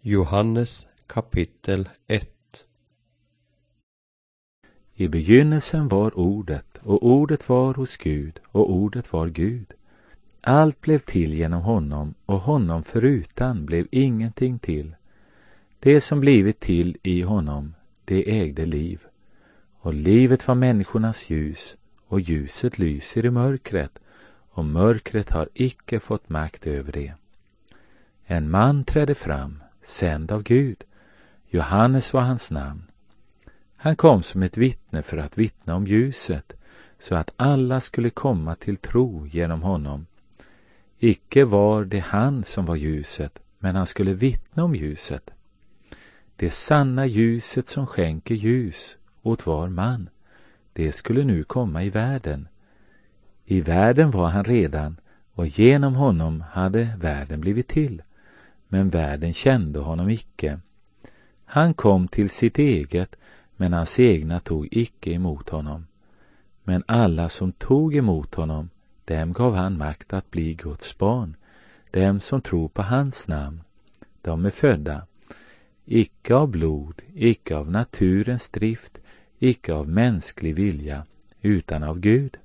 Johannes kapitel 1. I begynnelsen var ordet, och ordet var hos Gud, och ordet var Gud. Allt blev till genom honom, och honom förutan blev ingenting till. Det som blivit till i honom, det ägde liv. Och livet var människornas ljus, och ljuset lyser i mörkret, och mörkret har icke fått makt över det. En man trädde fram, sänd av Gud. Johannes var hans namn. Han kom som ett vittne för att vittna om ljuset, så att alla skulle komma till tro genom honom. Icke var det han som var ljuset, men han skulle vittna om ljuset. Det sanna ljuset som skänker ljus åt var man, det skulle nu komma i världen. I världen var han redan, och genom honom hade världen blivit till. Men världen kände honom icke. Han kom till sitt eget, men hans egna tog icke emot honom. Men alla som tog emot honom, dem gav han makt att bli Guds barn, dem som tror på hans namn. De är födda, icke av blod, icke av naturens drift, icke av mänsklig vilja, utan av Gud.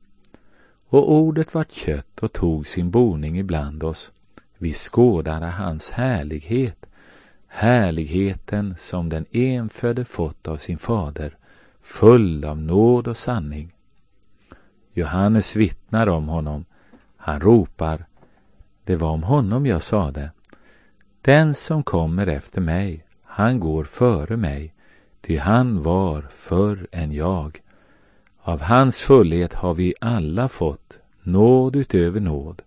Och ordet vart kött och tog sin boning ibland oss. Vi skådade hans härlighet, härligheten som den enfödde fått av sin fader, full av nåd och sanning. Johannes vittnar om honom. Han ropar, det var om honom jag sade. Den som kommer efter mig, han går före mig, ty han var förr än jag. Av hans fullhet har vi alla fått nåd utöver nåd.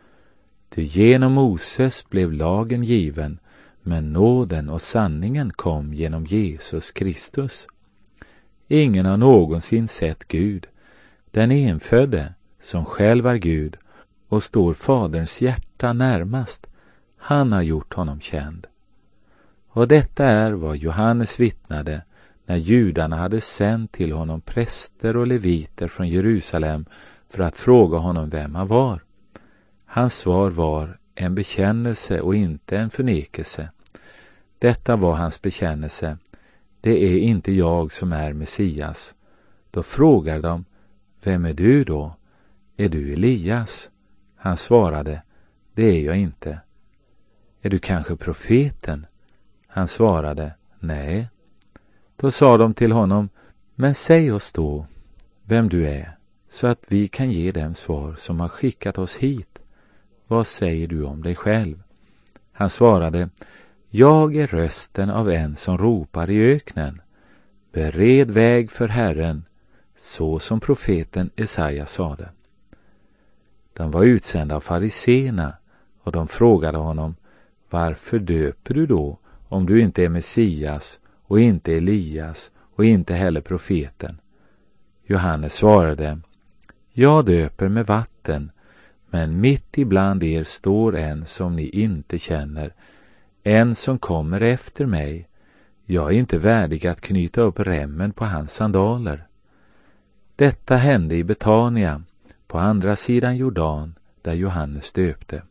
Ty genom Moses blev lagen given, men nåden och sanningen kom genom Jesus Kristus. Ingen har någonsin sett Gud, den enfödde, som själv är Gud och står faderns hjärta närmast. Han har gjort honom känd. Och detta är vad Johannes vittnade när judarna hade sänt till honom präster och leviter från Jerusalem för att fråga honom vem han var. Hans svar var en bekännelse och inte en förnekelse. Detta var hans bekännelse. Det är inte jag som är Messias. Då frågar de, vem är du då? Är du Elias? Han svarade, det är jag inte. Är du kanske profeten? Han svarade, nej. Då sa de till honom, men säg oss då vem du är, så att vi kan ge dem svar som har skickat oss hit. Vad säger du om dig själv? Han svarade, jag är rösten av en som ropar i öknen. Bered väg för Herren, så som profeten Esaja sade. De var utsända av fariséerna, och de frågade honom, varför döper du då om du inte är Messias och inte Elias och inte heller profeten? Johannes svarade, jag döper med vatten, men mitt ibland er står en som ni inte känner, en som kommer efter mig. Jag är inte värdig att knyta upp remmen på hans sandaler. Detta hände i Betania, på andra sidan Jordan, där Johannes döpte.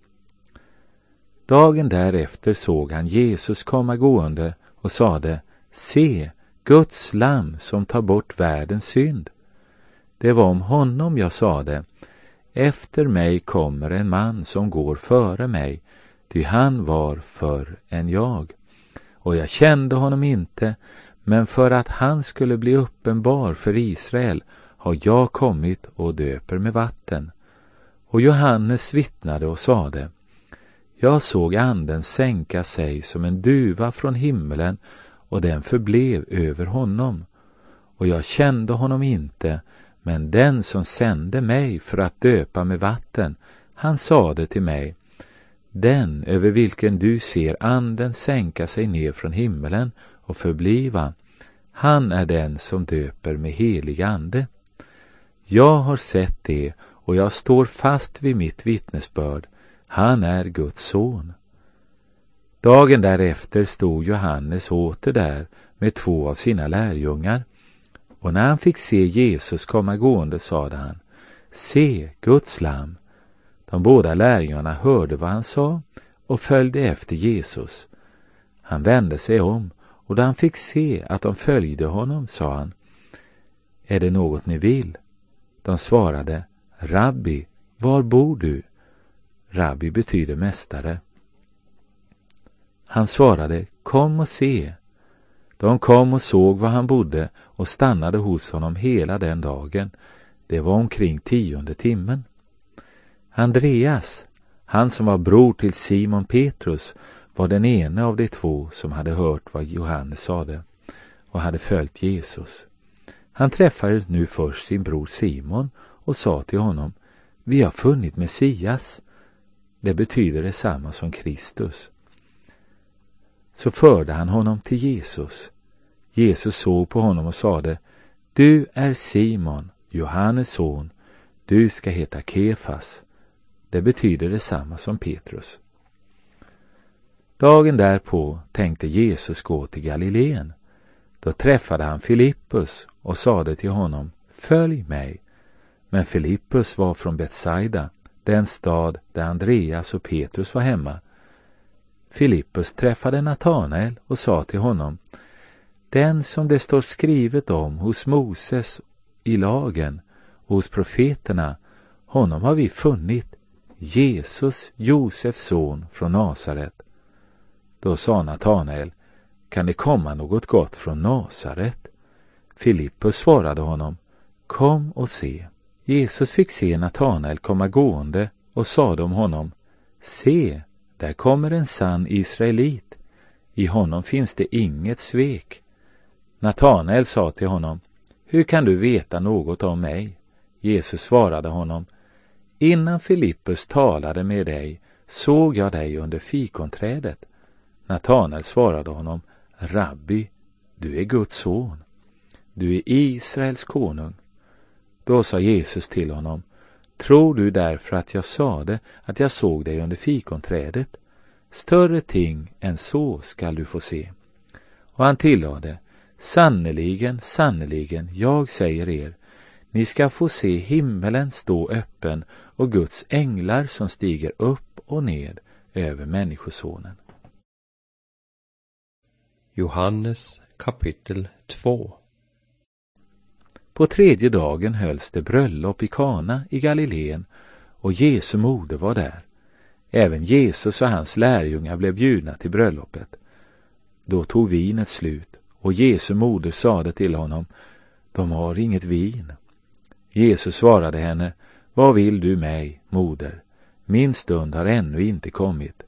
Dagen därefter såg han Jesus komma gående och sade, se, Guds lamm som tar bort världens synd. Det var om honom jag sade, efter mig kommer en man som går före mig, ty han var förr än jag. Och jag kände honom inte, men för att han skulle bli uppenbar för Israel har jag kommit och döper med vatten. Och Johannes vittnade och sade, jag såg anden sänka sig som en duva från himmelen, och den förblev över honom. Och jag kände honom inte, men den som sände mig för att döpa med vatten, han sade till mig, den över vilken du ser anden sänka sig ner från himmelen och förbliva, han är den som döper med helig ande. Jag har sett det, och jag står fast vid mitt vittnesbörd. Han är Guds son. Dagen därefter stod Johannes åter där med 2 av sina lärjungar. Och när han fick se Jesus komma gående sade han, se Guds lamm. De båda lärjungarna hörde vad han sa och följde efter Jesus. Han vände sig om, och då han fick se att de följde honom sa han: är det något ni vill? De svarade: Rabbi, var bor du? Rabbi betyder mästare. Han svarade: kom och se. De kom och såg var han bodde och stannade hos honom hela den dagen. Det var omkring 10:e timmen. Andreas, han som var bror till Simon Petrus, var den ene av de två som hade hört vad Johannes sade och hade följt Jesus. Han träffade nu först sin bror Simon och sa till honom: vi har funnit Messias. Det betyder detsamma som Kristus. Så förde han honom till Jesus. Jesus såg på honom och sade: du är Simon, Johannes son. Du ska heta Kefas. Det betyder detsamma som Petrus. Dagen därpå tänkte Jesus gå till Galileen. Då träffade han Filippus och sade till honom: följ mig. Men Filippus var från Betsaida, den stad där Andreas och Petrus var hemma. Filippus träffade Natanael och sa till honom: den som det står skrivet om hos Moses i lagen och hos profeterna, honom har vi funnit, Jesus, Josefs son från Nasaret. Då sa Natanael: kan det komma något gott från Nasaret? Filippus svarade honom: kom och se. Jesus fick se Natanael komma gående och sade om honom: se, där kommer en sann israelit. I honom finns det inget svek. Natanael sa till honom: hur kan du veta något om mig? Jesus svarade honom: innan Filippus talade med dig såg jag dig under fikonträdet. Natanael svarade honom: Rabbi, du är Guds son. Du är Israels konung. Då sa Jesus till honom: tror du därför att jag sade att jag såg dig under fikonträdet? Större ting än så skall du få se. Och han tillade: sannerligen, sannerligen, jag säger er, ni ska få se himmelen stå öppen och Guds änglar som stiger upp och ned över människosonen. Johannes kapitel 2. På 3:e dagen hölls det bröllop i Kana i Galileen och Jesu moder var där. Även Jesus och hans lärjungar blev bjudna till bröllopet. Då tog vinet slut och Jesu moder sade till honom: de har inget vin. Jesus svarade henne: vad vill du mig, moder? Min stund har ännu inte kommit.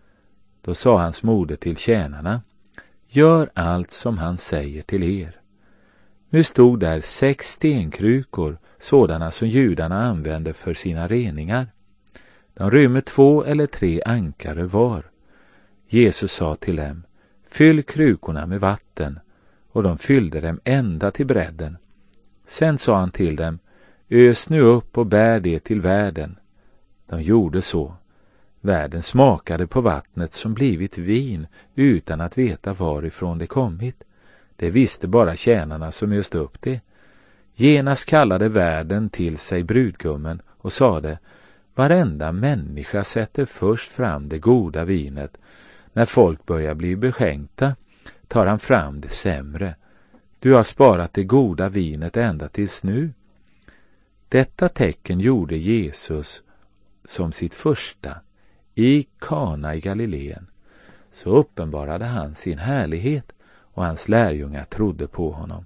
Då sa hans moder till tjänarna: gör allt som han säger till er. Nu stod där 6 stenkrukor, sådana som judarna använde för sina reningar. De rymmer 2 eller 3 ankare var. Jesus sa till dem: fyll krukorna med vatten, och de fyllde dem ända till bredden. Sen sa han till dem: ös nu upp och bär det till värden. De gjorde så. Värden smakade på vattnet som blivit vin utan att veta varifrån det kommit. Det visste bara tjänarna som öste upp det. Genast kallade värden till sig brudgummen och sade: varenda människa sätter först fram det goda vinet. När folk börjar bli beskänkta tar han fram det sämre. Du har sparat det goda vinet ända tills nu. Detta tecken gjorde Jesus som sitt första i Kana i Galileen. Så uppenbarade han sin härlighet och hans lärjungar trodde på honom.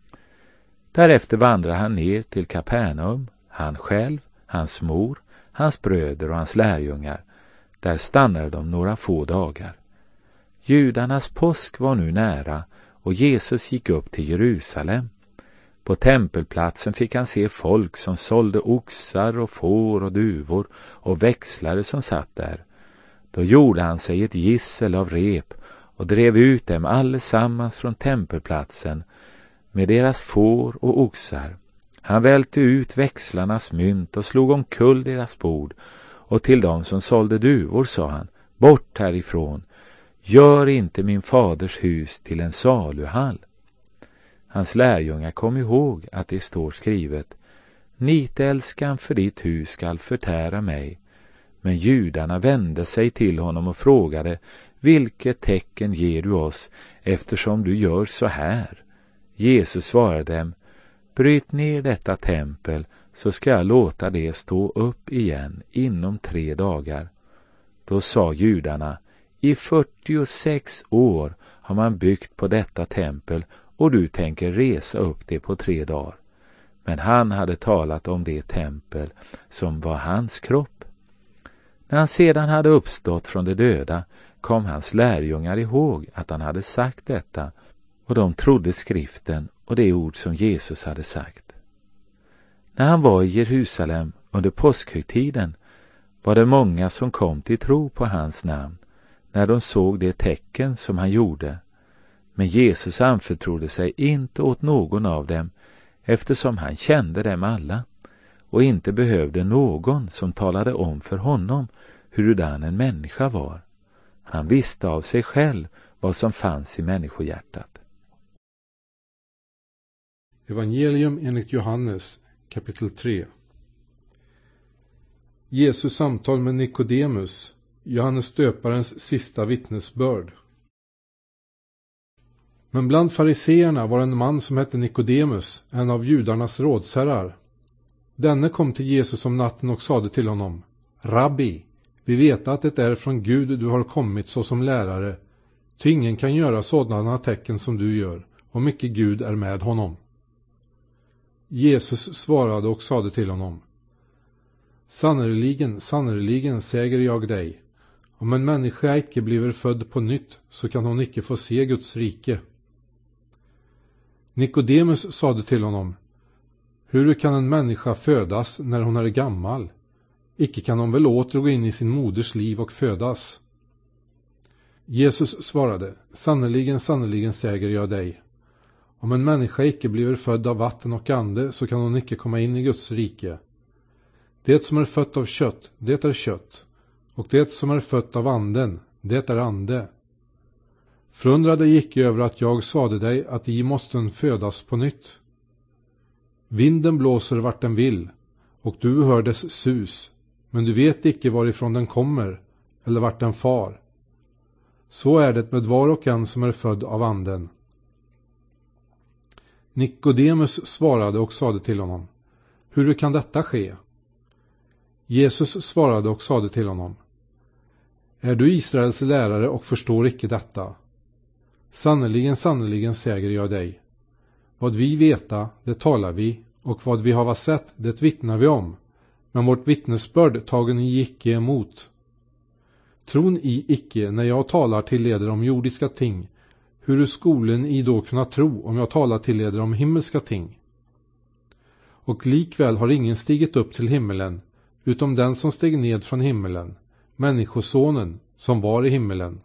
Därefter vandrade han ner till Kapernaum, han själv, hans mor, hans bröder och hans lärjungar. Där stannade de några få dagar. Judarnas påsk var nu nära och Jesus gick upp till Jerusalem. På tempelplatsen fick han se folk som sålde oxar och får och duvor och växlare som satt där. Då gjorde han sig ett gissel av rep och drev ut dem allesammans från tempelplatsen med deras får och oxar. Han välte ut växlarnas mynt och slog omkull deras bord, och till dem som sålde duvor sa han: bort härifrån, gör inte min faders hus till en saluhall. Hans lärjungar kom ihåg att det står skrivet: nitälskan för ditt hus skall förtära mig. Men judarna vände sig till honom och frågade: vilket tecken ger du oss eftersom du gör så här? Jesus svarade dem, bryt ner detta tempel så ska jag låta det stå upp igen inom 3 dagar. Då sa judarna, i 46 år har man byggt på detta tempel och du tänker resa upp det på 3 dagar. Men han hade talat om det tempel som var hans kropp. När han sedan hade uppstått från de döda kom hans lärjungar ihåg att han hade sagt detta, och de trodde skriften och det ord som Jesus hade sagt. När han var i Jerusalem under påskhögtiden var det många som kom till tro på hans namn när de såg det tecken som han gjorde. Men Jesus anförtrodde sig inte åt någon av dem eftersom han kände dem alla och inte behövde någon som talade om för honom hurudan en människa var. Han visste av sig själv vad som fanns i människohjärtat. Evangelium enligt Johannes, kapitel 3. Jesus samtal med Nikodemus, Johannes döparens sista vittnesbörd. Men bland fariseerna var en man som hette Nikodemus, en av judarnas rådsherrar. Denne kom till Jesus om natten och sade till honom, Rabbi, vi vet att det är från Gud du har kommit såsom lärare, ty ingen kan göra sådana tecken som du gör, om icke Gud är med honom. Jesus svarade och sade till honom, sannerligen, sannerligen säger jag dig, om en människa icke bliver född på nytt, så kan hon icke få se Guds rike. Nikodemus sade till honom, hur kan en människa födas när hon är gammal? Icke kan hon väl åter gå in i sin moders liv och födas? Jesus svarade, sannerligen, sannerligen säger jag dig, om en människa icke bliver född av vatten och ande, så kan hon icke komma in i Guds rike. Det som är fött av kött, det är kött, och det som är fött av anden, det är ande. Förundrade gick över att jag sade dig att I måste födas på nytt. Vinden blåser vart den vill, och du hör dess sus, men du vet icke varifrån den kommer, eller vart den far. Så är det med var och en som är född av anden. Nikodemus svarade och sade till honom, hur kan detta ske? Jesus svarade och sade till honom, är du Israels lärare och förstår icke detta? Sannerligen, sannerligen säger jag dig, vad vi veta, det talar vi, och vad vi hava sett, det vittnar vi om, men vårt vittnesbörd tagen I icke emot. Tron I icke när jag talar till eder om jordiska ting, hur skolen I då kunna tro om jag talar till eder om himmelska ting? Och likväl har ingen stigit upp till himmelen, utom den som steg ned från himmelen, människosonen som var i himmelen.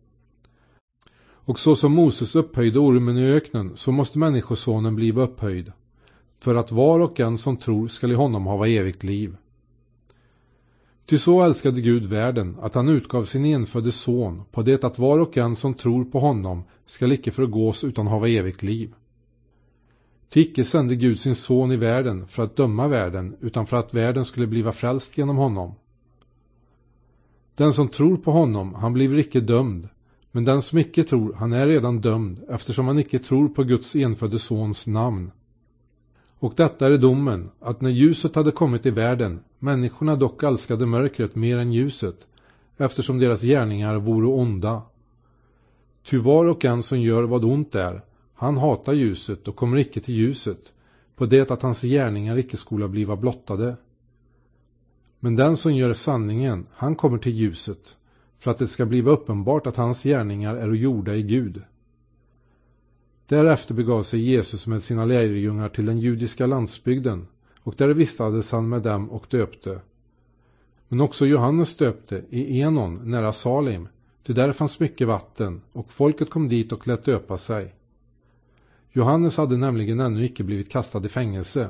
Och så som Moses upphöjde ormen i öknen, så måste människosonen bliva upphöjd, för att var och en som tror skall i honom hava evigt liv. Ty så älskade Gud världen, att han utgav sin enfödde son, på det att var och en som tror på honom skall icke förgås utan hava evigt liv. Ty icke sände Gud sin son i världen för att döma världen, utan för att världen skulle bliva frälst genom honom. Den som tror på honom, han bliver icke dömd, men den som icke tror, han är redan dömd, eftersom han icke tror på Guds enfödde sons namn. Och detta är domen, att när ljuset hade kommit i världen, människorna dock älskade mörkret mer än ljuset, eftersom deras gärningar vore onda. Ty var och en som gör vad ont är, han hatar ljuset och kommer icke till ljuset, på det att hans gärningar icke skola bliva blottade. Men den som gör sanningen, han kommer till ljuset, för att det ska bliva uppenbart att hans gärningar är gjorda i Gud. Därefter begav sig Jesus med sina lärjungar till den judiska landsbygden, och där vistades han med dem och döpte. Men också Johannes döpte i Enon nära Salim, ty där fanns mycket vatten, och folket kom dit och lät döpa sig. Johannes hade nämligen ännu icke blivit kastad i fängelse.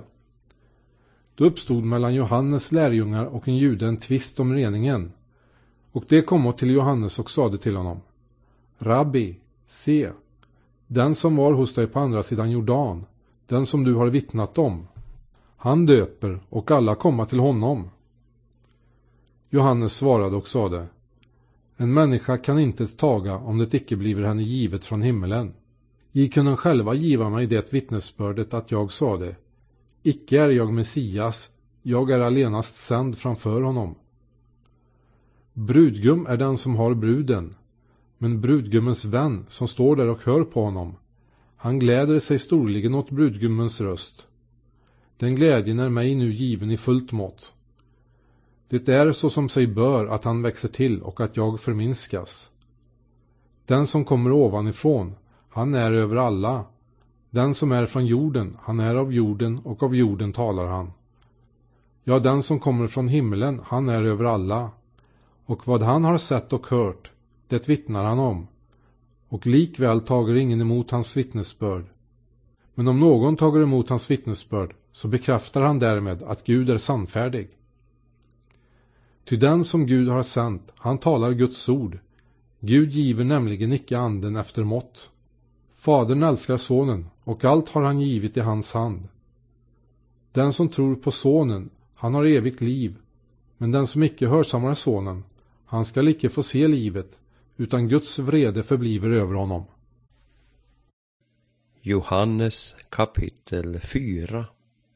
Då uppstod mellan Johannes lärjungar och en jude en tvist om reningen, och det kom till Johannes och sade till honom, Rabbi, se, den som var hos dig på andra sidan Jordan, den som du har vittnat om, han döper och alla komma till honom. Johannes svarade och sade, En människa kan inte taga om det icke bliver henne givet från himmelen. I kunde själva giva mig det vittnesbördet att jag sa det. Icke är jag Messias, jag är allenast sänd framför honom. Brudgum är den som har bruden, men brudgummens vän som står där och hör på honom, han gläder sig storligen åt brudgummens röst. Den glädjen är mig nu given i fullt mått. Det är så som sig bör att han växer till och att jag förminskas. Den som kommer ovanifrån, han är över alla. Den som är från jorden, han är av jorden och av jorden talar han. Ja, den som kommer från himmelen, han är över alla. Och vad han har sett och hört, det vittnar han om. Och likväl tager ingen emot hans vittnesbörd. Men om någon tager emot hans vittnesbörd, så bekräftar han därmed att Gud är sannfärdig. Ty den som Gud har sänt, han talar Guds ord. Gud giver nämligen icke anden efter mått. Fadern älskar sonen, och allt har han givit i hans hand. Den som tror på sonen, han har evigt liv. Men den som icke hörsammar sonen, han skall icke få se livet, utan Guds vrede förbliver över honom. Johannes kapitel 4.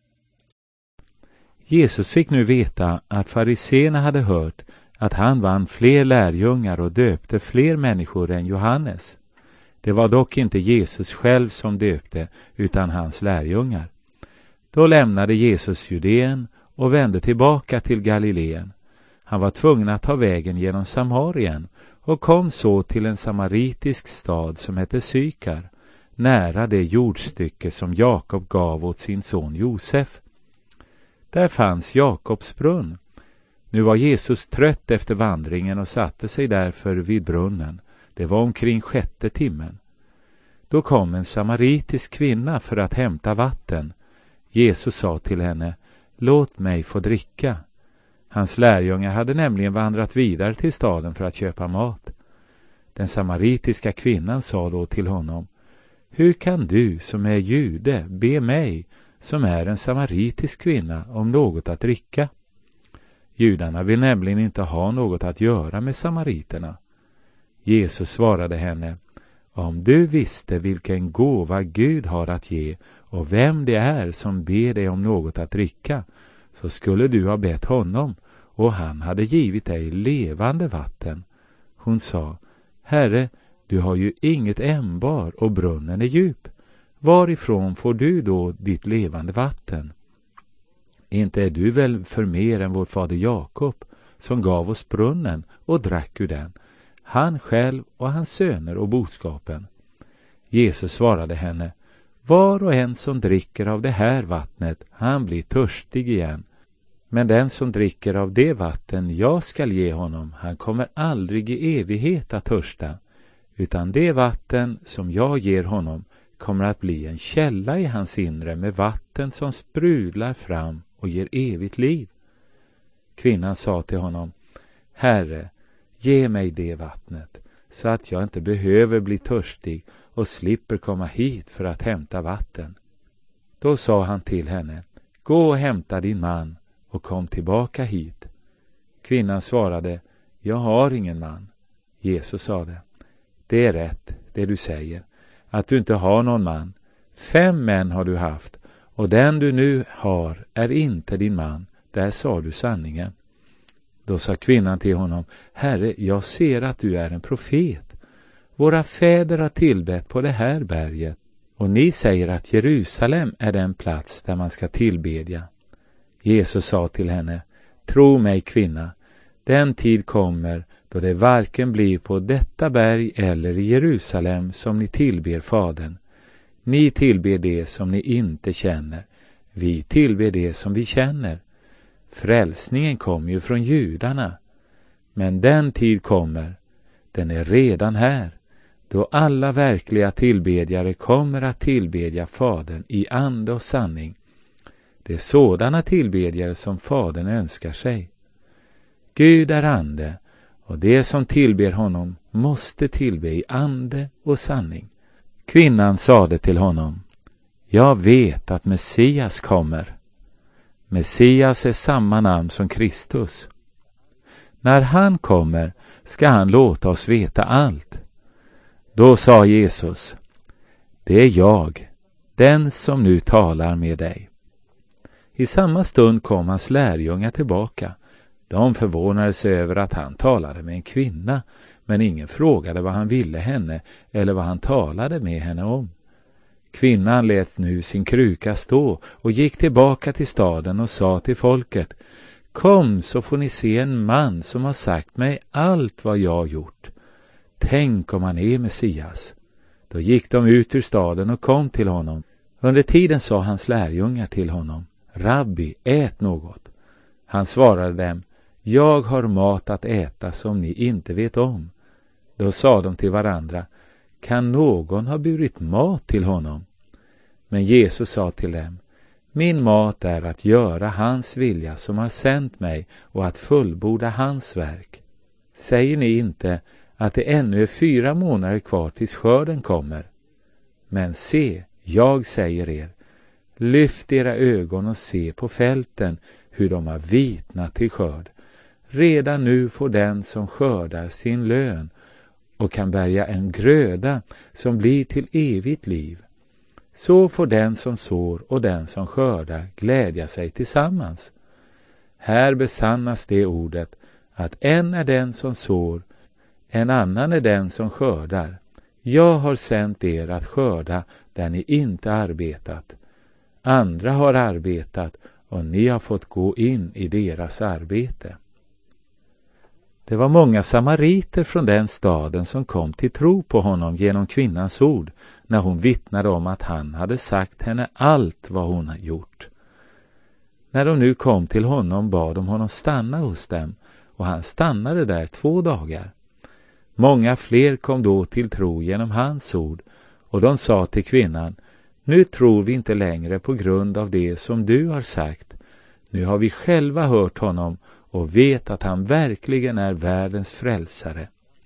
Jesus fick nu veta att fariséerna hade hört att han vann fler lärjungar och döpte fler människor än Johannes. Det var dock inte Jesus själv som döpte, utan hans lärjungar. Då lämnade Jesus Judeen och vände tillbaka till Galileen. Han var tvungen att ta vägen genom Samarien och kom så till en samaritisk stad som hette Sykar, nära det jordstycke som Jakob gav åt sin son Josef. Där fanns Jakobs brunn. Nu var Jesus trött efter vandringen och satte sig därför vid brunnen. Det var omkring 6:e timmen. Då kom en samaritisk kvinna för att hämta vatten. Jesus sa till henne: "Låt mig få dricka." Hans lärjungar hade nämligen vandrat vidare till staden för att köpa mat. Den samaritiska kvinnan sa då till honom: "Hur kan du som är jude be mig, som är en samaritisk kvinna, om något att dricka?" Judarna vill nämligen inte ha något att göra med samariterna. Jesus svarade henne: "Om du visste vilken gåva Gud har att ge och vem det är som ber dig om något att dricka, så skulle du ha bett honom, och han hade givit dig levande vatten." Hon sa: "Herre, du har ju inget ämbar och brunnen är djup. Varifrån får du då ditt levande vatten? Inte är du väl för mer än vår fader Jakob, som gav oss brunnen och drack ur den, han själv och hans söner och boskapen?" Jesus svarade henne: "Var och en som dricker av det här vattnet, han blir törstig igen. Men den som dricker av det vatten jag skall ge honom, han kommer aldrig i evighet att törsta, utan det vatten som jag ger honom kommer att bli en källa i hans inre med vatten som sprudlar fram och ger evigt liv." Kvinnan sa till honom: "Herre, ge mig det vattnet, så att jag inte behöver bli törstig och slipper komma hit för att hämta vatten." Då sa han till henne: "Gå och hämta din man och kom tillbaka hit." Kvinnan svarade: "Jag har ingen man." Jesus sade: "Det är rätt det du säger, att du inte har någon man. 5 män har du haft, och den du nu har är inte din man. Där sa du sanningen." Då sa kvinnan till honom: "Herre, jag ser att du är en profet. Våra fäder har tillbett på det här berget, och ni säger att Jerusalem är den plats där man ska tillbedja." Jesus sa till henne: "Tro mig, kvinna, den tid kommer då det varken blir på detta berg eller i Jerusalem som ni tillber Fadern. Ni tillber det som ni inte känner. Vi tillber det som vi känner. Frälsningen kommer ju från judarna. Men den tid kommer, den är redan här, då alla verkliga tillbedjare kommer att tillbedja Fadern i ande och sanning. Det är sådana tillbedjare som Fadern önskar sig. Gud är ande, och det som tillber honom måste tillbe i ande och sanning." Kvinnan sade till honom: "Jag vet att Messias kommer." Messias är samma namn som Kristus. "När han kommer ska han låta oss veta allt. Då sa Jesus: det är jag, den som nu talar med dig. I samma stund kom hans lärjungar tillbaka. De förvånade sig över att han talade med en kvinna, men ingen frågade vad han ville henne eller vad han talade med henne om. Kvinnan lät nu sin kruka stå och gick tillbaka till staden och sa till folket: kom, så får ni se en man som har sagt mig allt vad jag har gjort. Tänk om han är Messias. Då gick de ut ur staden och kom till honom. Under tiden sa hans lärjungar till honom: Rabbi, ät något. Han svarade dem: jag har mat att äta som ni inte vet om. Då sa de till varandra: kan någon ha burit mat till honom? Men Jesus sa till dem: min mat är att göra hans vilja som har sänt mig och att fullborda hans verk. Säger ni inte att det ännu är 4 månader kvar tills skörden kommer? Men se, jag säger er, lyft era ögon och se på fälten hur de har vitnat till skörd. Redan nu får den som skördar sin lön och kan bärga en gröda som blir till evigt liv. Så får den som sår och den som skördar glädja sig tillsammans. Här besannas det ordet att en är den som sår, en annan är den som skördar. Jag har sänt er att skörda där ni inte arbetat. Andra har arbetat och ni har fått gå in i deras arbete. Det var många samariter från den staden som kom till tro på honom genom kvinnans ord, när hon vittnade om att han hade sagt henne allt vad hon hade gjort. När de nu kom till honom bad de honom stanna hos dem, och han stannade där 2 dagar. Många fler kom då till tro genom hans ord, och de sa till kvinnan: nu tror vi inte längre på grund av det som du har sagt. Nu har vi själva hört honom och vet att han verkligen är världens frälsare.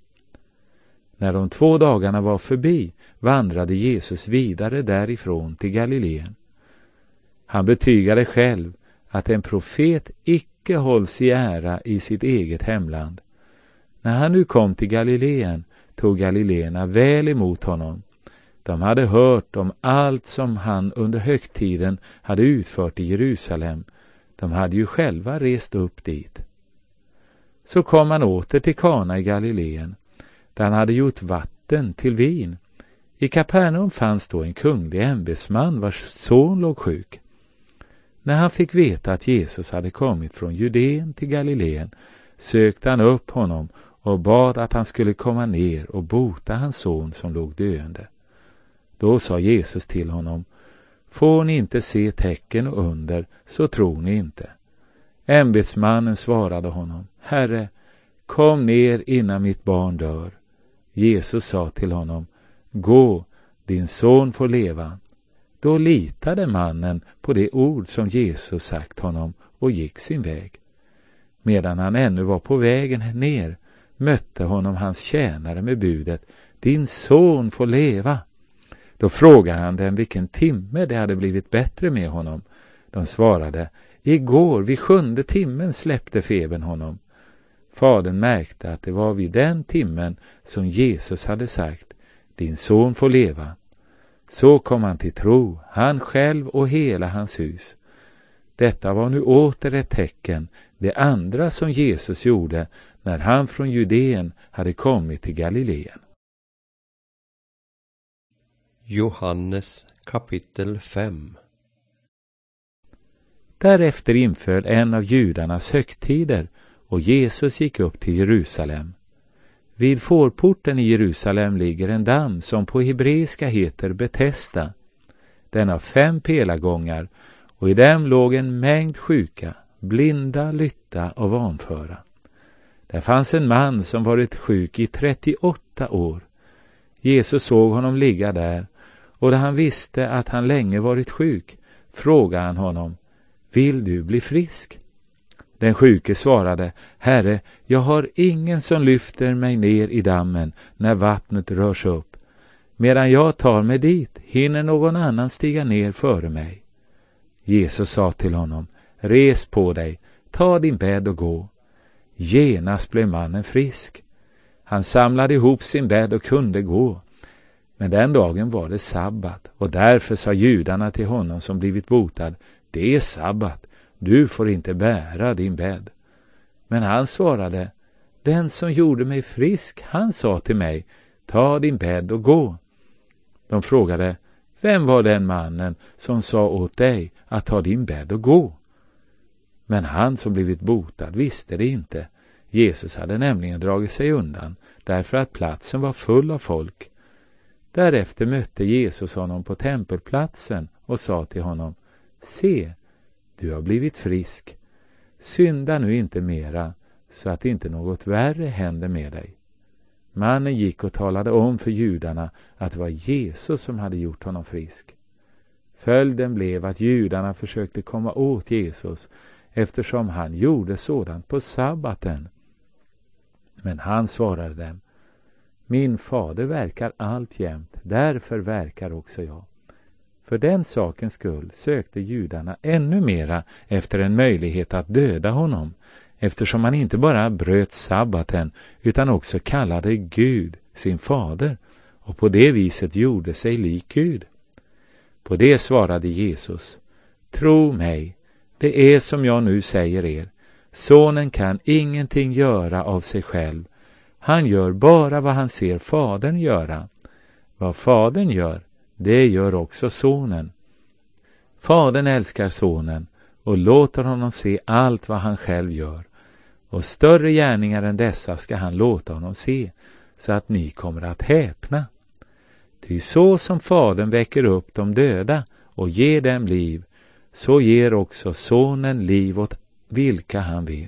När de 2 dagarna var förbi vandrade Jesus vidare därifrån till Galileen. Han betygade själv att en profet icke hålls i ära i sitt eget hemland. När han nu kom till Galileen tog galileerna väl emot honom. De hade hört om allt som han under högtiden hade utfört i Jerusalem. De hade ju själva rest upp dit. Så kom han åter till Kana i Galileen, där han hade gjort vatten till vin. I Kapernaum fanns då en kunglig ämbetsman vars son låg sjuk. När han fick veta att Jesus hade kommit från Judeen till Galileen sökte han upp honom och bad att han skulle komma ner och bota hans son som låg döende. Då sa Jesus till honom: får ni inte se tecken och under, så tror ni inte. Ämbetsmannen svarade honom: Herre, kom ner innan mitt barn dör. Jesus sa till honom: gå, din son får leva. Då litade mannen på det ord som Jesus sagt honom och gick sin väg. Medan han ännu var på vägen ner mötte honom hans tjänare med budet: din son får leva. Då frågade han dem vilken timme det hade blivit bättre med honom. De svarade: igår vid 7:e timmen släppte febern honom. Fadern märkte att det var vid den timmen som Jesus hade sagt: din son får leva. Så kom han till tro, han själv och hela hans hus. Detta var nu åter ett tecken, det andra som Jesus gjorde när han från Judeen hade kommit till Galileen. Johannes kapitel 5. Därefter inföll en av judarnas högtider och Jesus gick upp till Jerusalem. Vid fårporten i Jerusalem ligger en damm som på hebreiska heter Betesda. Den har 5 pelargångar och i dem låg en mängd sjuka, blinda, lytta och vanföra. Där fanns en man som varit sjuk i 38 år. Jesus såg honom ligga där, och då han visste att han länge varit sjuk frågade han honom: vill du bli frisk? Den sjuke svarade: Herre, jag har ingen som lyfter mig ner i dammen när vattnet rörs upp. Medan jag tar mig dit hinner någon annan stiga ner före mig. Jesus sa till honom: res på dig, ta din bädd och gå. Genast blev mannen frisk. Han samlade ihop sin bädd och kunde gå. Men den dagen var det sabbat, och därför sa judarna till honom som blivit botad: det är sabbat, du får inte bära din bädd. Men han svarade: den som gjorde mig frisk, han sa till mig: ta din bädd och gå. De frågade: vem var den mannen som sa åt dig att ta din bädd och gå? Men han som blivit botad visste det inte. Jesus hade nämligen dragit sig undan, därför att platsen var full av folk. Därefter mötte Jesus honom på tempelplatsen och sa till honom: se, du har blivit frisk. Synda nu inte mera, så att inte något värre händer med dig. Mannen gick och talade om för judarna att det var Jesus som hade gjort honom frisk. Följden blev att judarna försökte komma åt Jesus, eftersom han gjorde sådant på sabbaten. Men han svarade dem: min fader verkar alltjämt, därför verkar också jag. För den sakens skull sökte judarna ännu mera efter en möjlighet att döda honom, eftersom han inte bara bröt sabbaten utan också kallade Gud sin fader och på det viset gjorde sig lik Gud. På det svarade Jesus: tro mig, det är som jag nu säger er. Sonen kan ingenting göra av sig själv. Han gör bara vad han ser fadern göra. Vad fadern gör, det gör också sonen. Fadern älskar sonen och låter honom se allt vad han själv gör. Och större gärningar än dessa ska han låta honom se, så att ni kommer att häpna. Ty så som fadern väcker upp de döda och ger dem liv, så ger också sonen liv åt vilka han vill.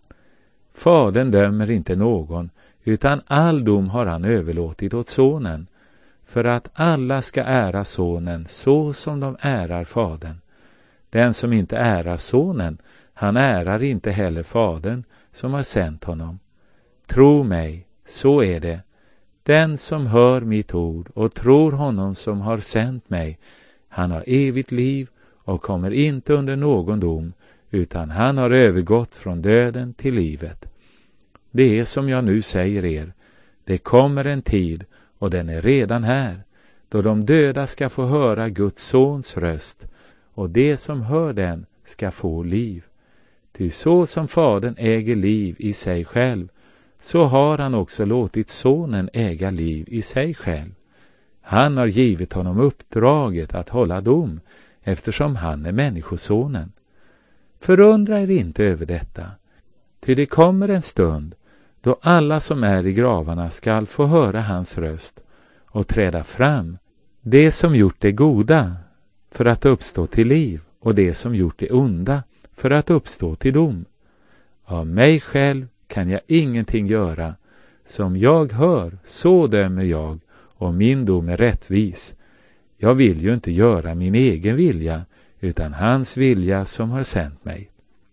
Fadern dömer inte någon, utan all dom har han överlåtit åt sonen, för att alla ska ära sonen så som de ärar fadern. Den som inte ärar sonen, han ärar inte heller fadern som har sänt honom. Tro mig, så är det. Den som hör mitt ord och tror honom som har sänt mig, han har evigt liv och kommer inte under någon dom, utan han har övergått från döden till livet. Det är som jag nu säger er, det kommer en tid, och den är redan här, då de döda ska få höra Guds sons röst, och det som hör den ska få liv. Ty så som fadern äger liv i sig själv, så har han också låtit sonen äga liv i sig själv. Han har givit honom uppdraget att hålla dom, eftersom han är människosonen. Förundra er inte över detta, ty det kommer en stund då alla som är i gravarna skall få höra hans röst och träda fram, det som gjort det goda för att uppstå till liv och det som gjort det onda för att uppstå till dom. Av mig själv kan jag ingenting göra. Som jag hör, så dömer jag, och min dom är rättvis. Jag vill ju inte göra min egen vilja, utan hans vilja som har sänt mig.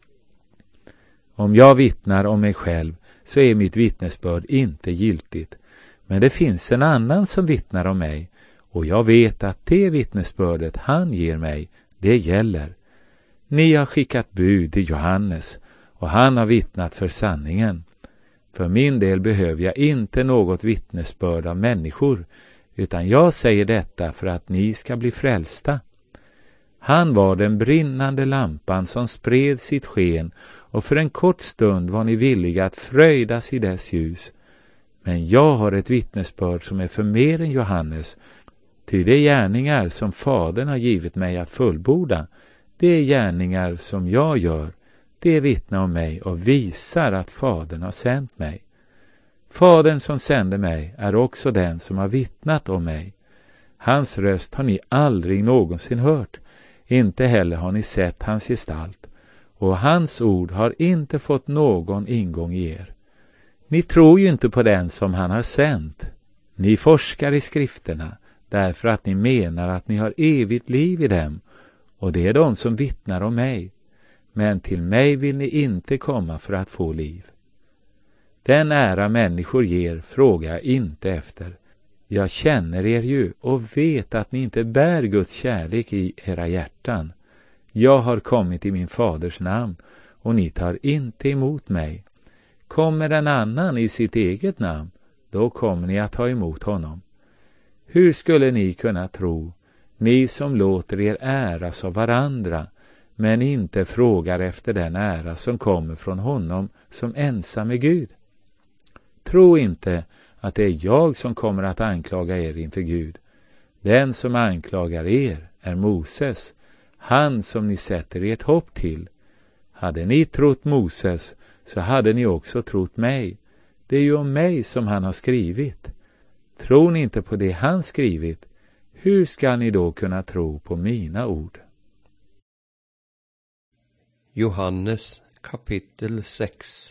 Om jag vittnar om mig själv, så är mitt vittnesbörd inte giltigt. Men det finns en annan som vittnar om mig, och jag vet att det vittnesbördet han ger mig, det gäller. Ni har skickat bud till Johannes, och han har vittnat för sanningen. För min del behöver jag inte något vittnesbörd av människor, utan jag säger detta för att ni ska bli frälsta. Han var den brinnande lampan som spred sitt sken, och för en kort stund var ni villiga att fröjdas i dess ljus. Men jag har ett vittnesbörd som är för mer än Johannes, ty det är gärningar som fadern har givit mig att fullborda. Det är gärningar som jag gör, det vittnar om mig och visar att fadern har sänt mig. Fadern som sände mig är också den som har vittnat om mig. Hans röst har ni aldrig någonsin hört, inte heller har ni sett hans gestalt, och hans ord har inte fått någon ingång i er. Ni tror ju inte på den som han har sänt. Ni forskar i skrifterna, därför att ni menar att ni har evigt liv i dem, och det är de som vittnar om mig. Men till mig vill ni inte komma för att få liv. Den ära människor ger frågar jag inte efter. Jag känner er ju och vet att ni inte bär Guds kärlek i era hjärtan. Jag har kommit i min faders namn, och ni tar inte emot mig. Kommer en annan i sitt eget namn, då kommer ni att ta emot honom. Hur skulle ni kunna tro, ni som låter er äras av varandra, men inte frågar efter den ära som kommer från honom som ensam är Gud? Tro inte att det är jag som kommer att anklaga er inför Gud. Den som anklagar er är Moses, han som ni sätter ert hopp till. Hade ni trott Moses, så hade ni också trott mig. Det är ju om mig som han har skrivit. Tror ni inte på det han skrivit, hur ska ni då kunna tro på mina ord? Johannes kapitel 6.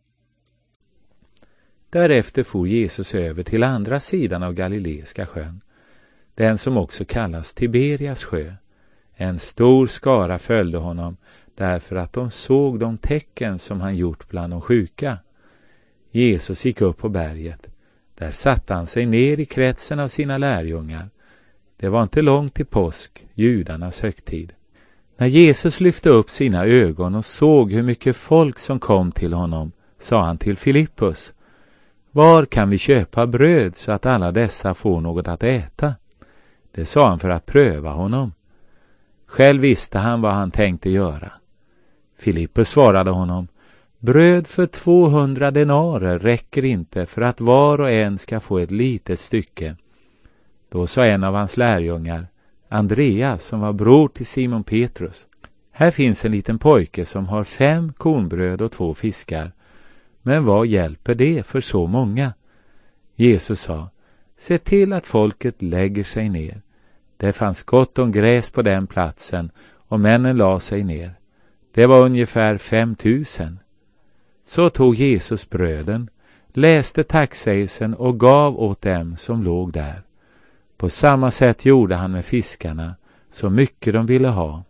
Därefter for Jesus över till andra sidan av Galileiska sjön, den som också kallas Tiberias sjö. En stor skara följde honom, därför att de såg de tecken som han gjort bland de sjuka. Jesus gick upp på berget. Där satte han sig ner i kretsen av sina lärjungar. Det var inte långt till påsk, judarnas högtid. När Jesus lyfte upp sina ögon och såg hur mycket folk som kom till honom, sa han till Filippus: var kan vi köpa bröd så att alla dessa får något att äta? Det sa han för att pröva honom. Själv visste han vad han tänkte göra. Filippus svarade honom: bröd för 200 denarer räcker inte för att var och en ska få ett litet stycke. Då sa en av hans lärjungar, Andreas, som var bror till Simon Petrus: här finns en liten pojke som har 5 kornbröd och 2 fiskar. Men vad hjälper det för så många? Jesus sa: se till att folket lägger sig ner. Det fanns gott om gräs på den platsen och männen la sig ner. Det var ungefär 5000. Så tog Jesus bröden, läste tacksägelsen och gav åt dem som låg där. På samma sätt gjorde han med fiskarna, så mycket de ville ha.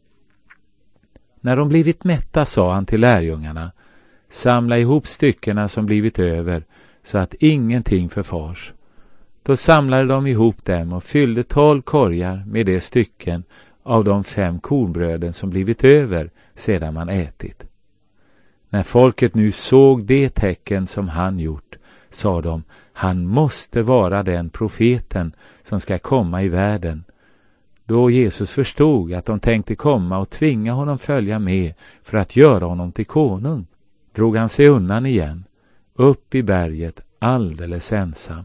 När de blivit mätta sa han till lärjungarna: samla ihop styckena som blivit över, så att ingenting förfars. Då samlade de ihop dem och fyllde 12 korgar med de stycken av de 5 kornbröden som blivit över sedan man ätit. När folket nu såg det tecken som han gjort, sa de: han måste vara den profeten som ska komma i världen. Då Jesus förstod att de tänkte komma och tvinga honom följa med för att göra honom till konung, drog han sig undan igen, upp i berget alldeles ensam.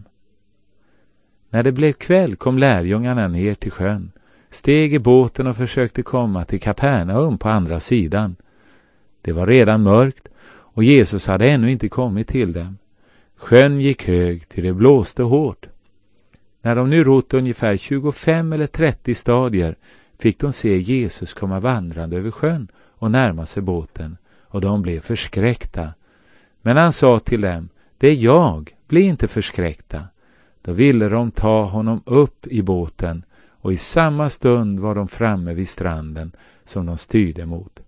När det blev kväll kom lärjungarna ner till sjön, steg i båten och försökte komma till Kapernaum på andra sidan. Det var redan mörkt och Jesus hade ännu inte kommit till dem. Sjön gick hög till det blåste hårt. När de nu rott ungefär 25 eller 30 stadier fick de se Jesus komma vandrande över sjön och närma sig båten, och de blev förskräckta. Men han sa till dem: det är jag, bli inte förskräckta. Då ville de ta honom upp i båten, och i samma stund var de framme vid stranden som de styrde mot.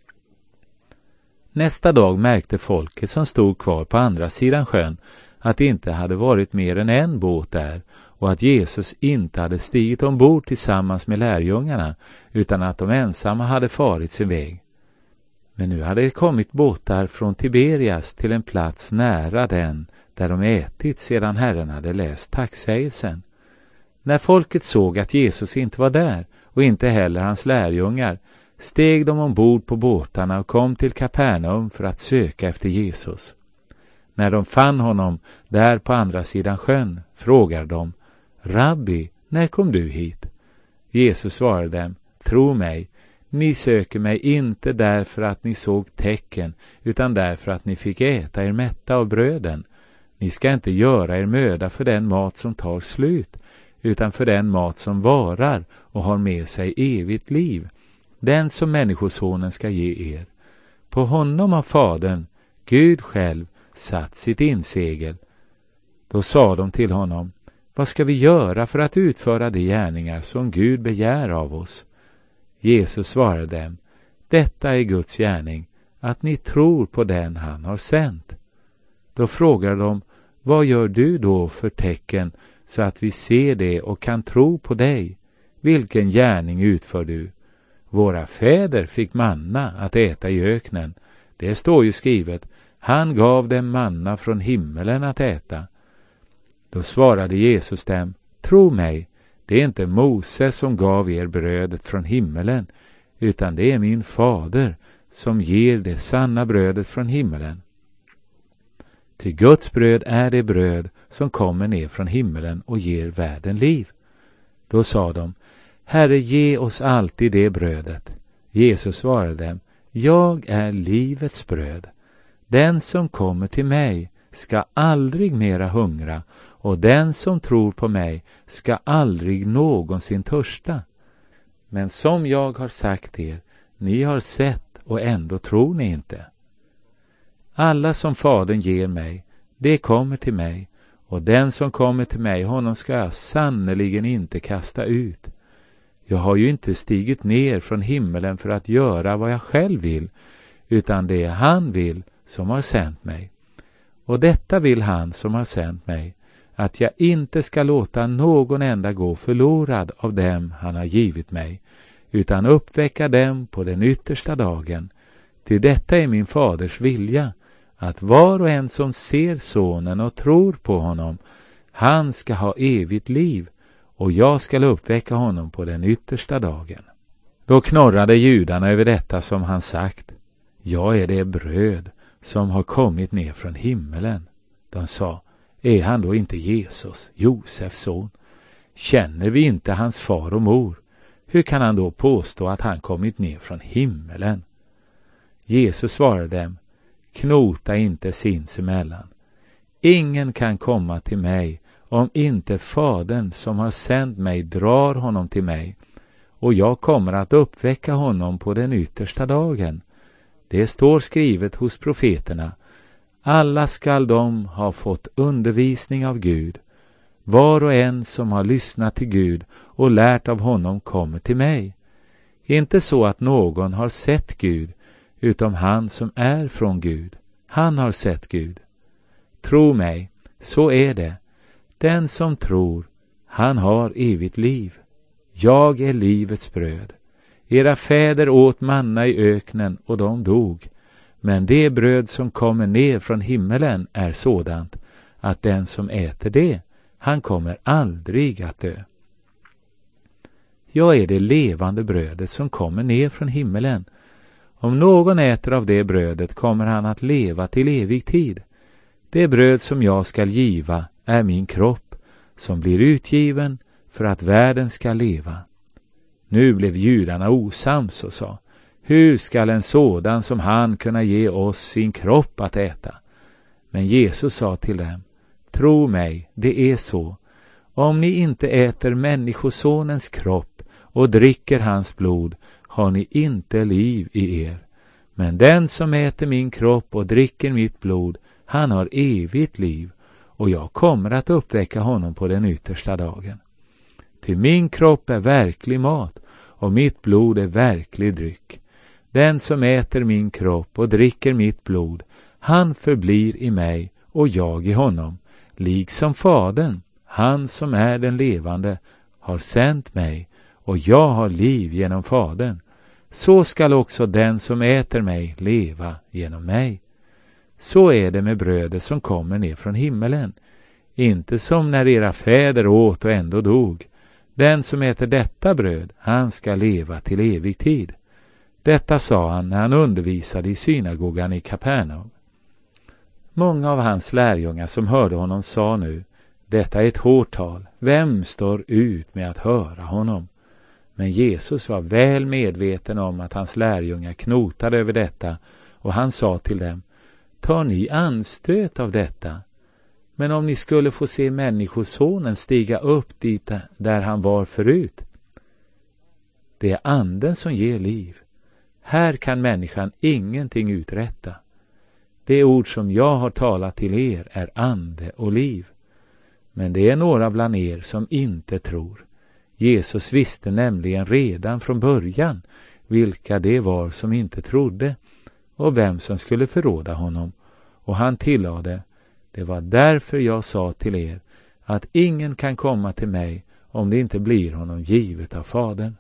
Nästa dag märkte folket som stod kvar på andra sidan sjön att det inte hade varit mer än en båt där, och att Jesus inte hade stigit ombord tillsammans med lärjungarna, utan att de ensamma hade farit sin väg. Men nu hade det kommit båtar från Tiberias till en plats nära den där de ätit sedan Herren hade läst tacksägelsen. När folket såg att Jesus inte var där och inte heller hans lärjungar, steg de ombord på båtarna och kom till Kapernaum för att söka efter Jesus. När de fann honom där på andra sidan sjön frågade de: Rabbi, när kom du hit? Jesus svarade dem: tro mig, ni söker mig inte därför att ni såg tecken, utan därför att ni fick äta er mätta av bröden. Ni ska inte göra er möda för den mat som tar slut, utan för den mat som varar och har med sig evigt liv, den som människosonen ska ge er. På honom har Fadern, Gud själv, satt sitt insegel. Då sa de till honom: vad ska vi göra för att utföra de gärningar som Gud begär av oss? Jesus svarade dem: detta är Guds gärning, att ni tror på den han har sänt. Då frågade de: vad gör du då för tecken så att vi ser det och kan tro på dig? Vilken gärning utför du? Våra fäder fick manna att äta i öknen. Det står ju skrivet: han gav dem manna från himmelen att äta. Då svarade Jesus dem: Tro mig, det är inte Moses som gav er brödet från himmelen, utan det är min fader som ger det sanna brödet från himmelen. Ty Guds bröd är det bröd som kommer ner från himmelen och ger världen liv. Då sa de: Herre, ge oss alltid det brödet. Jesus svarade dem: Jag är livets bröd. Den som kommer till mig ska aldrig mera hungra, och den som tror på mig ska aldrig någonsin törsta. Men som jag har sagt er, ni har sett och ändå tror ni inte. Alla som Fadern ger mig, det kommer till mig, och den som kommer till mig, honom ska jag sannoliken inte kasta ut. Jag har ju inte stigit ner från himmelen för att göra vad jag själv vill, utan det är han vill som har sänt mig. Och detta vill han som har sänt mig, att jag inte ska låta någon enda gå förlorad av dem han har givit mig, utan uppväcka dem på den yttersta dagen. Ty detta är min faders vilja, att var och en som ser sonen och tror på honom, han ska ha evigt liv, och jag ska uppväcka honom på den yttersta dagen. Då knorrade judarna över detta som han sagt: Jag är det bröd som har kommit ner från himmelen. De sa: Är han då inte Jesus, Josefs son? Känner vi inte hans far och mor? Hur kan han då påstå att han kommit ner från himmelen? Jesus svarade dem: Knota inte sinsemellan. Ingen kan komma till mig om inte Fadern som har sänt mig drar honom till mig, och jag kommer att uppväcka honom på den yttersta dagen. Det står skrivet hos profeterna: alla skall de ha fått undervisning av Gud. Var och en som har lyssnat till Gud och lärt av honom kommer till mig. Inte så att någon har sett Gud, utom han som är från Gud. Han har sett Gud. Tro mig, så är det. Den som tror, han har evigt liv. Jag är livets bröd. Era fäder åt manna i öknen och de dog. Men det bröd som kommer ner från himmelen är sådant att den som äter det, han kommer aldrig att dö. Jag är det levande brödet som kommer ner från himmelen. Om någon äter av det brödet kommer han att leva till evig tid. Det bröd som jag skall giva är min kropp, som blir utgiven för att världen ska leva. Nu blev judarna osams och sa: hur skall en sådan som han kunna ge oss sin kropp att äta? Men Jesus sa till dem: tro mig, det är så. Om ni inte äter människosonens kropp och dricker hans blod, har ni inte liv i er. Men den som äter min kropp och dricker mitt blod, han har evigt liv, och jag kommer att uppväcka honom på den yttersta dagen. Ty min kropp är verklig mat, och mitt blod är verklig dryck. Den som äter min kropp och dricker mitt blod, han förblir i mig och jag i honom, liksom Fadern, han som är den levande, har sänt mig, och jag har liv genom Fadern. Så skall också den som äter mig leva genom mig. Så är det med brödet som kommer ner från himmelen. Inte som när era fäder åt och ändå dog. Den som äter detta bröd, han ska leva till evig tid. Detta sa han när han undervisade i synagogan i Kapernaum. Många av hans lärjungar som hörde honom sa nu: detta är ett hårt tal. Vem står ut med att höra honom? Men Jesus var väl medveten om att hans lärjungar knotade över detta, och han sa till dem: tar ni anstöt av detta? Men om ni skulle få se människosonen stiga upp dit där han var förut. Det är anden som ger liv. Här kan människan ingenting uträtta. Det ord som jag har talat till er är ande och liv. Men det är några bland er som inte tror. Jesus visste nämligen redan från början vilka det var som inte trodde och vem som skulle förråda honom. Och han tillade: det var därför jag sa till er att ingen kan komma till mig om det inte blir honom givet av Fadern.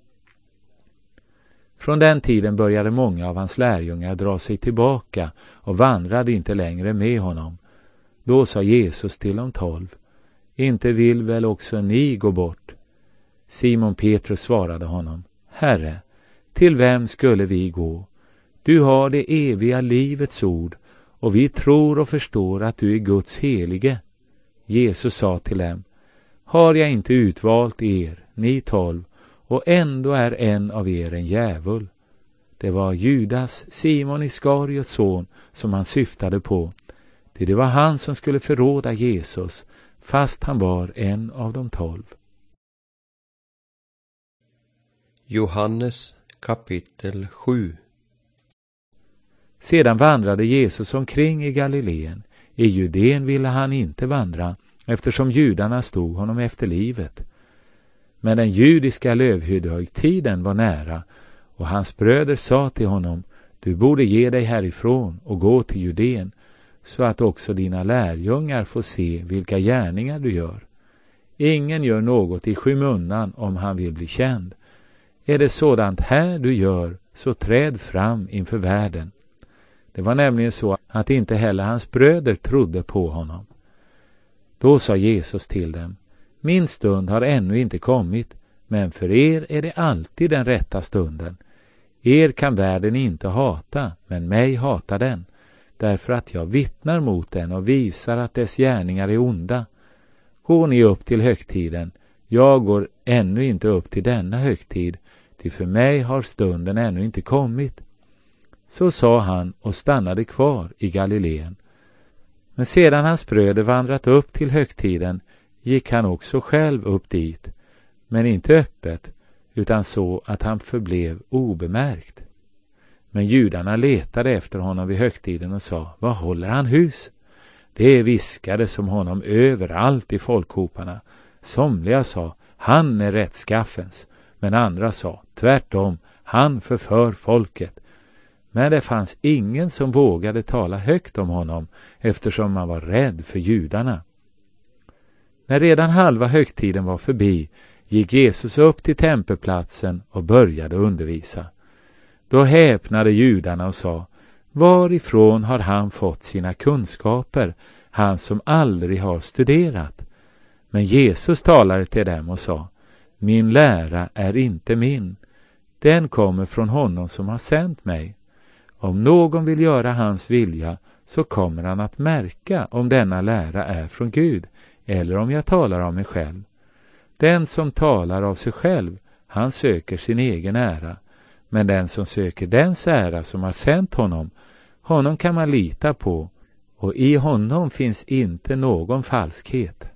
Från den tiden började många av hans lärjungar dra sig tillbaka och vandrade inte längre med honom. Då sa Jesus till de 12: Inte vill väl också ni gå bort? Simon Petrus svarade honom: Herre, till vem skulle vi gå? Du har det eviga livets ord, och vi tror och förstår att du är Guds helige. Jesus sa till dem: Har jag inte utvalt er, ni 12, och ändå är en av er en djävul? Det var Judas, Simon Iskariots son, som han syftade på. Det var han som skulle förråda Jesus, fast han var en av de 12. Johannes kapitel 7. Sedan vandrade Jesus omkring i Galileen. I Judén ville han inte vandra, eftersom judarna stod honom efter livet. Men den judiska lövhyddehögtiden var nära, och hans bröder sa till honom: Du borde ge dig härifrån och gå till Judén, så att också dina lärjungar får se vilka gärningar du gör. Ingen gör något i skymundan om han vill bli känd. Är det sådant här du gör, så träd fram inför världen. Det var nämligen så att inte heller hans bröder trodde på honom. Då sa Jesus till dem: Min stund har ännu inte kommit, men för er är det alltid den rätta stunden. Er kan världen inte hata, men mig hatar den, därför att jag vittnar mot den och visar att dess gärningar är onda. Går ni upp till högtiden? Jag går ännu inte upp till denna högtid, ty för mig har stunden ännu inte kommit. Så sa han och stannade kvar i Galileen. Men sedan hans bröder vandrat upp till högtiden gick han också själv upp dit, men inte öppet, utan så att han förblev obemärkt. Men judarna letade efter honom vid högtiden och sa: Vad håller han hus? Det viskades om honom överallt i folkhoparna. Somliga sa: Han är rättskaffens, men andra sa: Tvärtom, han förför folket. Men det fanns ingen som vågade tala högt om honom, eftersom man var rädd för judarna. När redan halva högtiden var förbi gick Jesus upp till tempelplatsen och började undervisa. Då häpnade judarna och sa: Varifrån har han fått sina kunskaper, han som aldrig har studerat? Men Jesus talade till dem och sa: Min lära är inte min. Den kommer från honom som har sänt mig. Om någon vill göra hans vilja, så kommer han att märka om denna lära är från Gud, eller om jag talar om mig själv. Den som talar av sig själv, han söker sin egen ära. Men den som söker dens ära som har sänt honom, honom kan man lita på, och i honom finns inte någon falskhet.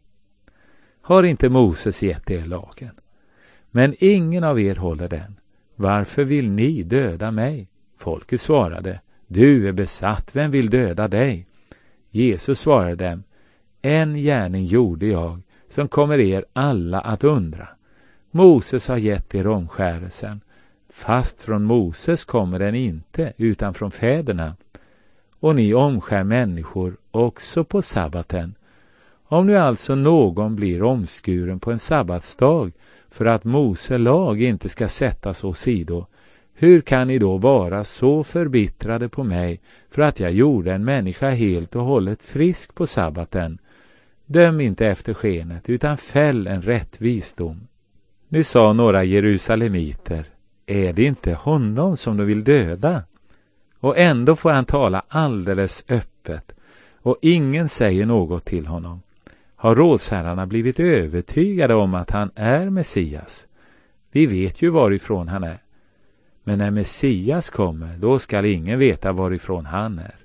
Har inte Moses gett er lagen? Men ingen av er håller den. Varför vill ni döda mig? Folket svarade: Du är besatt, vem vill döda dig? Jesus svarade dem: En gärning gjorde jag, som kommer er alla att undra. Moses har gett er omskärelsen, fast från Moses kommer den inte, utan från fäderna. Och ni omskär människor också på sabbaten. Om nu alltså någon blir omskuren på en sabbatsdag, för att Mose lag inte ska sättas åsido, hur kan ni då vara så förbittrade på mig för att jag gjorde en människa helt och hållet frisk på sabbaten? Döm inte efter skenet, utan fäll en rättvis dom. Nu sa några jerusalemiter: Är det inte honom som de vill döda? Och ändå får han tala alldeles öppet, och ingen säger något till honom. Har rådsherrarna blivit övertygade om att han är Messias? Vi vet ju varifrån han är. Men när Messias kommer, då skall ingen veta varifrån han är.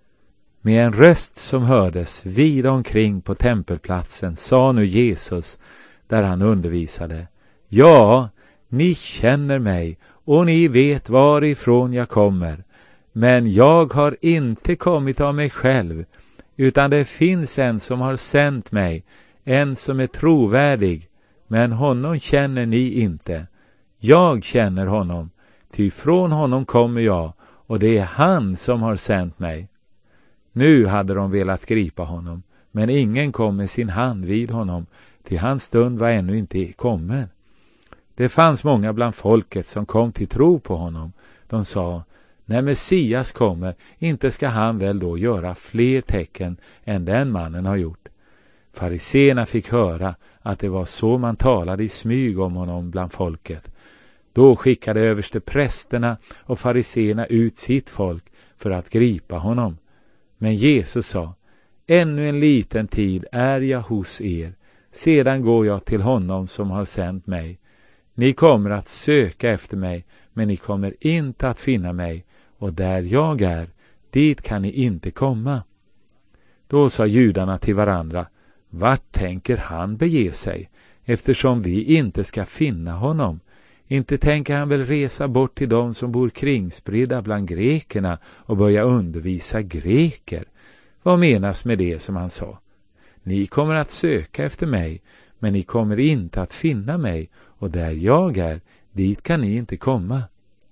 Med en röst som hördes vid omkring på tempelplatsen sa nu Jesus, där han undervisade: Ja, ni känner mig och ni vet varifrån jag kommer. Men jag har inte kommit av mig själv, utan det finns en som har sänt mig, en som är trovärdig, men honom känner ni inte. Jag känner honom, ty från honom kommer jag, och det är han som har sänt mig. Nu hade de velat gripa honom, men ingen kom med sin hand vid honom, ty hans stund var ännu inte kommen. Det fanns många bland folket som kom till tro på honom. De sa: När Messias kommer, inte ska han väl då göra fler tecken än den mannen har gjort? Fariséerna fick höra att det var så man talade i smyg om honom bland folket. Då skickade översteprästerna och fariséerna ut sitt folk för att gripa honom. Men Jesus sa: ännu en liten tid är jag hos er, sedan går jag till honom som har sänt mig. Ni kommer att söka efter mig, men ni kommer inte att finna mig, och där jag är, dit kan ni inte komma. Då sa judarna till varandra: vart tänker han bege sig, eftersom vi inte ska finna honom? Inte tänker han väl resa bort till dem som bor kringspridda bland grekerna och börja undervisa greker? Vad menas med det som han sa? Ni kommer att söka efter mig, men ni kommer inte att finna mig, och där jag är, dit kan ni inte komma.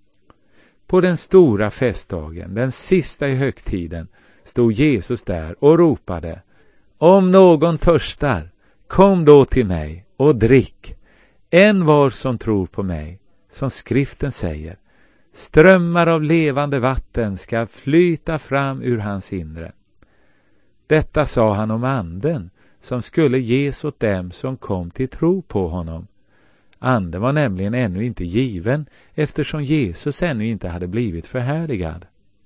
På den stora festdagen, den sista i högtiden, stod Jesus där och ropade: om någon törstar, kom då till mig och drick. En var som tror på mig, som skriften säger, strömmar av levande vatten ska flyta fram ur hans inre. Detta sa han om anden som skulle ges åt dem som kom till tro på honom. Anden var nämligen ännu inte given, eftersom Jesus ännu inte hade blivit förhärligad.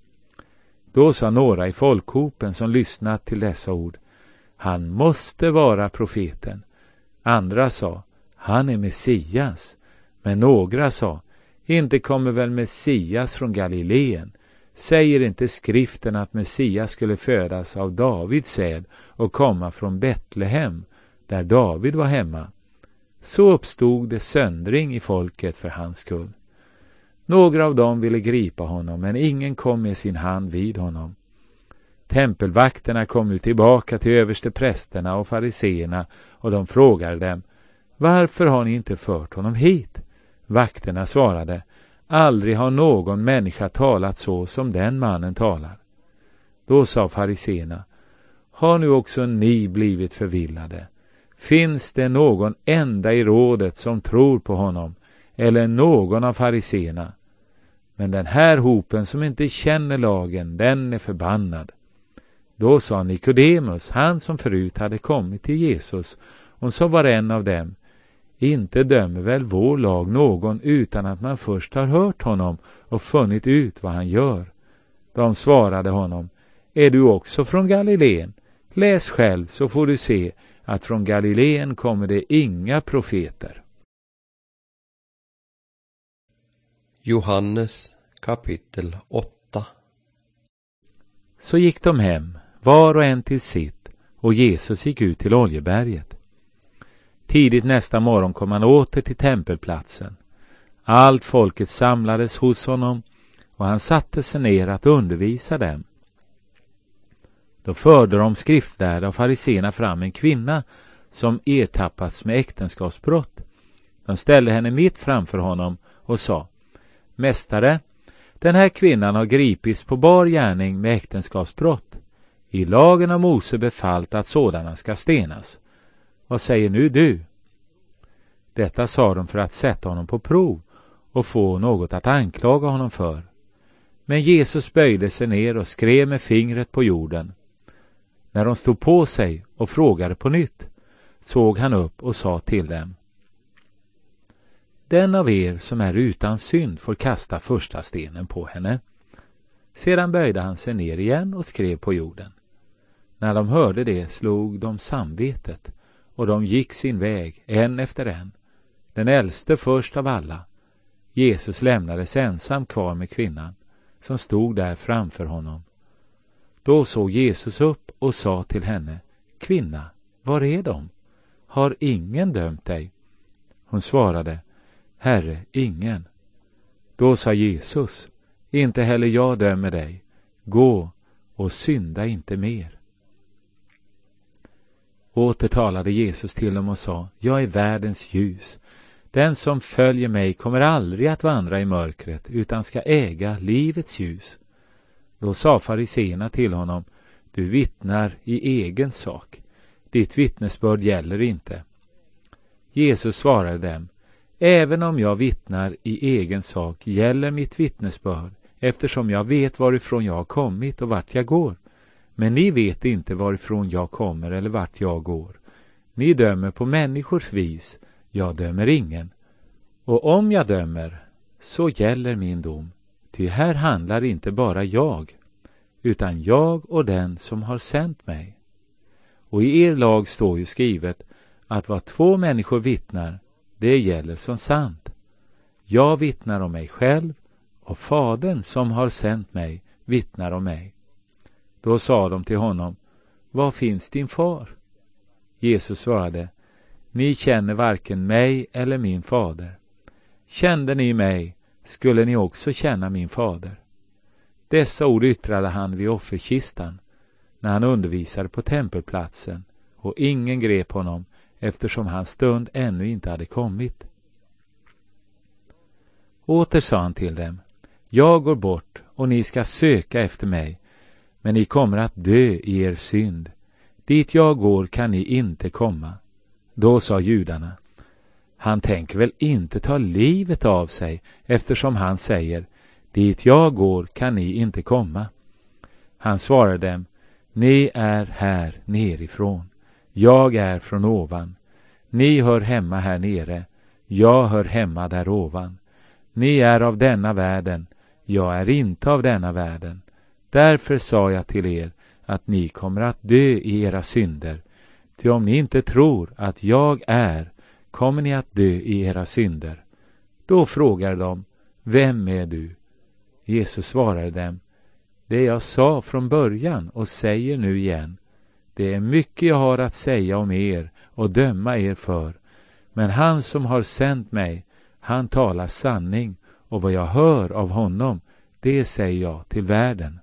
Då sa några i folkhopen som lyssnat till dessa ord: han måste vara profeten. Andra sa: han är Messias. Men några sa: inte kommer väl Messias från Galileen? Säger inte skriften att Messias skulle födas av Davids säd och komma från Betlehem, där David var hemma? Så uppstod det söndring i folket för hans skull. Några av dem ville gripa honom, men ingen kom med sin hand vid honom. Tempelvakterna kom nu tillbaka till översteprästerna och fariséerna, och de frågade dem: varför har ni inte fört honom hit? Vakterna svarade: aldrig har någon människa talat så som den mannen talar. Då sa fariséerna: har nu också ni blivit förvillade? Finns det någon enda i rådet som tror på honom, eller någon av fariséerna? Men den här hopen som inte känner lagen, den är förbannad. Då sa Nikodemus, han som förut hade kommit till Jesus och som var en av dem: inte dömer väl vår lag någon utan att man först har hört honom och funnit ut vad han gör? De svarade honom: är du också från Galileen? Läs själv så får du se att från Galileen kommer det inga profeter. Johannes kapitel 8. Så gick de hem, var och en till sitt, och Jesus gick ut till Oljeberget. Tidigt nästa morgon kom han åter till tempelplatsen. Allt folket samlades hos honom, och han satte sig ner att undervisa dem. Då förde de skriftlärda och fariséerna fram en kvinna som ertappats med äktenskapsbrott. De ställde henne mitt framför honom och sa: mästare, den här kvinnan har gripits på bar gärning med äktenskapsbrott. I lagen har Mose befallt att sådana ska stenas. Vad säger nu du? Detta sa de för att sätta honom på prov och få något att anklaga honom för. Men Jesus böjde sig ner och skrev med fingret på jorden. När de stod på sig och frågade på nytt, såg han upp och sa till dem: den av er som är utan synd får kasta första stenen på henne. Sedan böjde han sig ner igen och skrev på jorden. När de hörde det slog de samvetet, och de gick sin väg, en efter en. Den äldste först av alla. Jesus lämnades ensam kvar med kvinnan, som stod där framför honom. Då såg Jesus upp och sa till henne: kvinna, var är de? Har ingen dömt dig? Hon svarade: Herre, ingen. Då sa Jesus: inte heller jag dömer dig. Gå och synda inte mer. Åter talade Jesus till dem och sa: jag är världens ljus. Den som följer mig kommer aldrig att vandra i mörkret, utan ska äga livets ljus. Då sa fariséerna till honom: du vittnar i egen sak. Ditt vittnesbörd gäller inte. Jesus svarade dem: även om jag vittnar i egen sak gäller mitt vittnesbörd, eftersom jag vet varifrån jag har kommit och vart jag går. Men ni vet inte varifrån jag kommer eller vart jag går. Ni dömer på människors vis, jag dömer ingen. Och om jag dömer, så gäller min dom. Ty här handlar inte bara jag, utan jag och den som har sänt mig. Och i er lag står ju skrivet att vad 2 människor vittnar, det gäller som sant. Jag vittnar om mig själv, och Fadern som har sänt mig vittnar om mig. Då sa de till honom, var finns din far? Jesus svarade, ni känner varken mig eller min fader. Kände ni mig, skulle ni också känna min fader. Dessa ord yttrade han vid offerkistan, när han undervisade på tempelplatsen, och ingen grep honom, eftersom hans stund ännu inte hade kommit. Åter sa han till dem, jag går bort, och ni ska söka efter mig, men ni kommer att dö i er synd. Dit jag går kan ni inte komma. Då sa judarna, han tänker väl inte ta livet av sig, eftersom han säger, dit jag går kan ni inte komma. Han svarade dem, ni är här nerifrån, jag är från ovan. Ni hör hemma här nere, jag hör hemma där ovan. Ni är av denna världen, jag är inte av denna världen. Därför sa jag till er att ni kommer att dö i era synder. Ty om ni inte tror att jag är, kommer ni att dö i era synder. Då frågar de, vem är du? Jesus svarade dem, det jag sa från början och säger nu igen. Det är mycket jag har att säga om er och döma er för. Men han som har sänt mig, han talar sanning, och vad jag hör av honom, det säger jag till världen.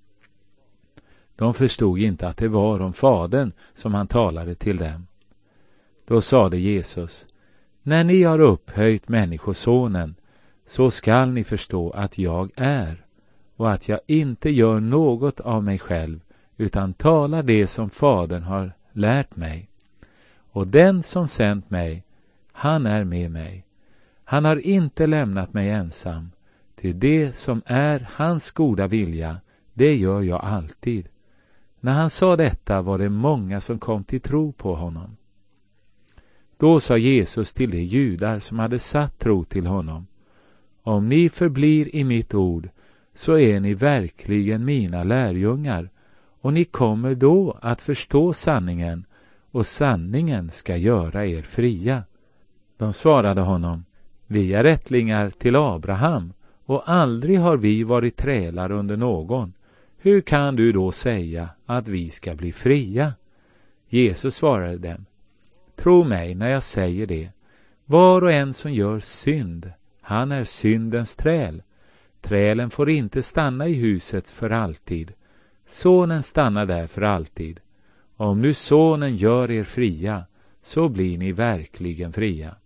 De förstod inte att det var om Fadern som han talade till dem. Då sade Jesus, när ni har upphöjt människosonen, så skall ni förstå att jag är, och att jag inte gör något av mig själv, utan talar det som Fadern har lärt mig. Och den som sänt mig, han är med mig. Han har inte lämnat mig ensam, till det som är hans goda vilja, det gör jag alltid. När han sa detta var det många som kom till tro på honom. Då sa Jesus till de judar som hade satt tro till honom, om ni förblir i mitt ord, så är ni verkligen mina lärjungar, och ni kommer då att förstå sanningen, och sanningen ska göra er fria. De svarade honom, vi är ättlingar till Abraham, och aldrig har vi varit trälar under någon. Hur kan du då säga att vi ska bli fria? Jesus svarade dem, tro mig när jag säger det. Var och en som gör synd, han är syndens träl. Trälen får inte stanna i huset för alltid. Sonen stannar där för alltid. Om nu sonen gör er fria, så blir ni verkligen fria.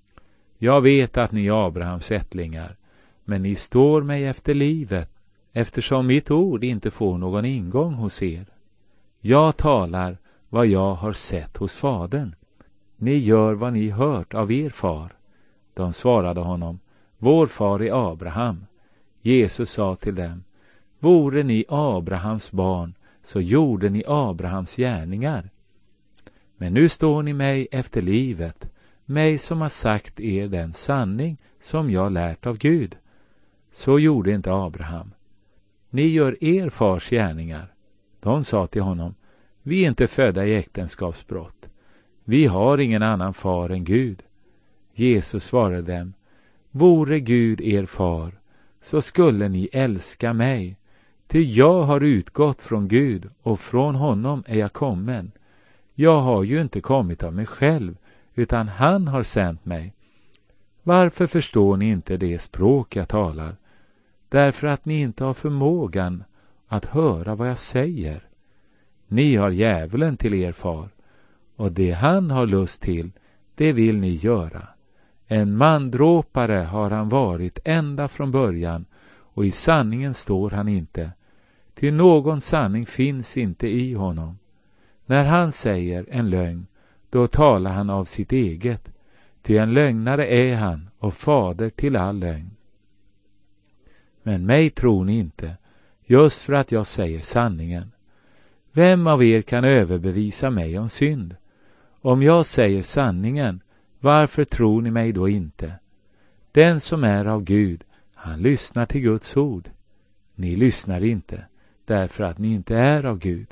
Jag vet att ni är Abrahams ättlingar, men ni står mig efter livet, eftersom mitt ord inte får någon ingång hos er. Jag talar vad jag har sett hos Fadern. Ni gör vad ni hört av er far. De svarade honom, vår far är Abraham. Jesus sa till dem, vore ni Abrahams barn, så gjorde ni Abrahams gärningar. Men nu står ni mig efter livet, mig som har sagt er den sanning som jag lärt av Gud. Så gjorde inte Abraham. Ni gör er fars gärningar. De sa till honom, vi är inte födda i äktenskapsbrott. Vi har ingen annan far än Gud. Jesus svarade dem, vore Gud er far, så skulle ni älska mig. Ty jag har utgått från Gud, och från honom är jag kommen. Jag har ju inte kommit av mig själv, utan han har sänt mig. Varför förstår ni inte det språk jag talar? Därför att ni inte har förmågan att höra vad jag säger. Ni har djävulen till er far, och det han har lust till, det vill ni göra. En mandråpare har han varit ända från början, och i sanningen står han inte. Ty någon sanning finns inte i honom. När han säger en lögn, då talar han av sitt eget. Ty en lögnare är han, och fader till all lögn. Men mig tror ni inte, just för att jag säger sanningen. Vem av er kan överbevisa mig om synd? Om jag säger sanningen, varför tror ni mig då inte? Den som är av Gud, han lyssnar till Guds ord. Ni lyssnar inte, därför att ni inte är av Gud.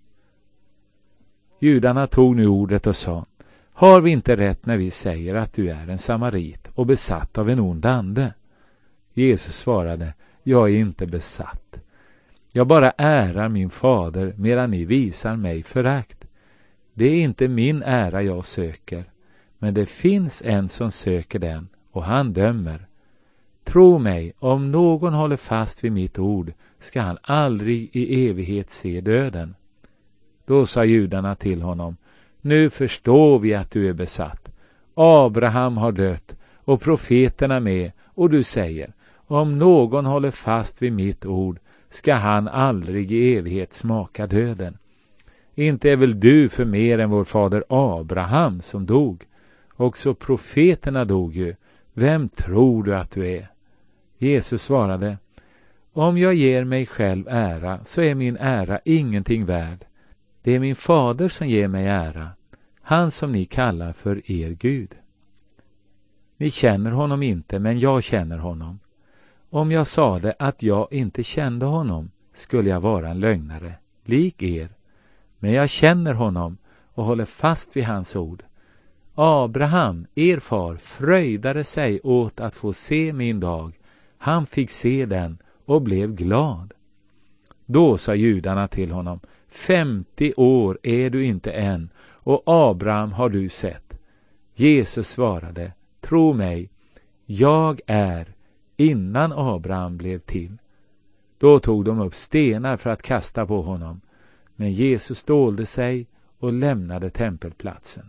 Judarna tog nu ordet och sa: har vi inte rätt när vi säger att du är en samarit och besatt av en ond ande? Jesus svarade: jag är inte besatt. Jag bara ärar min fader medan ni visar mig förakt. Det är inte min ära jag söker, men det finns en som söker den, och han dömer. Tro mig, om någon håller fast vid mitt ord ska han aldrig i evighet se döden. Då sa judarna till honom: nu förstår vi att du är besatt. Abraham har dött och profeterna med, och du säger: om någon håller fast vid mitt ord ska han aldrig i evighet smaka döden. Inte är väl du för mer än vår fader Abraham som dog? Också profeterna dog ju. Vem tror du att du är? Jesus svarade: om jag ger mig själv ära så är min ära ingenting värd. Det är min fader som ger mig ära, han som ni kallar för er Gud. Ni känner honom inte, men jag känner honom. Om jag sade att jag inte kände honom skulle jag vara en lögnare, lik er. Men jag känner honom och håller fast vid hans ord. Abraham, er far, fröjdade sig åt att få se min dag. Han fick se den och blev glad. Då sa judarna till honom: 50 år är du inte än, och Abraham har du sett. Jesus svarade: tro mig, jag är innan Abraham blev till. Då tog de upp stenar för att kasta på honom, men Jesus dolde sig och lämnade tempelplatsen.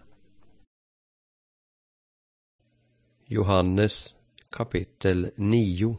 Johannes kapitel 9.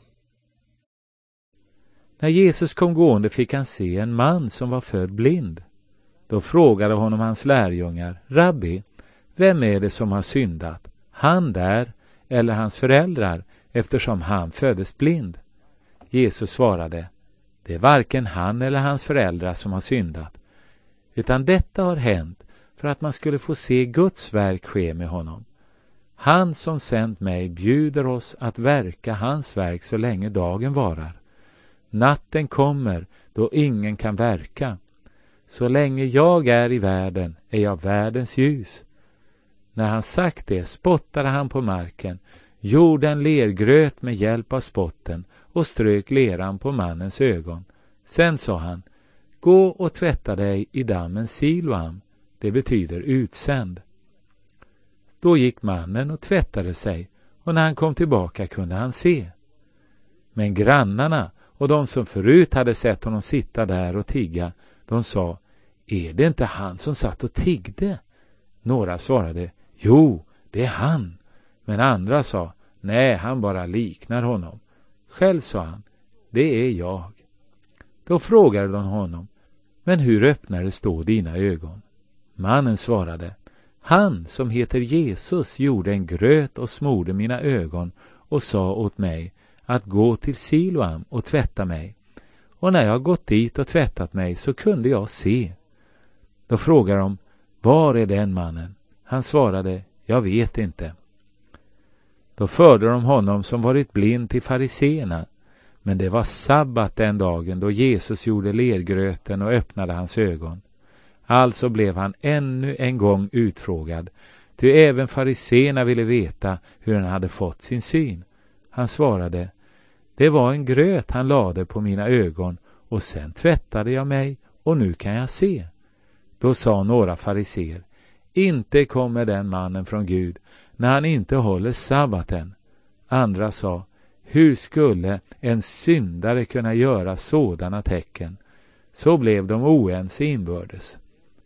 När Jesus kom gående fick han se en man som var född blind. Då frågade honom hans lärjungar: Rabbi, vem är det som har syndat? Han där eller hans föräldrar, eftersom han föddes blind? Jesus svarade: det är varken han eller hans föräldrar som har syndat, utan detta har hänt för att man skulle få se Guds verk ske med honom. Han som sänt mig bjuder oss att verka hans verk så länge dagen varar. Natten kommer då ingen kan verka. Så länge jag är i världen är jag världens ljus. När han sagt det spottade han på marken, gjorde en lergröt med hjälp av spotten och strök leran på mannens ögon. Sen sa han: gå och tvätta dig i dammen Siloam, det betyder utsänd. Då gick mannen och tvättade sig, och när han kom tillbaka kunde han se. Men grannarna och de som förut hade sett honom sitta där och tigga, de sa: är det inte han som satt och tiggde? Några svarade: jo, det är han. Men andra sa: nej, han bara liknar honom. Själv sa han: det är jag. Då frågade de honom: men hur öppnades då dina ögon? Mannen svarade: han som heter Jesus gjorde en gröt och smorde mina ögon och sa åt mig att gå till Siloam och tvätta mig. Och när jag gått dit och tvättat mig så kunde jag se. Då frågade de: var är den mannen? Han svarade: jag vet inte. Då förde de honom som varit blind till fariseerna. Men det var sabbat den dagen då Jesus gjorde lergröten och öppnade hans ögon. Alltså blev han ännu en gång utfrågad, ty även fariseerna ville veta hur han hade fått sin syn. Han svarade: det var en gröt han lade på mina ögon, och sen tvättade jag mig, och nu kan jag se. Då sa några fariseer: inte kommer den mannen från Gud, när han inte håller sabbaten. Andra sa: hur skulle en syndare kunna göra sådana tecken? Så blev de oense inbördes.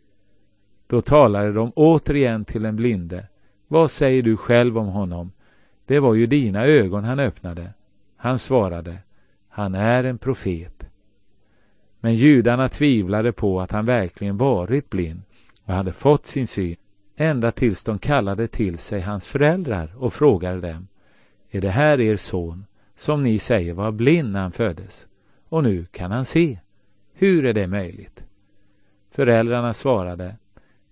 Då talade de återigen till den blinde: vad säger du själv om honom? Det var ju dina ögon han öppnade. Han svarade: han är en profet. Men judarna tvivlade på att han verkligen varit blind och hade fått sin syn, ända tills de kallade till sig hans föräldrar och frågade dem: är det här er son, som ni säger var blind när han föddes? Och nu kan han se. Hur är det möjligt? Föräldrarna svarade: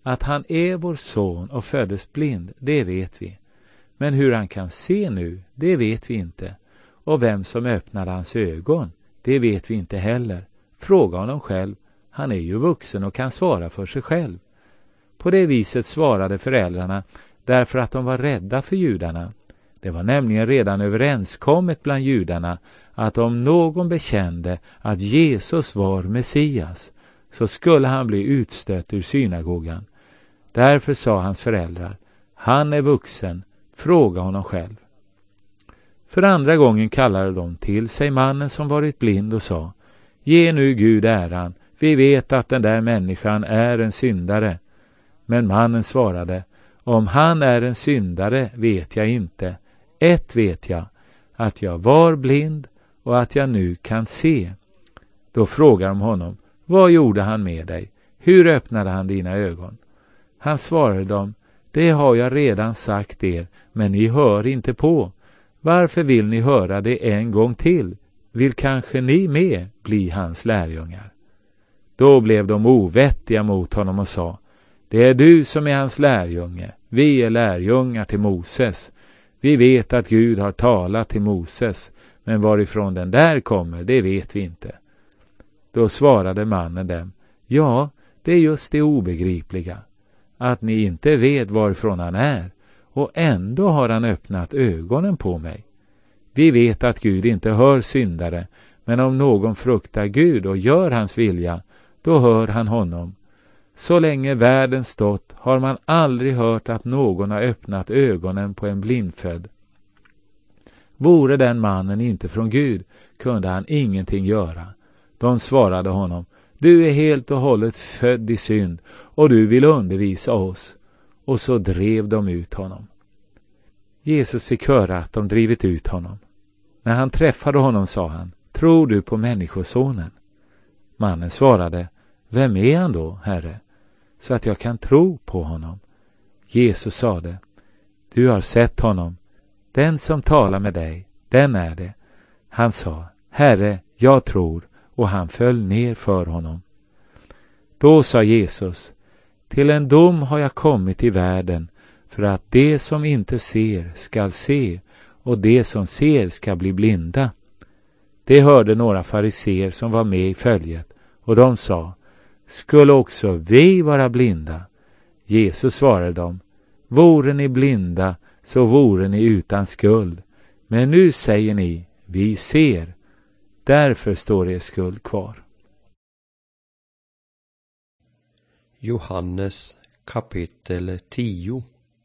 Att han är vår son och föddes blind, det vet vi. Men hur han kan se nu, det vet vi inte. Och vem som öppnade hans ögon, det vet vi inte heller. Fråga honom själv, han är ju vuxen och kan svara för sig själv. På det viset svarade föräldrarna därför att de var rädda för judarna. Det var nämligen redan överenskommet bland judarna att om någon bekände att Jesus var Messias så skulle han bli utstött ur synagogan. Därför sa hans föräldrar, han är vuxen, fråga honom själv. För andra gången kallade de till sig mannen som varit blind och sa, ge nu Gud äran, vi vet att den där människan är en syndare. Men mannen svarade, om han är en syndare vet jag inte. Ett vet jag, att jag var blind och att jag nu kan se. Då frågar de honom, vad gjorde han med dig? Hur öppnade han dina ögon? Han svarade dem, det har jag redan sagt er, men ni hör inte på. Varför vill ni höra det en gång till? Vill kanske ni med bli hans lärjungar? Då blev de ovettiga mot honom och sa, det är du som är hans lärjunge. Vi är lärjungar till Moses. Vi vet att Gud har talat till Moses, men varifrån den där kommer, det vet vi inte. Då svarade mannen dem, ja, det är just det obegripliga, att ni inte vet varifrån han är, och ändå har han öppnat ögonen på mig. Vi vet att Gud inte hör syndare, men om någon fruktar Gud och gör hans vilja, då hör han honom. Så länge världen stått har man aldrig hört att någon har öppnat ögonen på en blindfödd. Vore den mannen inte från Gud kunde han ingenting göra. De svarade honom, du är helt och hållet född i synd och du vill undervisa oss. Och så drev de ut honom. Jesus fick höra att de drivit ut honom. När han träffade honom sa han, tror du på människosonen? Mannen svarade, vem är han då, Herre? Så att jag kan tro på honom. Jesus sade, du har sett honom. Den som talar med dig, den är det. Han sa, Herre, jag tror, och han föll ner för honom. Då sa Jesus, till en dom har jag kommit i världen, för att det som inte ser skall se, och det som ser ska bli blinda. Det hörde några fariseer som var med i följet, och de sa, skulle också vi vara blinda? Jesus svarade dem, vore ni blinda så vore ni utan skuld. Men nu säger ni, vi ser. Därför står er skuld kvar. Johannes kapitel 10.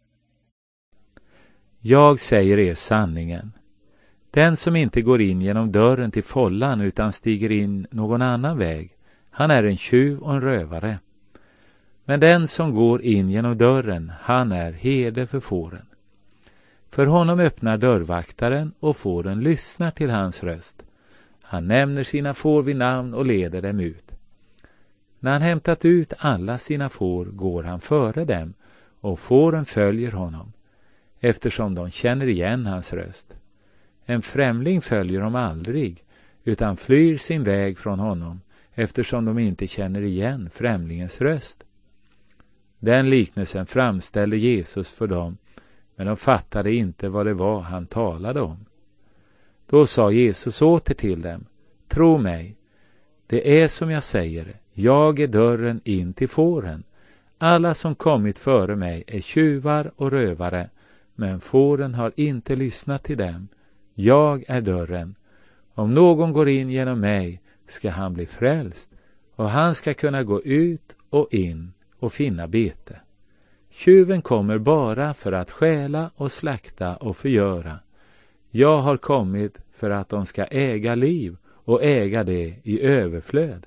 Jag säger er sanningen. Den som inte går in genom dörren till follan utan stiger in någon annan väg, han är en tjuv och en rövare. Men den som går in genom dörren, han är herde för fåren. För honom öppnar dörrvaktaren och fåren lyssnar till hans röst. Han nämner sina får vid namn och leder dem ut. När han hämtat ut alla sina får går han före dem och fåren följer honom, eftersom de känner igen hans röst. En främling följer dem aldrig, utan flyr sin väg från honom, eftersom de inte känner igen främlingens röst. Den liknelsen framställde Jesus för dem, men de fattade inte vad det var han talade om. Då sa Jesus åter till dem, tro mig, det är som jag säger, jag är dörren in till fåren. Alla som kommit före mig är tjuvar och rövare, men fåren har inte lyssnat till dem. Jag är dörren. Om någon går in genom mig ska han bli frälst, och han ska kunna gå ut och in och finna bete. Tjuven kommer bara för att stjäla och slakta och förgöra. Jag har kommit för att de ska äga liv och äga det i överflöd.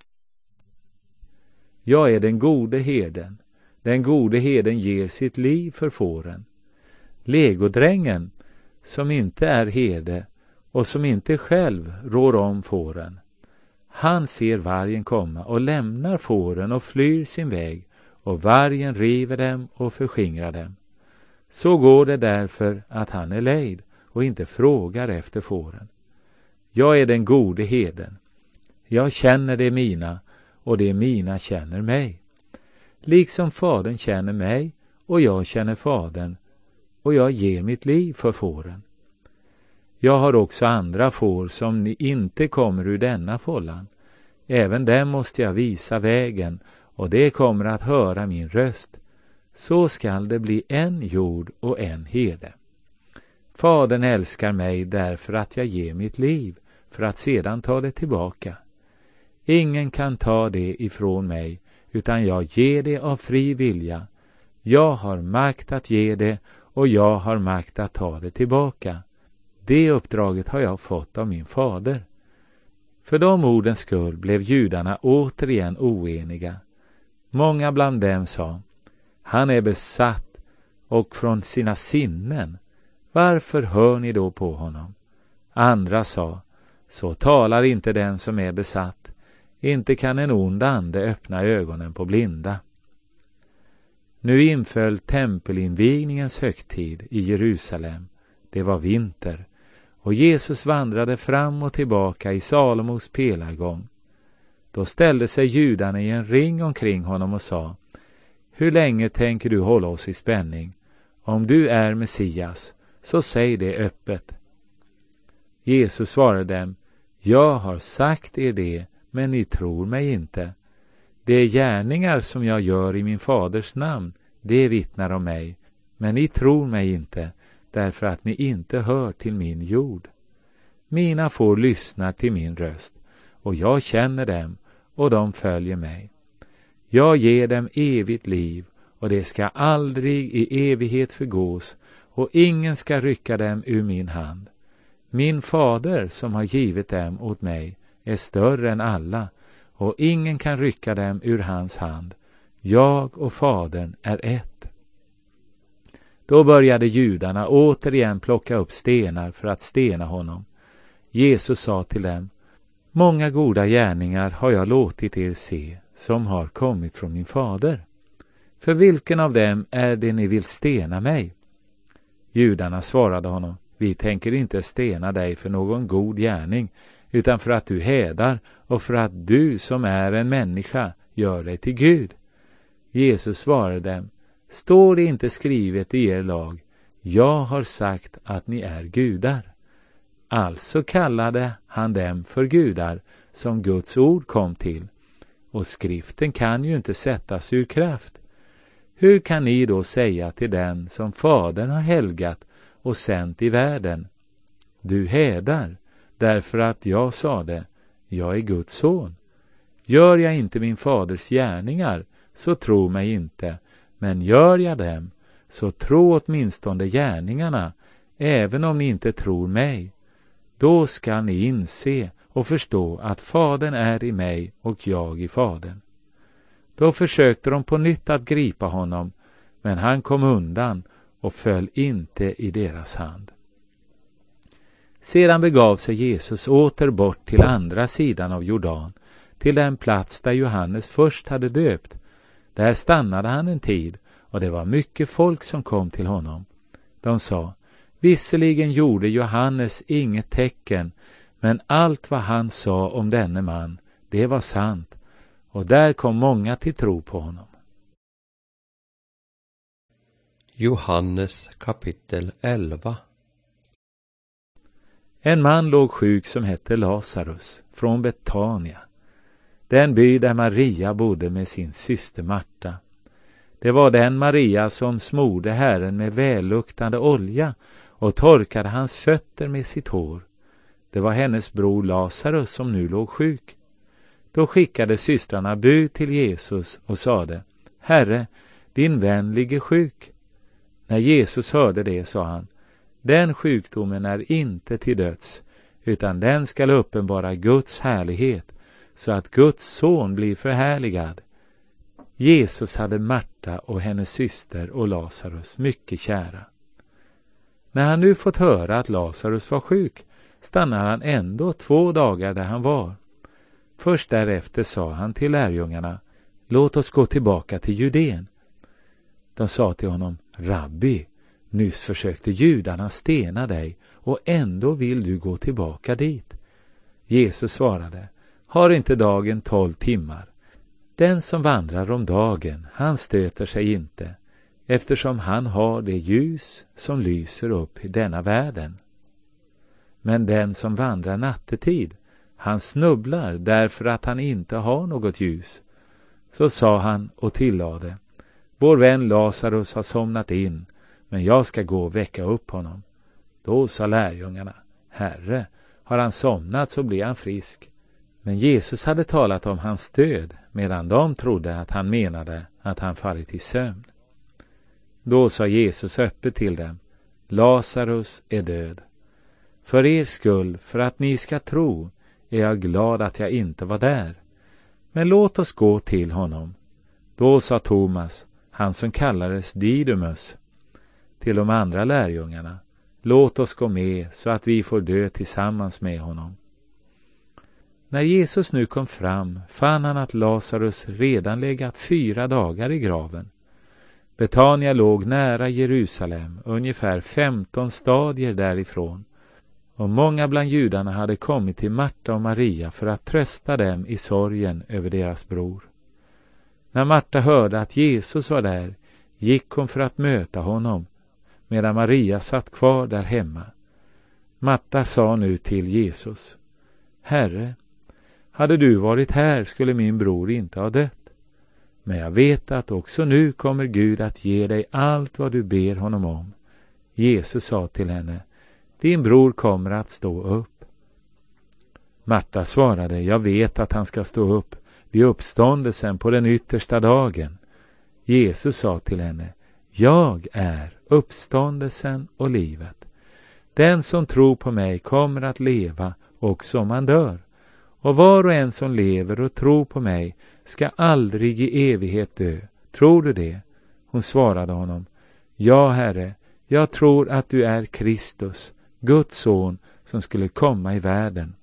Jag är den gode herden. Den gode herden ger sitt liv för fåren. Legodrängen, som inte är herde och som inte själv rår om fåren, han ser vargen komma och lämnar fåren och flyr sin väg, och vargen river dem och förskingrar dem. Så går det därför att han är lejd och inte frågar efter fåren. Jag är den gode herden. Jag känner det mina, och det mina känner mig. liksom Fadern känner mig och jag känner Fadern, och jag ger mitt liv för fåren. Jag har också andra får som ni inte kommer ur denna fållan. Även dem måste jag visa vägen, och det kommer att höra min röst. Så skall det bli en jord och en herde. Fadern älskar mig därför att jag ger mitt liv, för att sedan ta det tillbaka. Ingen kan ta det ifrån mig, utan jag ger det av fri vilja. Jag har makt att ge det, och jag har makt att ta det tillbaka. Det uppdraget har jag fått av min fader. För de ordens skull blev judarna återigen oeniga. Många bland dem sa: han är besatt och från sina sinnen. Varför hör ni då på honom? Andra sa: så talar inte den som är besatt. Inte kan en ond ande öppna ögonen på blinda. Nu inföll tempelinvigningens högtid i Jerusalem. Det var vinter, och Jesus vandrade fram och tillbaka i Salomos pelargång. Då ställde sig judarna i en ring omkring honom och sa: hur länge tänker du hålla oss i spänning? Om du är Messias, så säg det öppet. Jesus svarade dem: jag har sagt er det, men ni tror mig inte. De gärningar som jag gör i min faders namn, det vittnar om mig, men ni tror mig inte, därför att ni inte hör till min jord. Mina får lyssnar till min röst, och jag känner dem, och de följer mig. Jag ger dem evigt liv, och det ska aldrig i evighet förgås, och ingen ska rycka dem ur min hand. Min fader som har givit dem åt mig är större än alla, och ingen kan rycka dem ur hans hand. Jag och fadern är ett. Då började judarna återigen plocka upp stenar för att stena honom. Jesus sa till dem: många goda gärningar har jag låtit er se, som har kommit från min fader. För vilken av dem är det ni vill stena mig? Judarna svarade honom: vi tänker inte stena dig för någon god gärning, utan för att du hädar och för att du som är en människa gör dig till Gud. Jesus svarade dem: står det inte skrivet i er lag, jag har sagt att ni är gudar? Alltså kallade han dem för gudar som Guds ord kom till, och skriften kan ju inte sättas ur kraft. Hur kan ni då säga till den som fadern har helgat och sänt i världen: du hädar, därför att jag sade, jag är Guds son? Gör jag inte min faders gärningar, så tro mig inte, men gör jag dem, så tro åtminstone gärningarna, även om ni inte tror mig. Då ska ni inse och förstå att fadern är i mig och jag i fadern. Då försökte de på nytt att gripa honom, men han kom undan och föll inte i deras hand. Sedan begav sig Jesus åter bort till andra sidan av Jordan, till den plats där Johannes först hade döpt. Där stannade han en tid, och det var mycket folk som kom till honom. De sa: visserligen gjorde Johannes inget tecken, men allt vad han sa om denne man, det var sant. Och där kom många till tro på honom. Johannes kapitel 11. En man låg sjuk som hette Lazarus, från Betania, den by där Maria bodde med sin syster Marta. Det var den Maria som smorde Herren med välluktande olja och torkade hans fötter med sitt hår. Det var hennes bror Lazarus som nu låg sjuk. Då skickade systrarna bud till Jesus och sade: Herre, din vän ligger sjuk. När Jesus hörde det sa han: den sjukdomen är inte till döds, utan den skall uppenbara Guds härlighet, så att Guds son blir förhärligad. Jesus hade Marta och hennes syster och Lazarus mycket kära. När han nu fått höra att Lazarus var sjuk, stannade han ändå 2 dagar där han var. Först därefter sa han till lärjungarna: låt oss gå tillbaka till Judén. De sa till honom: Rabbi, nyss försökte judarna stena dig, och ändå vill du gå tillbaka dit. Jesus svarade: har inte dagen 12 timmar? Den som vandrar om dagen, han stöter sig inte, eftersom han har det ljus som lyser upp i denna världen. Men den som vandrar nattetid, han snubblar därför att han inte har något ljus. Så sa han och tillade: vår vän Lazarus har somnat in, men jag ska gå och väcka upp honom. Då sa lärjungarna: Herre, har han somnat så blir han frisk. Men Jesus hade talat om hans död, medan de trodde att han menade att han fallit i sömn. Då sa Jesus öppet till dem: Lazarus är död. För er skull, för att ni ska tro, är jag glad att jag inte var där. Men låt oss gå till honom. Då sa Thomas, han som kallades Didymus, till de andra lärjungarna: låt oss gå med så att vi får dö tillsammans med honom. När Jesus nu kom fram fann han att Lazarus redan legat 4 dagar i graven. Betania låg nära Jerusalem, ungefär 15 stadier därifrån. Och många bland judarna hade kommit till Marta och Maria för att trösta dem i sorgen över deras bror. När Marta hörde att Jesus var där gick hon för att möta honom, medan Maria satt kvar där hemma. Marta sa nu till Jesus: Herre, hade du varit här skulle min bror inte ha dött. Men jag vet att också nu kommer Gud att ge dig allt vad du ber honom om. Jesus sa till henne: din bror kommer att stå upp. Marta svarade: jag vet att han ska stå upp vid uppståndelsen på den yttersta dagen. Jesus sa till henne: jag är uppståndelsen och livet. Den som tror på mig kommer att leva också om han dör. Och var och en som lever och tror på mig ska aldrig i evighet dö. Tror du det? Hon svarade honom: ja, Herre, jag tror att du är Kristus, Guds son som skulle komma i världen.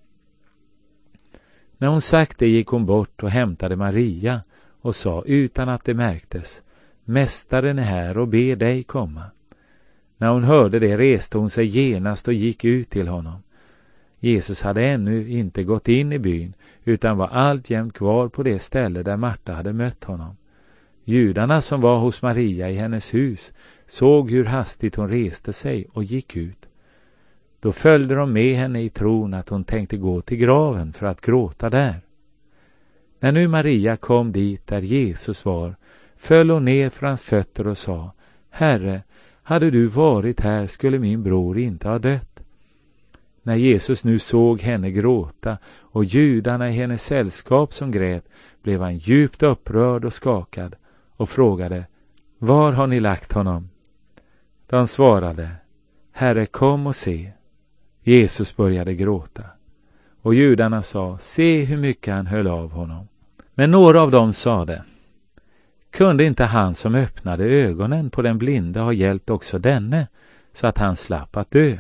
När hon sagt det gick hon bort och hämtade Maria och sa utan att det märktes: Mästaren är här och ber dig komma. När hon hörde det reste hon sig genast och gick ut till honom. Jesus hade ännu inte gått in i byn utan var alltjämt kvar på det ställe där Marta hade mött honom. Judarna som var hos Maria i hennes hus såg hur hastigt hon reste sig och gick ut. Då följde de med henne i tron att hon tänkte gå till graven för att gråta där. När nu Maria kom dit där Jesus var, föll hon ner för hans fötter och sa: Herre, hade du varit här skulle min bror inte ha dött. När Jesus nu såg henne gråta och judarna i hennes sällskap som grät, blev han djupt upprörd och skakad och frågade: var har ni lagt honom? De svarade: Herre, kom och se. Jesus började gråta. Och judarna sa: se hur mycket han höll av honom. Men några av dem sade: kunde inte han som öppnade ögonen på den blinde ha hjälpt också denne, så att han slapp att dö?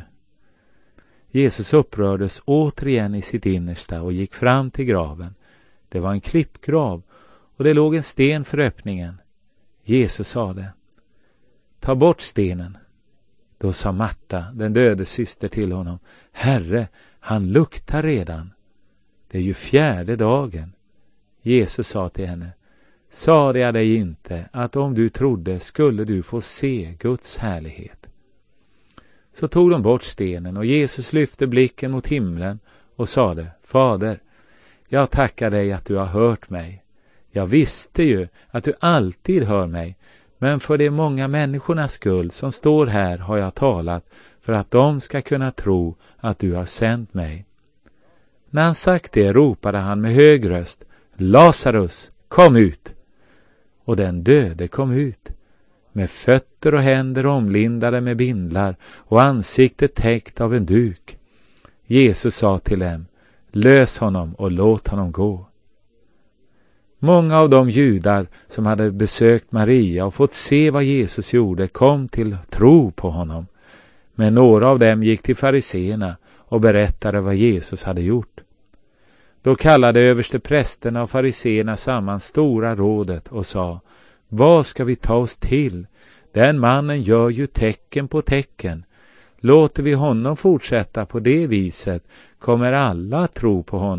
Jesus upprördes återigen i sitt innersta och gick fram till graven. Det var en klippgrav och det låg en sten för öppningen. Jesus sade: ta bort stenen. Då sa Marta, den döde syster, till honom: Herre, han luktar redan. Det är ju 4:e dagen. Jesus sa till henne: sade jag dig inte att om du trodde skulle du få se Guds härlighet? Så tog de bort stenen och Jesus lyfte blicken mot himlen och sade: Fader, jag tackar dig att du har hört mig. Jag visste ju att du alltid hör mig, men för de många människornas skull som står här har jag talat, för att de ska kunna tro att du har sänt mig. När han sagt det ropade han med hög röst: Lazarus, kom ut! Och den döde kom ut, med fötter och händer omlindade med bindlar och ansiktet täckt av en duk. Jesus sa till dem: lös honom och låt honom gå. Många av de judar som hade besökt Maria och fått se vad Jesus gjorde kom till tro på honom. Men några av dem gick till fariseerna och berättade vad Jesus hade gjort. Då kallade översteprästerna och fariseerna samman stora rådet och sa: vad ska vi ta oss till? Den mannen gör ju tecken på tecken. Låter vi honom fortsätta på det viset kommer alla att tro på honom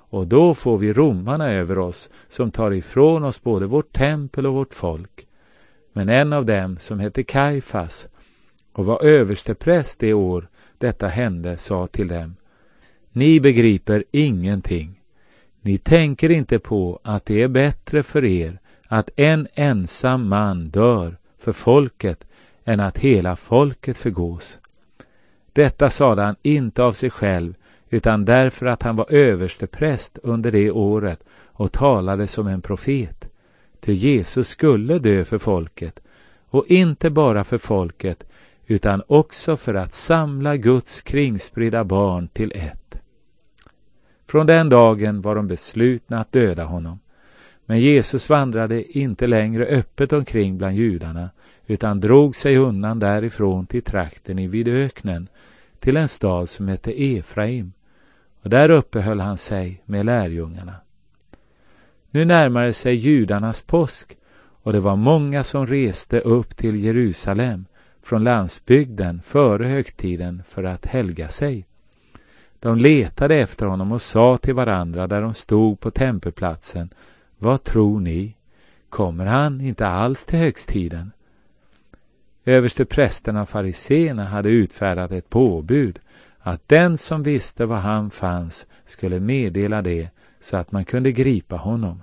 och då får vi romarna över oss som tar ifrån oss både vårt tempel och vårt folk. Men en av dem som hette Kajfas och var överstepräst det år detta hände sa till dem: Ni begriper ingenting. Ni tänker inte på att det är bättre för er att en ensam man dör för folket än att hela folket förgås. Detta sade han inte av sig själv, utan därför att han var överstepräst under det året och talade som en profet. Ty Jesus skulle dö för folket, och inte bara för folket, utan också för att samla Guds kringspridda barn till ett. Från den dagen var de beslutna att döda honom. Men Jesus vandrade inte längre öppet omkring bland judarna, utan drog sig undan därifrån till trakten i vidöknen, till en stad som hette Efraim, och där uppehöll han sig med lärjungarna. Nu närmade sig judarnas påsk, och det var många som reste upp till Jerusalem från landsbygden före högtiden för att helga sig. De letade efter honom och sa till varandra där de stod på tempelplatsen: Vad tror ni? Kommer han inte alls till högtiden? Översteprästerna och fariséerna hade utfärdat ett påbud att den som visste var han fanns skulle meddela det, så att man kunde gripa honom.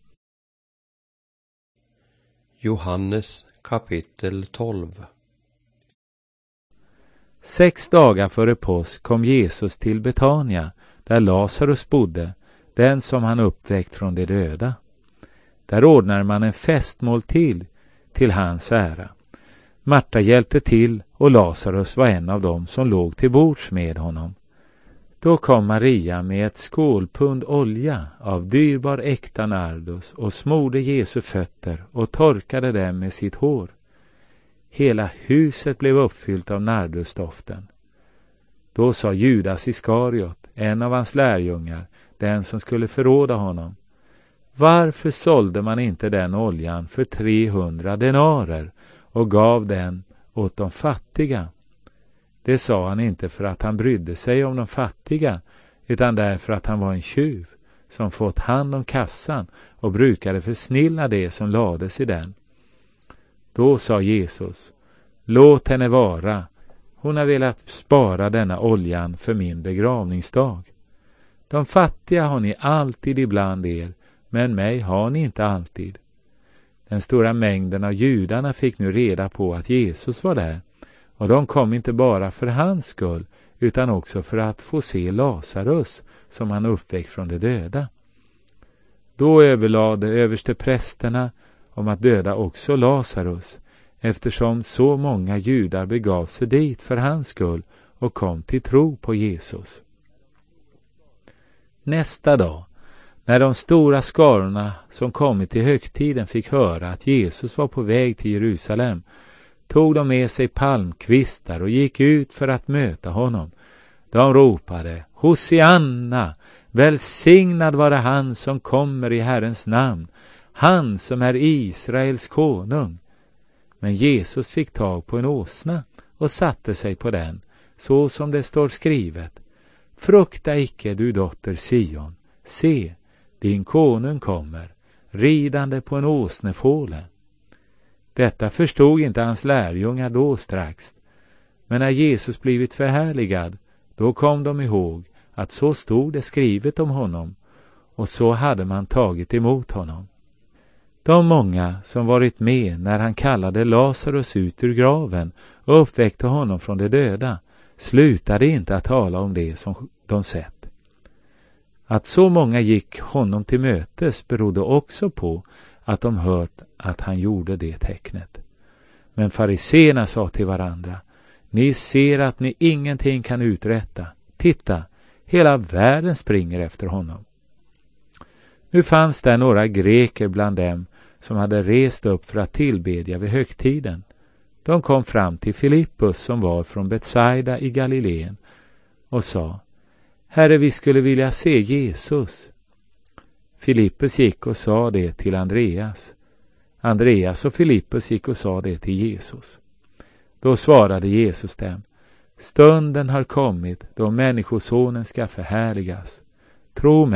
Johannes kapitel 12. 6 dagar före påsk kom Jesus till Betania, där Lazarus bodde, den som han uppväckt från de döda. Där ordnade man en festmåltid till hans ära. Marta hjälpte till, och Lazarus var en av dem som låg till bords med honom. Då kom Maria med ett skålpund olja av dyrbar äkta nardus och smorde Jesu fötter och torkade dem med sitt hår. Hela huset blev uppfyllt av nardusdoften. Då sa Judas Iskariot, en av hans lärjungar, den som skulle förråda honom: Varför sålde man inte den oljan för 300 denarer och gav den åt de fattiga? Det sa han inte för att han brydde sig om de fattiga, utan därför att han var en tjuv som fått hand om kassan och brukade försnilla det som lades i den. Då sa Jesus: Låt henne vara. Hon har velat spara denna oljan för min begravningsdag. De fattiga har ni alltid ibland er, men mig har ni inte alltid. Den stora mängden av judarna fick nu reda på att Jesus var där, och de kom inte bara för hans skull, utan också för att få se Lazarus, som han uppväckt från de döda. Då överlade översteprästerna om att döda också Lazarus, eftersom så många judar begav sig dit för hans skull och kom till tro på Jesus. Nästa dag, när de stora skarorna som kommit till högtiden fick höra att Jesus var på väg till Jerusalem, tog de med sig palmkvistar och gick ut för att möta honom. De ropade: Hosianna, välsignad vare han som kommer i Herrens namn, han som är Israels konung. Men Jesus fick tag på en åsna och satte sig på den, så som det står skrivet: Frukta icke, du dotter Sion, se, din konung kommer, ridande på en åsnefåle. Detta förstod inte hans lärjungar då strax, men när Jesus blivit förhärligad, då kom de ihåg att så stod det skrivet om honom, och så hade man tagit emot honom. De många som varit med när han kallade Lazarus ut ur graven och uppväckte honom från de döda slutade inte att tala om det som de sett. Att så många gick honom till mötes berodde också på att de hört att han gjorde det tecknet. Men fariséerna sa till varandra: Ni ser att ni ingenting kan uträtta. Titta, hela världen springer efter honom. Nu fanns där några greker bland dem som hade rest upp för att tillbedja vid högtiden. De kom fram till Filippus som var från Betsaida i Galileen och sa: Herre, vi skulle vilja se Jesus. Filippus gick och sa det till Andreas. Andreas och Filippus gick och sa det till Jesus. Då svarade Jesus dem: Stunden har kommit då människosonen ska förhärligas. Tro mig,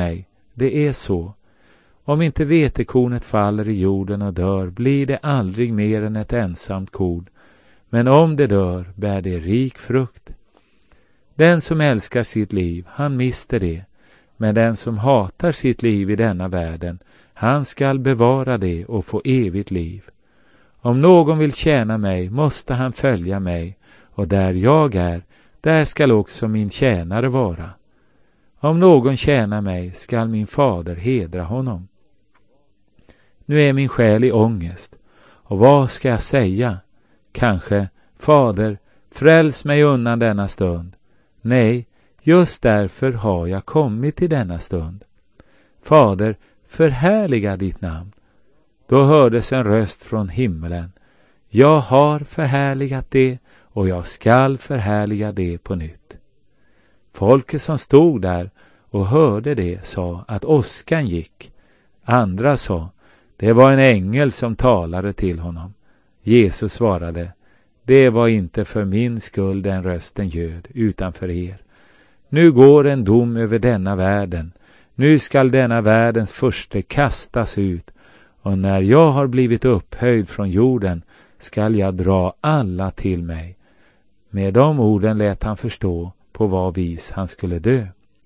det är så. Om inte vetekornet faller i jorden och dör blir det aldrig mer än ett ensamt korn. Men om det dör bär det rik frukt. Den som älskar sitt liv, han mister det. Men den som hatar sitt liv i denna världen, han skall bevara det och få evigt liv. Om någon vill tjäna mig måste han följa mig, och där jag är, där skall också min tjänare vara. Om någon tjänar mig skall min fader hedra honom. Nu är min själ i ångest, och vad ska jag säga? Kanske, Fader, fräls mig undan denna stund. Nej, just därför har jag kommit till denna stund. Fader, förhärliga ditt namn. Då hördes en röst från himmelen. Jag har förhärligat det, och jag skall förhärliga det på nytt. Folket som stod där och hörde det sa att åskan gick. Andra sa, det var en ängel som talade till honom. Jesus svarade, det var inte för min skull den rösten ljöd, utan för er. Nu går en dom över denna världen. Nu skall denna världens furste kastas ut, och när jag har blivit upphöjd från jorden skall jag dra alla till mig. Med de orden lät han förstå på vad vis han skulle dö.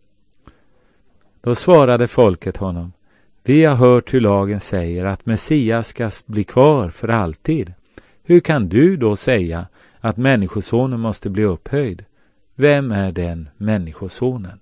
Då svarade folket honom, vi har hört hur lagen säger att Messias ska bli kvar för alltid. Hur kan du då säga att människosonen måste bli upphöjd? Vem är den människosonen?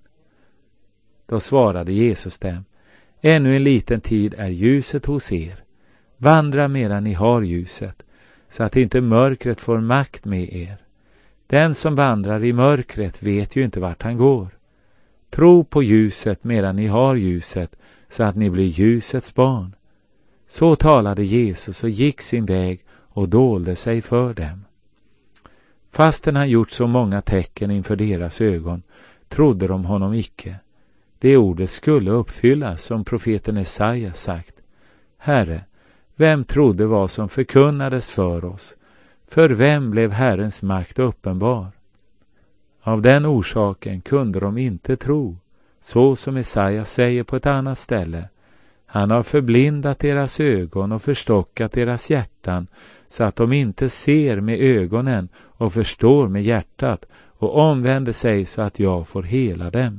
Då svarade Jesus dem, ännu en liten tid är ljuset hos er. Vandra medan ni har ljuset, så att inte mörkret får makt med er. Den som vandrar i mörkret vet ju inte vart han går. Tro på ljuset medan ni har ljuset, så att ni blir ljusets barn. Så talade Jesus och gick sin väg och dolde sig för dem. Fastän han gjort så många tecken inför deras ögon, trodde de honom icke. Det ordet skulle uppfyllas som profeten Esaja sagt. Herre, vem trodde vad som förkunnades för oss? För vem blev Herrens makt uppenbar? Av den orsaken kunde de inte tro, så som Esaja säger på ett annat ställe. Han har förblindat deras ögon och förstockat deras hjärtan, så att de inte ser med ögonen och förstår med hjärtat och omvänder sig så att jag får hela dem.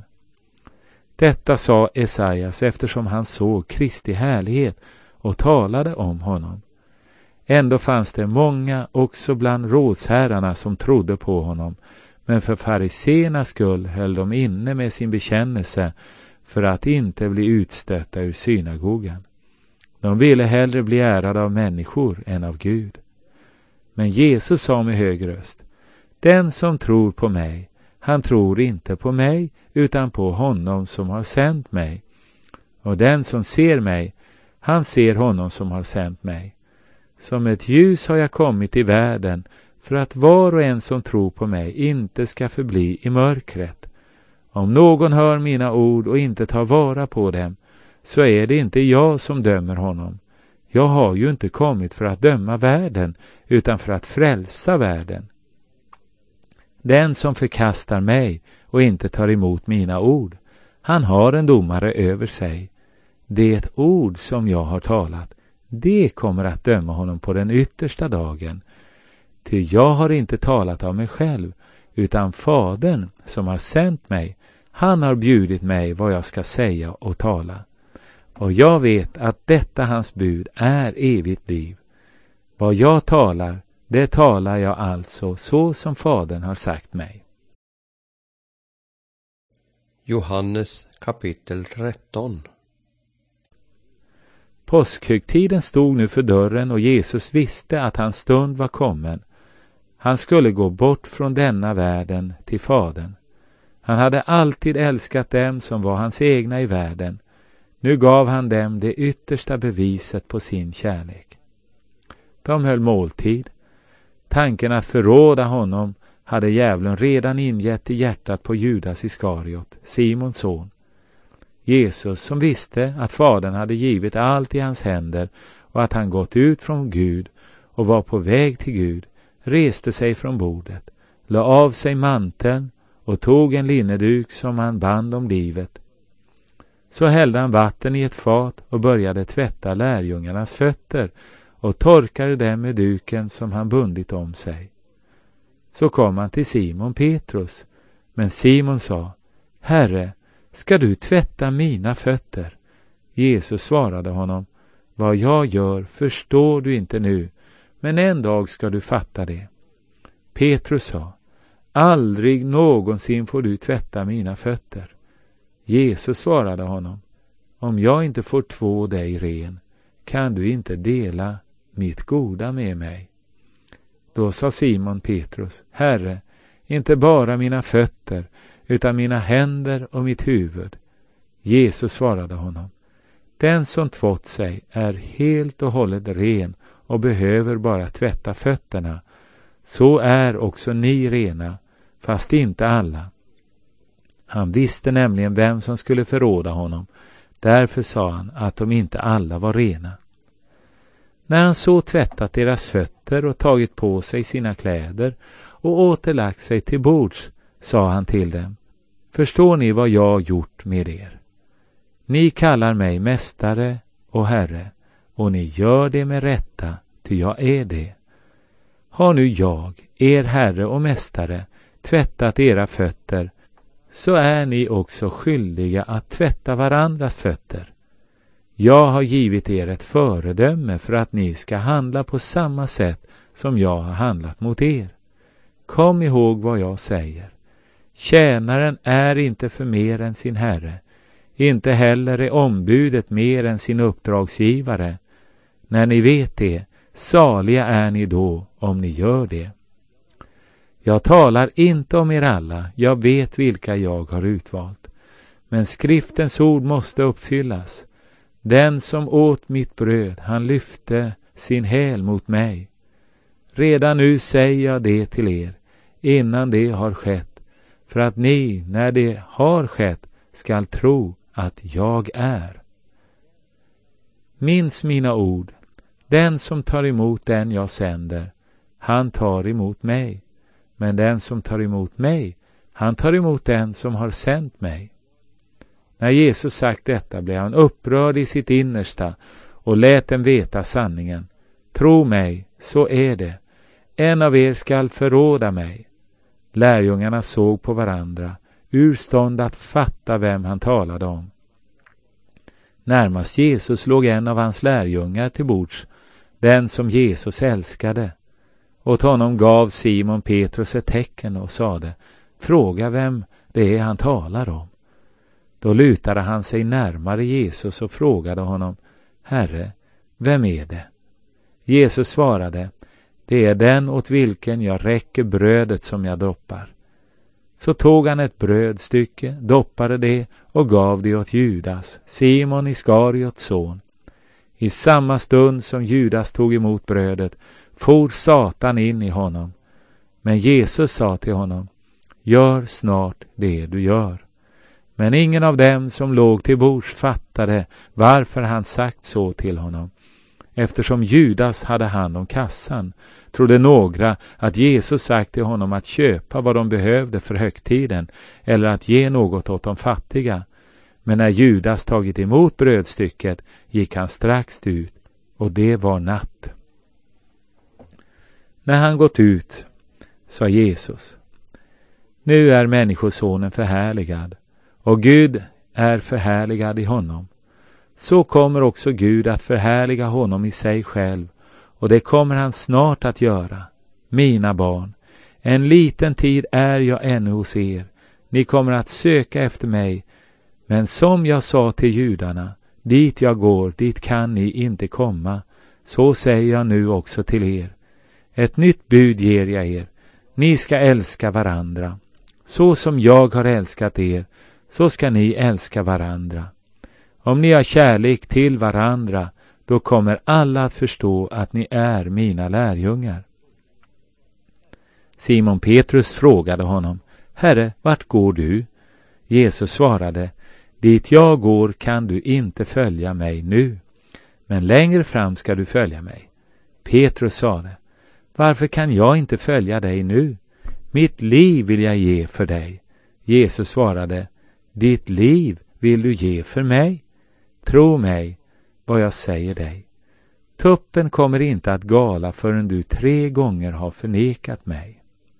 Detta sa Esajas eftersom han såg Kristi härlighet och talade om honom. Ändå fanns det många också bland rådsherrarna som trodde på honom, men för fariseernas skull höll de inne med sin bekännelse för att inte bli utstötta ur synagogan. De ville hellre bli ärade av människor än av Gud. Men Jesus sa med hög röst, den som tror på mig, han tror inte på mig utan på honom som har sänt mig. Och den som ser mig, han ser honom som har sänt mig. Som ett ljus har jag kommit i världen för att var och en som tror på mig inte ska förbli i mörkret. Om någon hör mina ord och inte tar vara på dem, så är det inte jag som dömer honom. Jag har ju inte kommit för att döma världen, utan för att frälsa världen. Den som förkastar mig och inte tar emot mina ord, han har en domare över sig. Det ord som jag har talat, det kommer att döma honom på den yttersta dagen. Ty jag har inte talat av mig själv, utan Fadern som har sänt mig, han har bjudit mig vad jag ska säga och tala. Och jag vet att detta hans bud är evigt liv. Vad jag talar, det talar jag alltså så som Fadern har sagt mig. Johannes kapitel 13. Påskhögtiden stod nu för dörren och Jesus visste att hans stund var kommen. Han skulle gå bort från denna världen till Fadern. Han hade alltid älskat dem som var hans egna i världen. Nu gav han dem det yttersta beviset på sin kärlek. De höll måltid. Tanken att förråda honom hade djävulen redan ingett i hjärtat på Judas Iskariot, Simons son. Jesus, som visste att Fadern hade givit allt i hans händer och att han gått ut från Gud och var på väg till Gud, reste sig från bordet, la av sig manteln och tog en linneduk som han band om livet. Så hällde han vatten i ett fat och började tvätta lärjungarnas fötter och torkade dem med duken som han bundit om sig. Så kom han till Simon Petrus, men Simon sa: Herre, ska du tvätta mina fötter? Jesus svarade honom: Vad jag gör förstår du inte nu, men en dag ska du fatta det. Petrus sa: Aldrig någonsin får du tvätta mina fötter. Jesus svarade honom: Om jag inte får två dig ren, kan du inte dela mitt goda med mig. Då sa Simon Petrus: Herre, inte bara mina fötter, utan mina händer och mitt huvud. Jesus svarade honom: Den som tvått sig är helt och hållet ren och behöver bara tvätta fötterna. Så är också ni rena, fast inte alla. Han visste nämligen vem som skulle förråda honom. Därför sa han att de inte alla var rena. När han så tvättat deras fötter och tagit på sig sina kläder och återlagt sig till bords, sa han till dem: Förstår ni vad jag gjort med er? Ni kallar mig mästare och herre, och ni gör det med rätta, ty jag är det. Har nu jag, er herre och mästare, tvättat era fötter, så är ni också skyldiga att tvätta varandras fötter. Jag har givit er ett föredöme för att ni ska handla på samma sätt som jag har handlat mot er. Kom ihåg vad jag säger. Tjänaren är inte för mer än sin herre. Inte heller är ombudet mer än sin uppdragsgivare. När ni vet det, saliga är ni då om ni gör det. Jag talar inte om er alla, jag vet vilka jag har utvalt. Men skriftens ord måste uppfyllas. Den som åt mitt bröd, han lyfte sin häl mot mig. Redan nu säger jag det till er, innan det har skett, för att ni, när det har skett, skall tro att jag är. Minns mina ord. Den som tar emot den jag sänder, han tar emot mig. Men den som tar emot mig, han tar emot den som har sänt mig. När Jesus sagt detta blev han upprörd i sitt innersta och lät dem veta sanningen. Tro mig, så är det. En av er skall förråda mig. Lärjungarna såg på varandra, ur stånd att fatta vem han talade om. Närmast Jesus låg en av hans lärjungar till bords, den som Jesus älskade. Åt honom gav Simon Petrus ett tecken och sade: Fråga vem det är han talar om. Då lutade han sig närmare Jesus och frågade honom: Herre, vem är det? Jesus svarade: Det är den åt vilken jag räcker brödet som jag doppar. Så tog han ett brödstycke, doppade det och gav det åt Judas, Simon Iskariots son. I samma stund som Judas tog emot brödet for Satan in i honom. Men Jesus sa till honom: Gör snart det du gör. Men ingen av dem som låg till bords fattade varför han sagt så till honom. Eftersom Judas hade hand om kassan, trodde några att Jesus sagt till honom att köpa vad de behövde för högtiden eller att ge något åt de fattiga. Men när Judas tagit emot brödstycket gick han strax ut, och det var natt. När han gått ut, sa Jesus: Nu är människosonen förhärligad, och Gud är förhärligad i honom. Så kommer också Gud att förhärliga honom i sig själv, och det kommer han snart att göra. Mina barn, en liten tid är jag ännu hos er. Ni kommer att söka efter mig, men som jag sa till judarna, dit jag går, dit kan ni inte komma. Så säger jag nu också till er. Ett nytt bud ger jag er. Ni ska älska varandra. Så som jag har älskat er, så ska ni älska varandra. Om ni har kärlek till varandra, då kommer alla att förstå att ni är mina lärjungar. Simon Petrus frågade honom: Herre, vart går du? Jesus svarade: Dit jag går kan du inte följa mig nu, men längre fram ska du följa mig. Petrus sade: Varför kan jag inte följa dig nu? Mitt liv vill jag ge för dig. Jesus svarade: Ditt liv vill du ge för mig? Tro mig, vad jag säger dig. Tuppen kommer inte att gala förrän du 3 gånger har förnekat mig.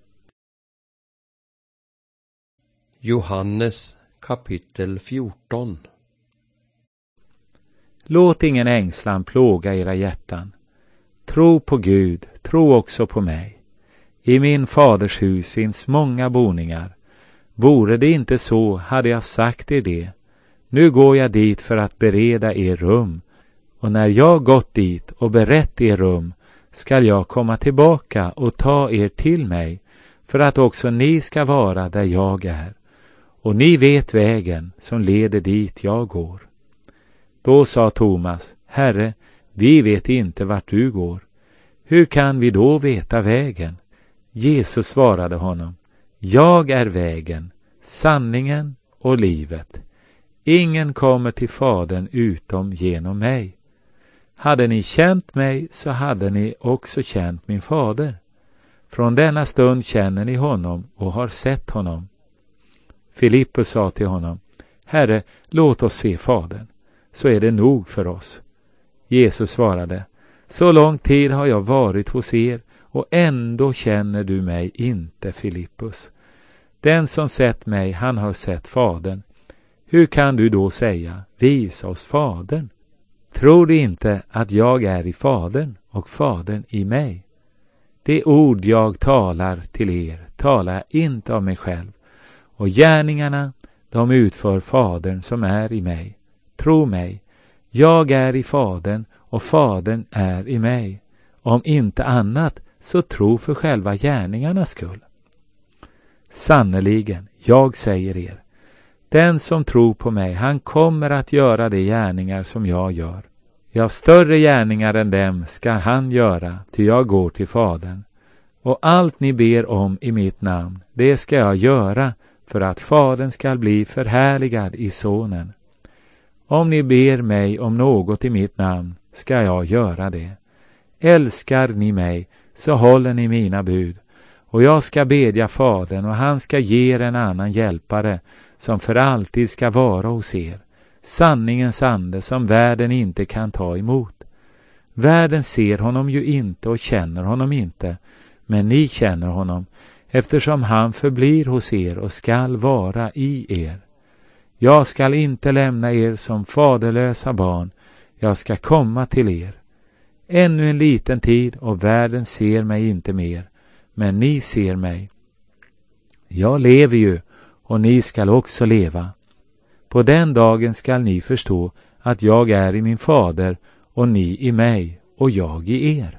Johannes kapitel 14. Låt ingen ängslan plåga era hjärtan. Tro på Gud, tro också på mig. I min faders hus finns många boningar. Vore det inte så hade jag sagt er det. Nu går jag dit för att bereda er rum. Och när jag gått dit och berett er rum skall jag komma tillbaka och ta er till mig, för att också ni ska vara där jag är. Och ni vet vägen som leder dit jag går. Då sa Thomas, Herre, vi vet inte vart du går. Hur kan vi då veta vägen? Jesus svarade honom, jag är vägen, sanningen och livet. Ingen kommer till Fadern utom genom mig. Hade ni känt mig så hade ni också känt min fader. Från denna stund känner ni honom och har sett honom. Filippus sa till honom, Herre, låt oss se Fadern, så är det nog för oss. Jesus svarade, så lång tid har jag varit hos er och ändå känner du mig inte, Filippus. Den som sett mig, han har sett Fadern. Hur kan du då säga, visa oss Fadern? Tror du inte att jag är i Fadern och Fadern i mig? Det ord jag talar till er talar jag inte av mig själv. Och gärningarna, de utför Fadern som är i mig. Tro mig, jag är i Fadern och Fadern är i mig. Om inte annat så tro för själva gärningarnas skull. Sannerligen, jag säger er, den som tror på mig, han kommer att göra de gärningar som jag gör. Ja, större gärningar än dem ska han göra, ty jag går till Fadern. Och allt ni ber om i mitt namn, det ska jag göra, för att Fadern ska bli förhärligad i Sonen. Om ni ber mig om något i mitt namn, ska jag göra det. Älskar ni mig, så håller ni mina bud. Och jag ska bedja Fadern, och han ska ge er en annan hjälpare, som för alltid ska vara hos er. Sanningens ande som världen inte kan ta emot. Världen ser honom ju inte och känner honom inte, men ni känner honom, eftersom han förblir hos er och skall vara i er. Jag skall inte lämna er som faderlösa barn, jag ska komma till er. Ännu en liten tid och världen ser mig inte mer, men ni ser mig. Jag lever ju och ni skall också leva. På den dagen skall ni förstå att jag är i min fader och ni i mig och jag i er.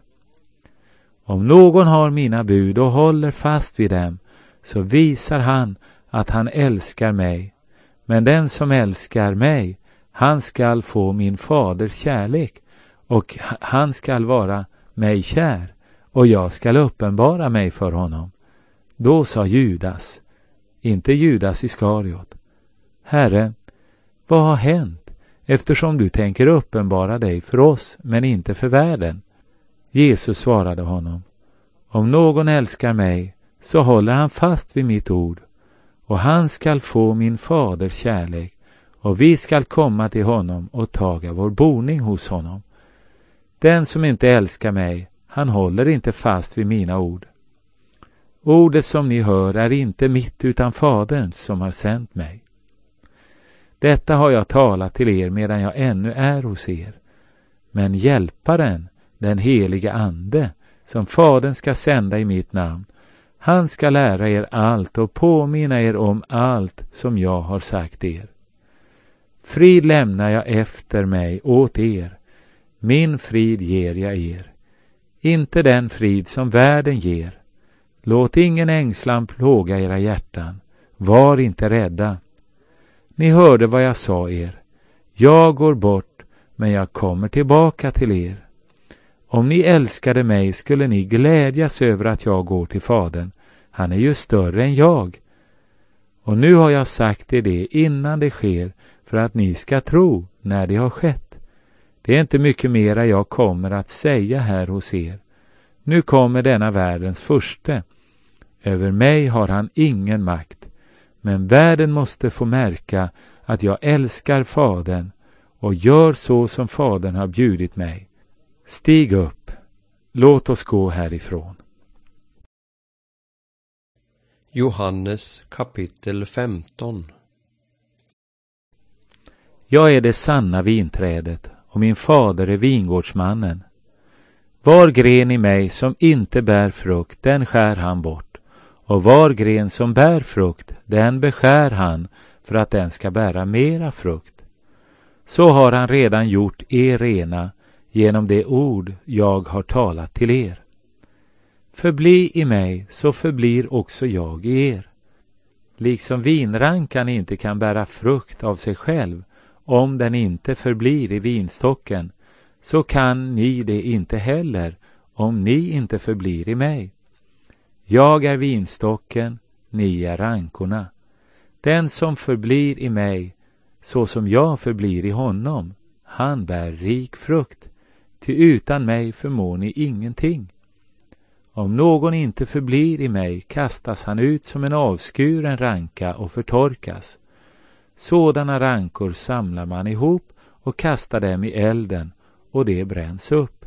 Om någon har mina bud och håller fast vid dem, så visar han att han älskar mig. Men den som älskar mig, han skall få min faders kärlek, och han skall vara mig kär, och jag skall uppenbara mig för honom. Då sa Judas, inte Judas Iskariot, Herre, vad har hänt, eftersom du tänker uppenbara dig för oss, men inte för världen? Jesus svarade honom, om någon älskar mig, så håller han fast vid mitt ord, och han skall få min faders kärlek, och vi skall komma till honom och taga vår boning hos honom. Den som inte älskar mig, han håller inte fast vid mina ord. Ordet som ni hör är inte mitt utan Fadern som har sänt mig. Detta har jag talat till er medan jag ännu är hos er. Men hjälparen, den heliga ande, som Fadern ska sända i mitt namn, han ska lära er allt och påminna er om allt som jag har sagt er. Frid lämnar jag efter mig åt er. Min frid ger jag er. Inte den frid som världen ger. Låt ingen ängslan plåga era hjärtan. Var inte rädda. Ni hörde vad jag sa er. Jag går bort, men jag kommer tillbaka till er. Om ni älskade mig skulle ni glädjas över att jag går till Fadern. Han är ju större än jag. Och nu har jag sagt er det innan det sker, för att ni ska tro när det har skett. Det är inte mycket mera jag kommer att säga här hos er. Nu kommer denna världens furste. Över mig har han ingen makt. Men världen måste få märka att jag älskar Fadern och gör så som Fadern har bjudit mig. Stig upp, låt oss gå härifrån. Johannes kapitel 15. Jag är det sanna vinträdet och min fader är vingårdsmannen. Var gren i mig som inte bär frukt, den skär han bort. Och var gren som bär frukt, den beskär han för att den ska bära mera frukt. Så har han redan gjort er rena genom det ord jag har talat till er. Förbli i mig, så förblir också jag i er. Liksom vinrankan inte kan bära frukt av sig själv om den inte förblir i vinstocken, så kan ni det inte heller om ni inte förblir i mig. Jag är vinstocken, ni är rankorna. Den som förblir i mig, så som jag förblir i honom, han bär rik frukt, ty utan mig förmår ni ingenting. Om någon inte förblir i mig kastas han ut som en avskuren ranka och förtorkas. Sådana rankor samlar man ihop och kastar dem i elden, och det bränns upp.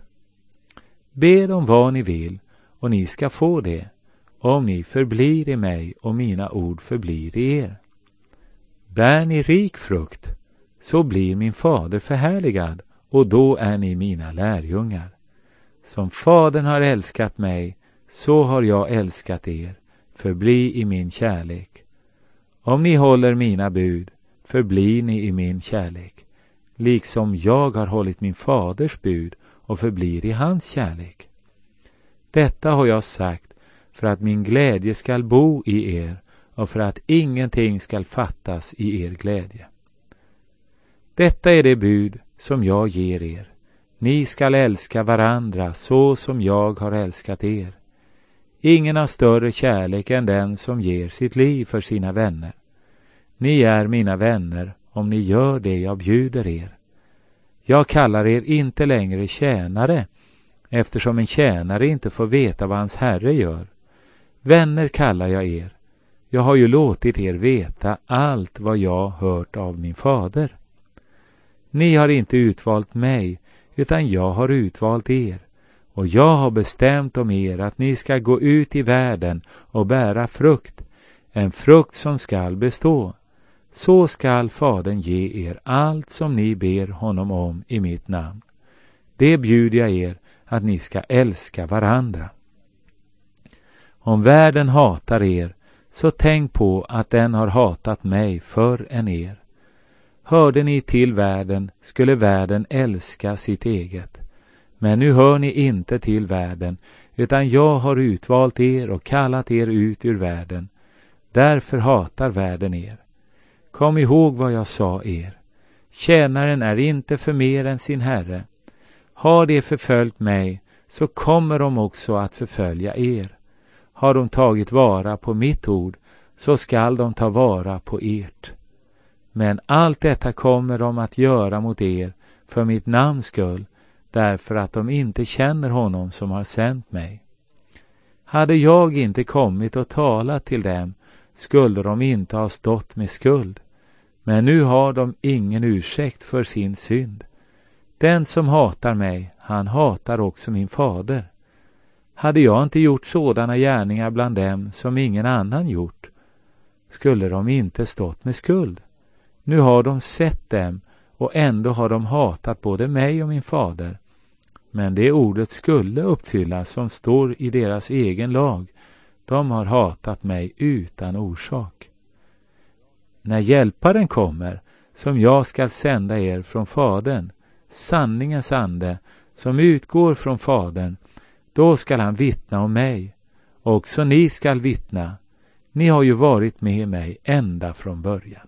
Bed om vad ni vill, och ni ska få det, om ni förblir i mig och mina ord förblir i er. Bär ni rik frukt, så blir min fader förhärligad, och då är ni mina lärjungar. Som Fadern har älskat mig, så har jag älskat er. Förbli i min kärlek. Om ni håller mina bud, förblir ni i min kärlek. Liksom jag har hållit min faders bud och förblir i hans kärlek. Detta har jag sagt för att min glädje skall bo i er och för att ingenting skall fattas i er glädje. Detta är det bud som jag ger er. Ni skall älska varandra så som jag har älskat er. Ingen har större kärlek än den som ger sitt liv för sina vänner. Ni är mina vänner om ni gör det jag bjuder er. Jag kallar er inte längre tjänare, eftersom en tjänare inte får veta vad hans herre gör. Vänner kallar jag er. Jag har ju låtit er veta allt vad jag hört av min fader. Ni har inte utvalt mig, utan jag har utvalt er. Och jag har bestämt om er att ni ska gå ut i världen och bära frukt, en frukt som skall bestå. Så skall Fadern ge er allt som ni ber honom om i mitt namn. Det bjuder jag er, att ni ska älska varandra. Om världen hatar er, så tänk på att den har hatat mig förr än er. Hörde ni till världen, skulle världen älska sitt eget. Men nu hör ni inte till världen, utan jag har utvalt er och kallat er ut ur världen. Därför hatar världen er. Kom ihåg vad jag sa er. Tjänaren är inte för mer än sin herre. Har de förföljt mig, så kommer de också att förfölja er. Har de tagit vara på mitt ord, så skall de ta vara på ert. Men allt detta kommer de att göra mot er för mitt namns skull, därför att de inte känner honom som har sänt mig. Hade jag inte kommit och talat till dem, skulle de inte ha stått med skuld. Men nu har de ingen ursäkt för sin synd. Den som hatar mig, han hatar också min fader. Hade jag inte gjort sådana gärningar bland dem som ingen annan gjort, skulle de inte stått med skuld. Nu har de sett dem, och ändå har de hatat både mig och min fader. Men det ordet skulle uppfyllas som står i deras egen lag. De har hatat mig utan orsak. När hjälparen kommer, som jag skall sända er från Fadern, sanningens ande, som utgår från Fadern, då skall han vittna om mig. Också ni skall vittna. Ni har ju varit med mig ända från början.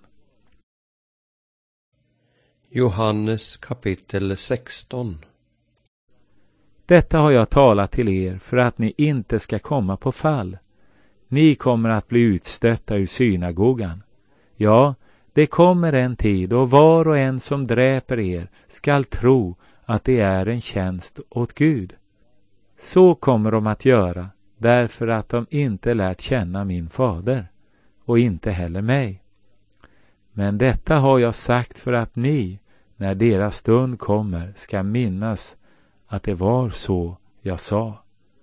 Johannes kapitel 16. Detta har jag talat till er för att ni inte ska komma på fall. Ni kommer att bli utstötta ur synagogan. Ja, det kommer en tid då var och en som dräper er skall tro att det är en tjänst åt Gud. Så kommer de att göra, därför att de inte lärt känna min fader. och inte heller mig. Men detta har jag sagt för att ni, när deras stund kommer, ska minnas att det var så jag sa.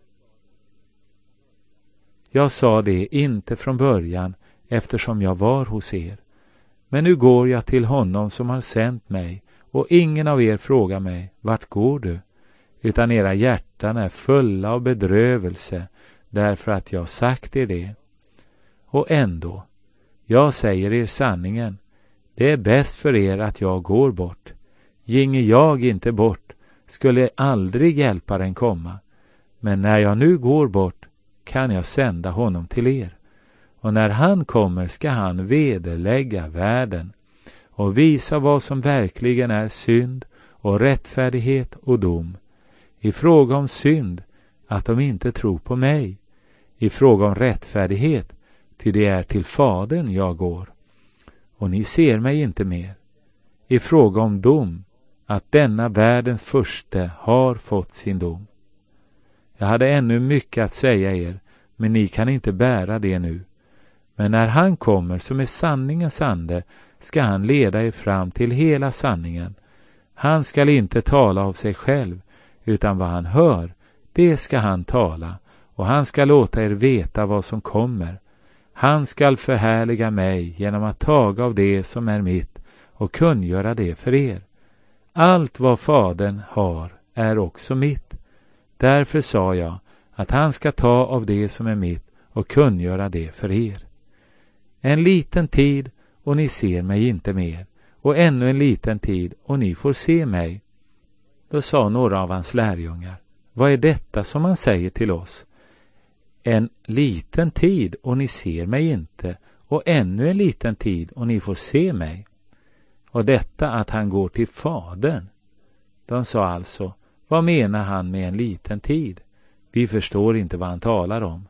Jag sa det inte från början eftersom jag var hos er. Men nu går jag till honom som har sänt mig, och ingen av er frågar mig, vart går du? Utan era hjärtan är fulla av bedrövelse därför att jag sagt er det. Och ändå, jag säger er sanningen, det är bäst för er att jag går bort. Ginge jag inte bort skulle aldrig hjälparen komma. Men när jag nu går bort kan jag sända honom till er. Och när han kommer ska han vederlägga världen och visa vad som verkligen är synd och rättfärdighet och dom. I fråga om synd, att de inte tror på mig. I fråga om rättfärdighet, ty det är till Fadern jag går. Och ni ser mig inte mer. I fråga om dom, att denna världens furste har fått sin dom. Jag hade ännu mycket att säga er, men ni kan inte bära det nu. Men när han kommer som är sanningens ande ska han leda er fram till hela sanningen. Han skall inte tala av sig själv, utan vad han hör, det ska han tala, och han ska låta er veta vad som kommer. Han skall förhärliga mig genom att taga av det som är mitt och kungöra det för er. Allt vad Fadern har är också mitt. Därför sa jag att han ska ta av det som är mitt och kungöra det för er. En liten tid och ni ser mig inte mer, och ännu en liten tid och ni får se mig. Då sa några av hans lärjungar, vad är detta som han säger till oss? En liten tid och ni ser mig inte, och ännu en liten tid och ni får se mig. Och detta att han går till Fadern. De sa alltså, vad menar han med en liten tid? Vi förstår inte vad han talar om.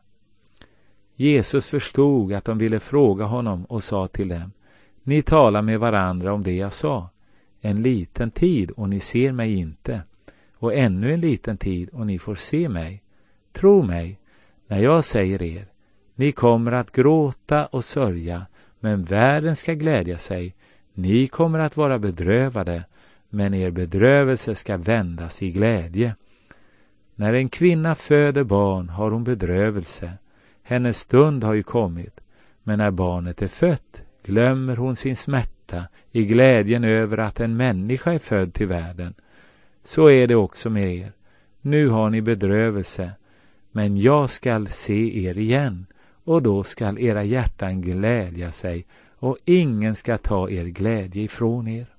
Jesus förstod att de ville fråga honom och sa till dem, ni talar med varandra om det jag sa. En liten tid och ni ser mig inte, och ännu en liten tid och ni får se mig. Tro mig, när jag säger er, ni kommer att gråta och sörja, men världen ska glädja sig. Ni kommer att vara bedrövade, men er bedrövelse ska vändas i glädje. När en kvinna föder barn har hon bedrövelse. Hennes stund har ju kommit, men när barnet är fött glömmer hon sin smärta i glädjen över att en människa är född till världen. Så är det också med er. Nu har ni bedrövelse, men jag skall se er igen, och då skall era hjärtan glädja sig, och ingen ska ta er glädje ifrån er.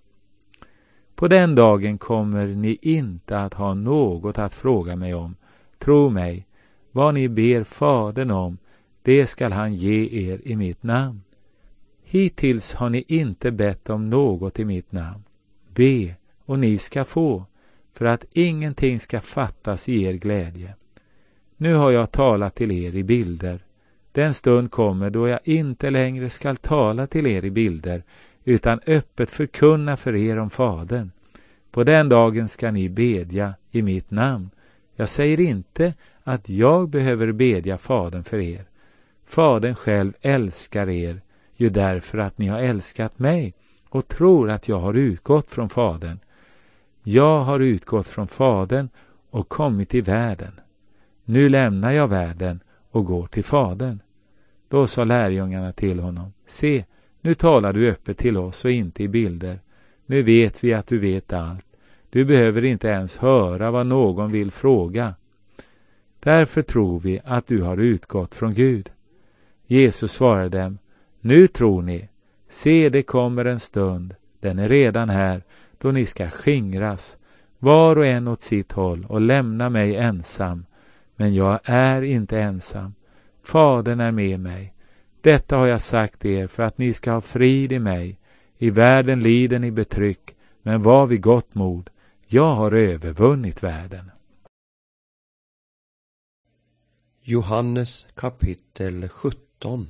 På den dagen kommer ni inte att ha något att fråga mig om. Tro mig, vad ni ber Fadern om, det skall han ge er i mitt namn. Hittills har ni inte bett om något i mitt namn. Be, och ni ska få, för att ingenting ska fattas i er glädje. Nu har jag talat till er i bilder. Den stund kommer då jag inte längre skall tala till er i bilder, utan öppet förkunna för er om Fadern. På den dagen ska ni bedja i mitt namn. Jag säger inte att jag behöver bedja Fadern för er. Fadern själv älskar er, ju därför att ni har älskat mig och tror att jag har utgått från Fadern. Jag har utgått från Fadern och kommit till världen. Nu lämnar jag världen och går till Fadern. Då sa lärjungarna till honom, se, nu talar du öppet till oss och inte i bilder. Nu vet vi att du vet allt. Du behöver inte ens höra vad någon vill fråga. Därför tror vi att du har utgått från Gud. Jesus svarade dem, nu tror ni. Se, det kommer en stund, den är redan här, då ni ska skingras, var och en åt sitt håll, och lämna mig ensam. Men jag är inte ensam. Fadern är med mig. Detta har jag sagt er för att ni ska ha frid i mig. I världen lider ni betryck, men var vid gott mod. Jag har övervunnit världen. Johannes kapitel 17.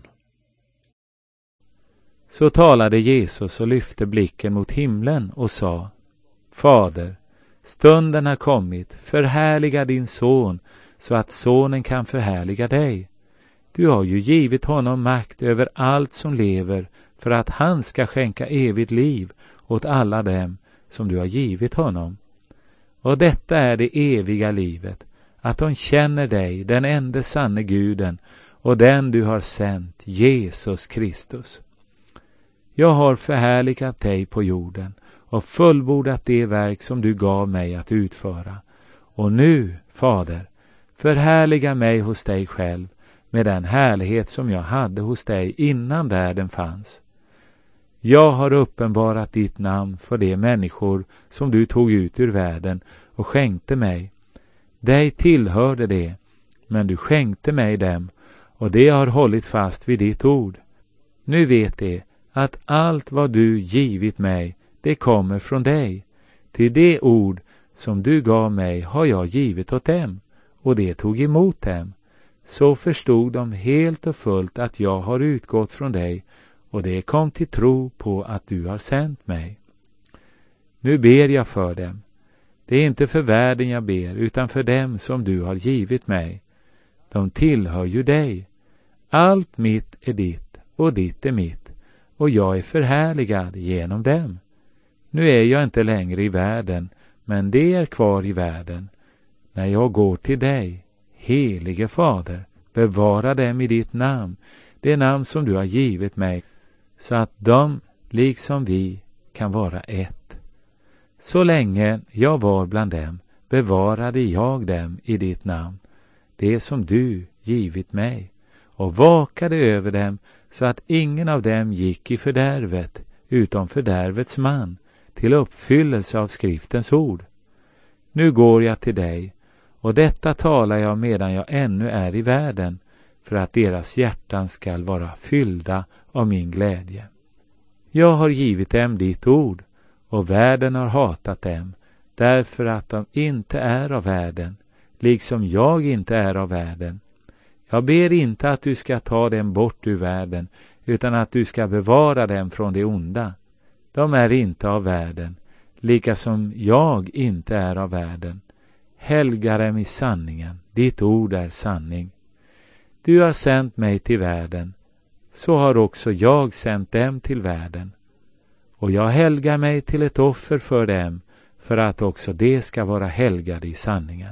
Så talade Jesus och lyfte blicken mot himlen och sa, Fader, stunden har kommit, förhärliga din son, så att sonen kan förhärliga dig. Du har ju givit honom makt över allt som lever för att han ska skänka evigt liv åt alla dem som du har givit honom. Och detta är det eviga livet, att de känner dig, den enda sanne Guden, och den du har sänt, Jesus Kristus. Jag har förhärligat dig på jorden och fullbordat det verk som du gav mig att utföra. Och nu, Fader, förhärliga mig hos dig själv med den härlighet som jag hade hos dig innan världen fanns. Jag har uppenbarat ditt namn för de människor som du tog ut ur världen och skänkte mig. Dig tillhörde det, men du skänkte mig dem, och det har hållit fast vid ditt ord. Nu vet de att allt vad du givit mig, det kommer från dig. Till det ord som du gav mig har jag givit åt dem, och det tog emot dem. Så förstod de helt och fullt att jag har utgått från dig, och det kom till tro på att du har sänt mig. Nu ber jag för dem. Det är inte för världen jag ber, utan för dem som du har givit mig. De tillhör ju dig. Allt mitt är ditt, och ditt är mitt, och jag är förhärligad genom dem. Nu är jag inte längre i världen, men det är kvar i världen. När jag går till dig, helige Fader, bevara dem i ditt namn, det namn som du har givit mig, så att de, liksom vi, kan vara ett. Så länge jag var bland dem, bevarade jag dem i ditt namn, det som du givit mig, och vakade över dem, så att ingen av dem gick i fördärvet, utom fördärvets man, till uppfyllelse av skriftens ord. Nu går jag till dig, och detta talar jag medan jag ännu är i världen, för att deras hjärtan skall vara fyllda av min glädje. Jag har givit dem ditt ord, och världen har hatat dem, därför att de inte är av världen, liksom jag inte är av världen. Jag ber inte att du ska ta dem bort ur världen, utan att du ska bevara dem från det onda. De är inte av världen, lika som jag inte är av världen. Helga dem i sanningen, ditt ord är sanning. Du har sänt mig till världen, så har också jag sänt dem till världen. Och jag helgar mig till ett offer för dem, för att också det ska vara helgade i sanningen.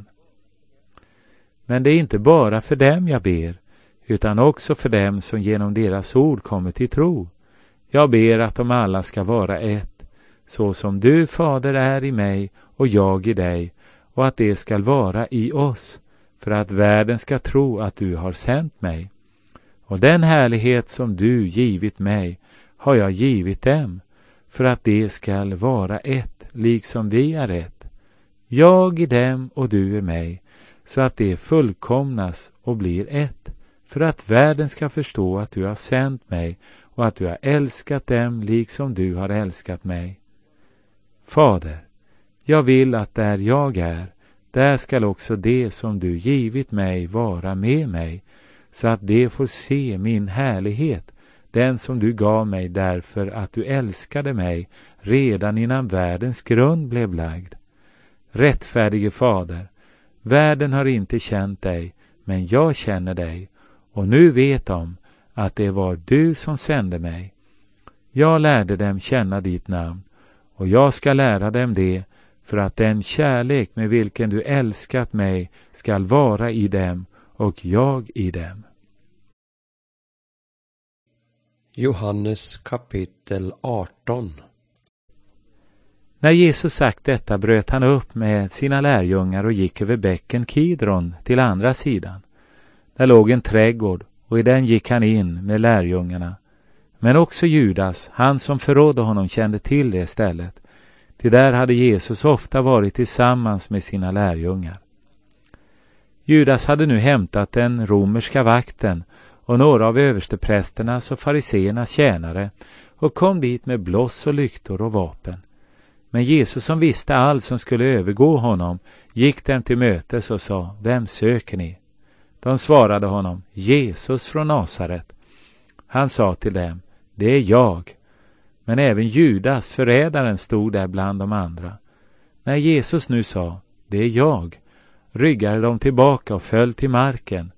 Men det är inte bara för dem jag ber, utan också för dem som genom deras ord kommer till tro. Jag ber att de alla ska vara ett, så som du, Fader, är i mig och jag i dig, och att det ska vara i oss, för att världen ska tro att du har sänt mig. Och den härlighet som du givit mig har jag givit dem, för att det ska vara ett, liksom vi är ett. Jag i dem och du i mig, så att det fullkomnas och blir ett, för att världen ska förstå att du har sänt mig och att du har älskat dem liksom du har älskat mig. Fader, jag vill att där jag är, där skall också det som du givit mig vara med mig, så att de får se min härlighet, den som du gav mig därför att du älskade mig redan innan världens grund blev lagd. Rättfärdige Fader, världen har inte känt dig, men jag känner dig, och nu vet de att det var du som sände mig. Jag lärde dem känna ditt namn, och jag ska lära dem det, för att den kärlek med vilken du älskat mig skall vara i dem och jag i dem. Johannes kapitel 18. När Jesus sagt detta bröt han upp med sina lärjungar och gick över bäcken Kidron till andra sidan. Där låg en trädgård, och i den gick han in med lärjungarna. Men också Judas, han som förrådde honom, kände till det stället. Till där hade Jesus ofta varit tillsammans med sina lärjungar. Judas hade nu hämtat den romerska vakten och några av översteprästernas och fariseernas tjänare och kom dit med bloss och lyktor och vapen. Men Jesus, som visste allt som skulle övergå honom, gick dem till mötes och sa: Vem söker ni? De svarade honom: Jesus från Nasaret. Han sa till dem: Det är jag. Men även Judas, förrädaren, stod där bland de andra. När Jesus nu sa: Det är jag, ryggade de tillbaka och föll till marken.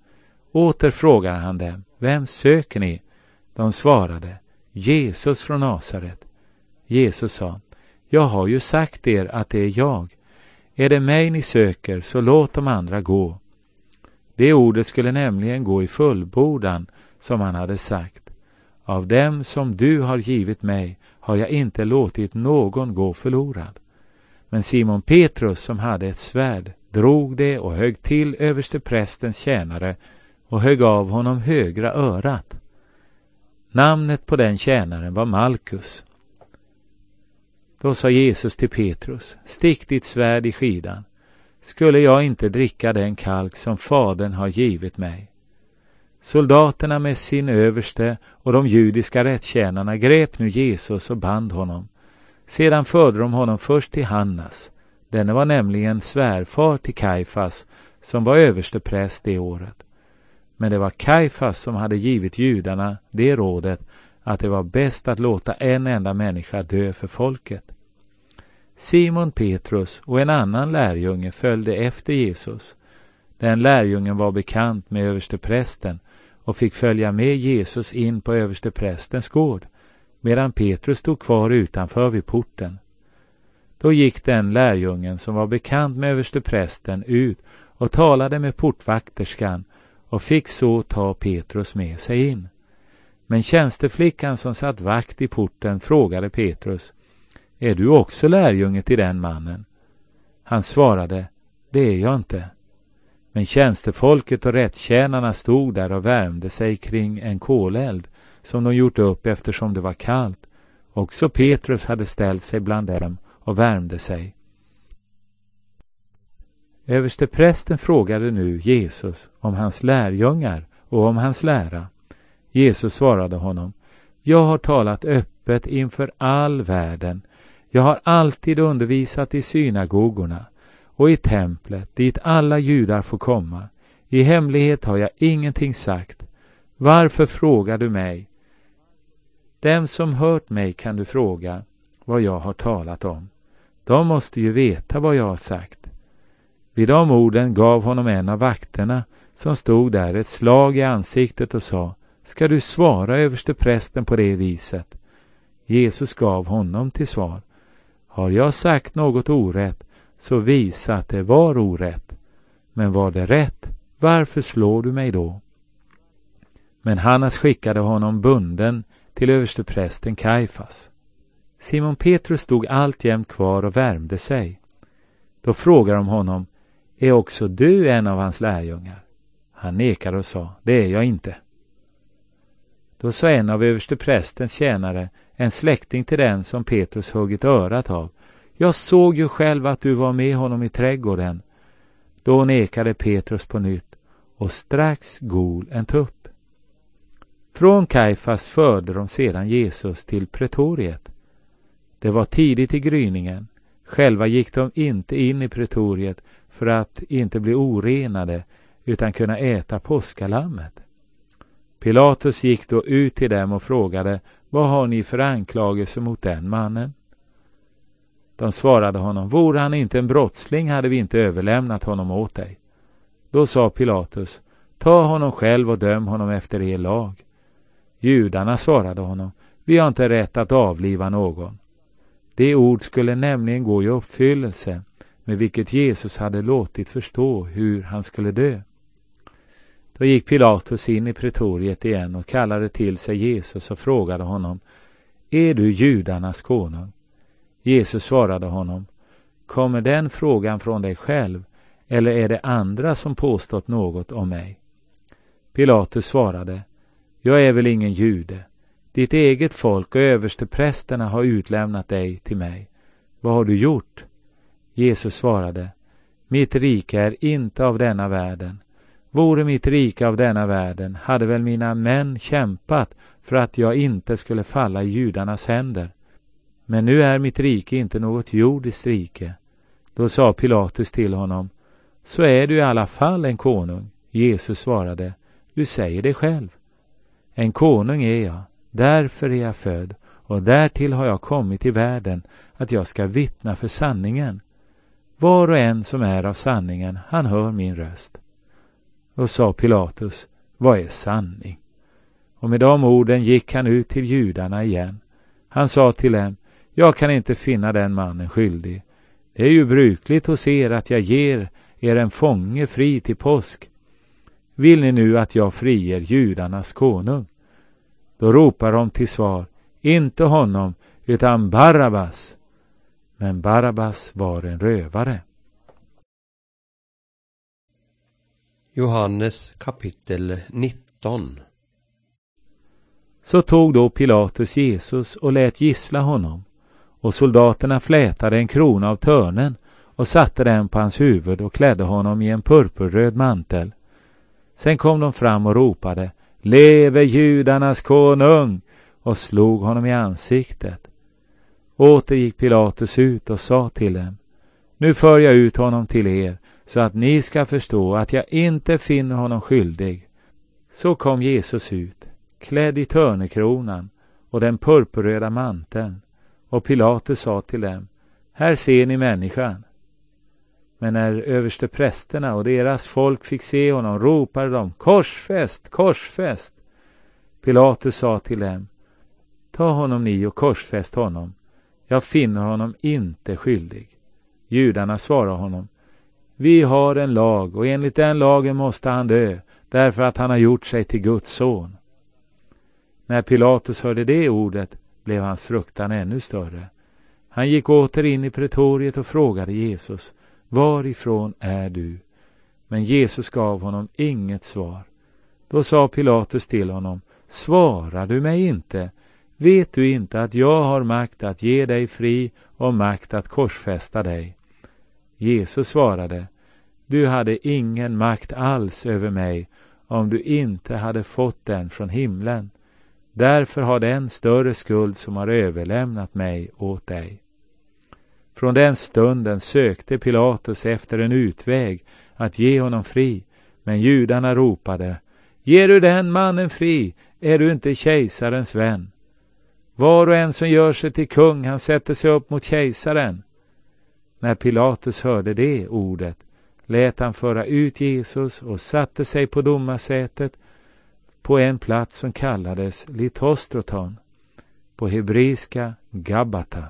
Åter frågar han dem: vem söker ni? De svarade: Jesus från Nasaret. Jesus sa: jag har ju sagt er att det är jag. Är det mig ni söker, så låt de andra gå. Det ordet skulle nämligen gå i fullbordan, som han hade sagt: av dem som du har givit mig har jag inte låtit någon gå förlorad. Men Simon Petrus, som hade ett svärd, drog det och högg till översteprästens tjänare och högg av honom högra örat. Namnet på den tjänaren var Malkus. Då sa Jesus till Petrus: stick ditt svärd i skidan. Skulle jag inte dricka den kalk som Fadern har givit mig? Soldaterna med sin överste och de judiska rättstjänarna grep nu Jesus och band honom. Sedan förde de honom först till Hannas. Denne var nämligen svärfar till Kajfas, som var överstepräst det året. Men det var Kajfas som hade givit judarna det rådet att det var bäst att låta en enda människa dö för folket. Simon Petrus och en annan lärjunge följde efter Jesus. Den lärjungen var bekant med översteprästen och fick följa med Jesus in på översteprästens gård, medan Petrus stod kvar utanför vid porten. Då gick den lärjungen som var bekant med översteprästen ut och talade med portvakterskan och fick så ta Petrus med sig in. Men tjänsteflickan som satt vakt i porten frågade Petrus: är du också lärjunge till den mannen? Han svarade: det är jag inte. Men tjänstefolket och rättstjänarna stod där och värmde sig kring en koleld som de gjort upp eftersom det var kallt. Också Petrus hade ställt sig bland dem och värmde sig. Översteprästen frågade nu Jesus om hans lärjungar och om hans lära. Jesus svarade honom: jag har talat öppet inför all världen. Jag har alltid undervisat i synagogorna och i templet dit alla judar får komma. I hemlighet har jag ingenting sagt. Varför frågar du mig? Dem som hört mig kan du fråga vad jag har talat om. De måste ju veta vad jag har sagt. Vid de orden gav honom en av vakterna som stod där ett slag i ansiktet och sa: ska du svara översteprästen på det viset? Jesus gav honom till svar: har jag sagt något orätt, så visa att det var orätt. Men var det rätt, varför slår du mig då? Men Hannas skickade honom bunden till översteprästen Kajfas. Simon Petrus stod alltjämt kvar och värmde sig. Då frågade de honom: är också du en av hans lärjungar? Han nekade och sa: det är jag inte. Då sa en av översteprästens tjänare, en släkting till den som Petrus huggit örat av: jag såg ju själv att du var med honom i trädgården. Då nekade Petrus på nytt, och strax gol en tupp. Från Kajfas förde de sedan Jesus till pretoriet. Det var tidigt i gryningen. Själva gick de inte in i pretoriet för att inte bli orenade utan kunna äta påskalammet. Pilatus gick då ut till dem och frågade: vad har ni för anklagelse mot den mannen? De svarade honom: vore han inte en brottsling hade vi inte överlämnat honom åt dig. Då sa Pilatus: ta honom själv och döm honom efter er lag. Judarna svarade honom: vi har inte rätt att avliva någon. Det ord skulle nämligen gå i uppfyllelse med vilket Jesus hade låtit förstå hur han skulle dö. Då gick Pilatus in i pretoriet igen och kallade till sig Jesus och frågade honom: är du judarnas konung? Jesus svarade honom: kommer den frågan från dig själv, eller är det andra som påstått något om mig? Pilatus svarade: jag är väl ingen jude. Ditt eget folk och översteprästerna har utlämnat dig till mig. Vad har du gjort? Jesus svarade: mitt rike är inte av denna världen. Vore mitt rike av denna världen, hade väl mina män kämpat för att jag inte skulle falla i judarnas händer. Men nu är mitt rike inte något jordiskt rike. Då sa Pilatus till honom: så är du i alla fall en konung. Jesus svarade: du säger det själv. En konung är jag, därför är jag född, och därtill har jag kommit till världen att jag ska vittna för sanningen. Var och en som är av sanningen, han hör min röst. Och sa Pilatus: vad är sanning? Och med de orden gick han ut till judarna igen. Han sa till dem, jag kan inte finna den mannen skyldig. Det är ju brukligt hos er att jag ger er en fånge fri till påsk. Vill ni nu att jag friger judarnas konung? Då ropar de till svar, inte honom utan Barabbas. Men Barabbas var en rövare. Johannes kapitel 19. Så tog då Pilatus Jesus och lät gissla honom, och soldaterna flätade en krona av törnen och satte den på hans huvud och klädde honom i en purpurröd mantel. Sen kom de fram och ropade, leve judarnas konung, och slog honom i ansiktet. Åter gick Pilatus ut och sa till dem, nu för jag ut honom till er, så att ni ska förstå att jag inte finner honom skyldig. Så kom Jesus ut, klädd i törnekronan och den purpurröda manteln, och Pilatus sa till dem, här ser ni människan. Men när översteprästerna och deras folk fick se honom ropade de, korsfäst, korsfäst. Pilatus sa till dem, ta honom ni och korsfäst honom. Jag finner honom inte skyldig. Judarna svarade honom, vi har en lag och enligt den lagen måste han dö, därför att han har gjort sig till Guds son. När Pilatus hörde det ordet blev hans fruktan ännu större. Han gick åter in i pretoriet och frågade Jesus, varifrån är du? Men Jesus gav honom inget svar. Då sa Pilatus till honom, svarar du mig inte? Vet du inte att jag har makt att ge dig fri och makt att korsfästa dig? Jesus svarade, du hade ingen makt alls över mig om du inte hade fått den från himlen. Därför har den större skuld som har överlämnat mig åt dig. Från den stunden sökte Pilatus efter en utväg att ge honom fri, men judarna ropade, ger du den mannen fri, är du inte kejsarens vän? Var och en som gör sig till kung, han sätter sig upp mot kejsaren. När Pilatus hörde det ordet, lät han föra ut Jesus och satte sig på domarsätet på en plats som kallades Litostroton, på hebreiska Gabbata.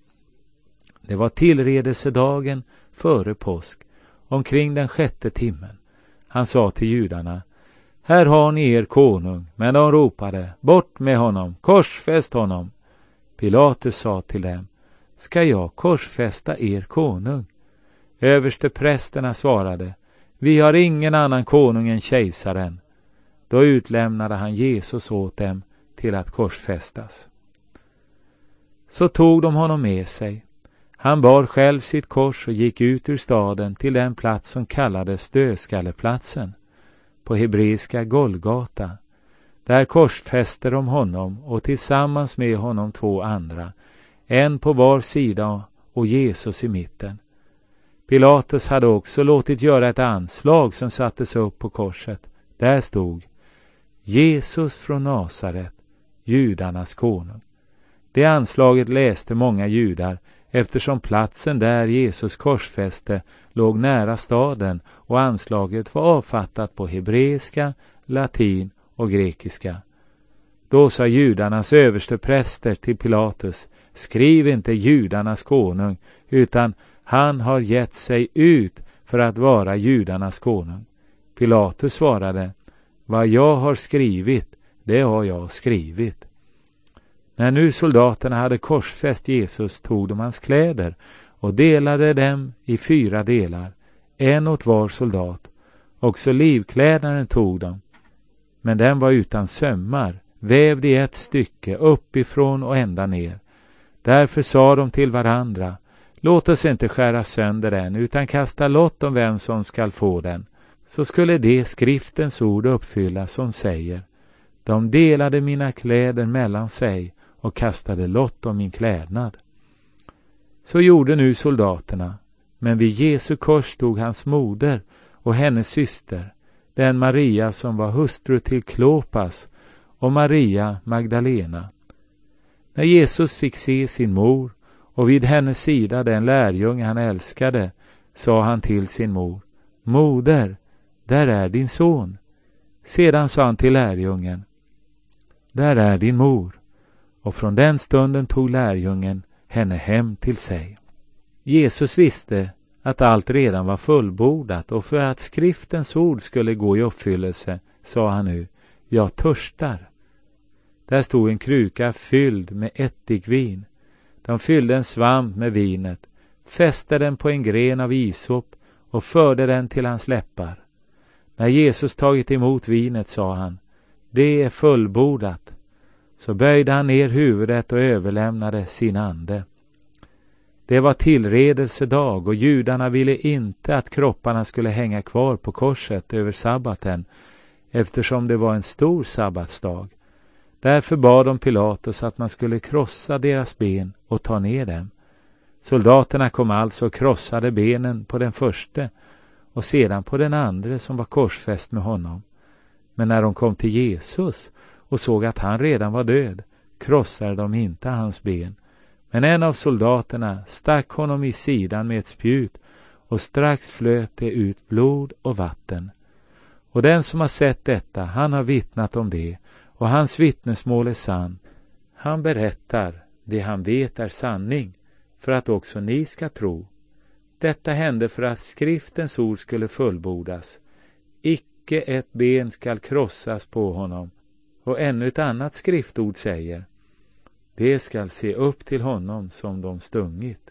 Det var tillredelsedagen före påsk, omkring den 6:e timmen. Han sa till judarna, här har ni er konung, men de ropade, bort med honom, korsfäst honom. Pilatus sa till dem, ska jag korsfästa er konung? Översteprästerna svarade, vi har ingen annan konung än kejsaren. Då utlämnade han Jesus åt dem till att korsfästas. Så tog de honom med sig. Han bar själv sitt kors och gick ut ur staden till den plats som kallades Dödskalleplatsen, på hebreiska Golgata. Där korsfäste de honom och tillsammans med honom 2 andra, en på var sida och Jesus i mitten. Pilatus hade också låtit göra ett anslag som sattes upp på korset. Där stod, Jesus från Nasaret, judarnas konung. Det anslaget läste många judar, eftersom platsen där Jesus korsfäste låg nära staden och anslaget var avfattat på hebreiska, latin och grekiska. Då sa judarnas överstepräster till Pilatus, skriv inte judarnas konung, utan han har gett sig ut för att vara judarnas konung. Pilatus svarade, vad jag har skrivit, det har jag skrivit. När nu soldaterna hade korsfäst Jesus tog de hans kläder och delade dem i 4 delar, en åt var soldat. Också livklädnaden tog de, men den var utan sömmar, vävd i ett stycke uppifrån och ända ner. Därför sa de till varandra, låt oss inte skära sönder den, utan kasta lott om vem som skall få den. Så skulle det skriftens ord uppfyllas som säger, de delade mina kläder mellan sig och kastade lott om min klädnad. Så gjorde nu soldaterna, men vid Jesu kors stod hans moder och hennes syster, den Maria som var hustru till Klopas och Maria Magdalena. När Jesus fick se sin mor och vid hennes sida den lärjunge han älskade, sa han till sin mor, moder, där är din son. Sedan sa han till lärjungen: där är din mor. Och från den stunden tog lärjungen henne hem till sig. Jesus visste att allt redan var fullbordat, och för att skriftens ord skulle gå i uppfyllelse sa han nu: jag törstar. Där stod en kruka fylld med ättikvin. De fyllde en svamp med vinet, fäste den på en gren av isop och förde den till hans läppar. När Jesus tagit emot vinet sa han: det är fullbordat. Så böjde han ner huvudet och överlämnade sin ande. Det var tillredelsedag och judarna ville inte att kropparna skulle hänga kvar på korset över sabbaten, eftersom det var en stor sabbatsdag. Därför bad de Pilatus att man skulle krossa deras ben och ta ner dem. Soldaterna kom alltså och krossade benen på den förste och sedan på den andra som var korsfäst med honom. Men när de kom till Jesus och såg att han redan var död, krossade de inte hans ben. Men en av soldaterna stack honom i sidan med ett spjut, och strax flöt det ut blod och vatten. Och den som har sett detta, han har vittnat om det, och hans vittnesmål är sann. Han berättar det han vet är sanning, för att också ni ska tro. Detta hände för att skriftens ord skulle fullbordas. Icke ett ben skall krossas på honom. Och ännu ett annat skriftord säger: det skall se upp till honom som de stungit.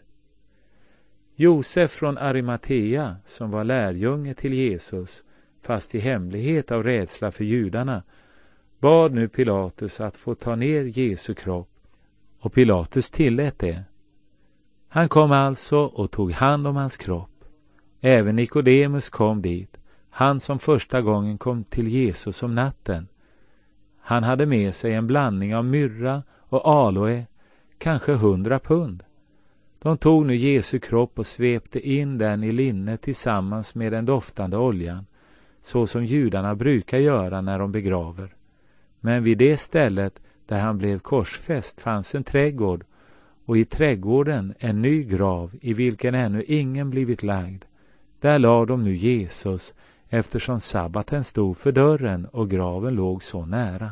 Josef från Arimatea, som var lärjunge till Jesus, fast i hemlighet av rädsla för judarna, bad nu Pilatus att få ta ner Jesu kropp, och Pilatus tillät det. Han kom alltså och tog hand om hans kropp. Även Nikodemus kom dit, han som första gången kom till Jesus om natten. Han hade med sig en blandning av myrra och aloe, kanske 100 pund. De tog nu Jesu kropp och svepte in den i linne tillsammans med den doftande oljan, så som judarna brukar göra när de begraver. Men vid det stället där han blev korsfäst fanns en trädgård, och i trädgården en ny grav i vilken ännu ingen blivit lagd. Där lade de nu Jesus, eftersom sabbaten stod för dörren och graven låg så nära.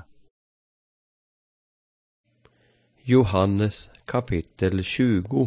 Johannes kapitel 20.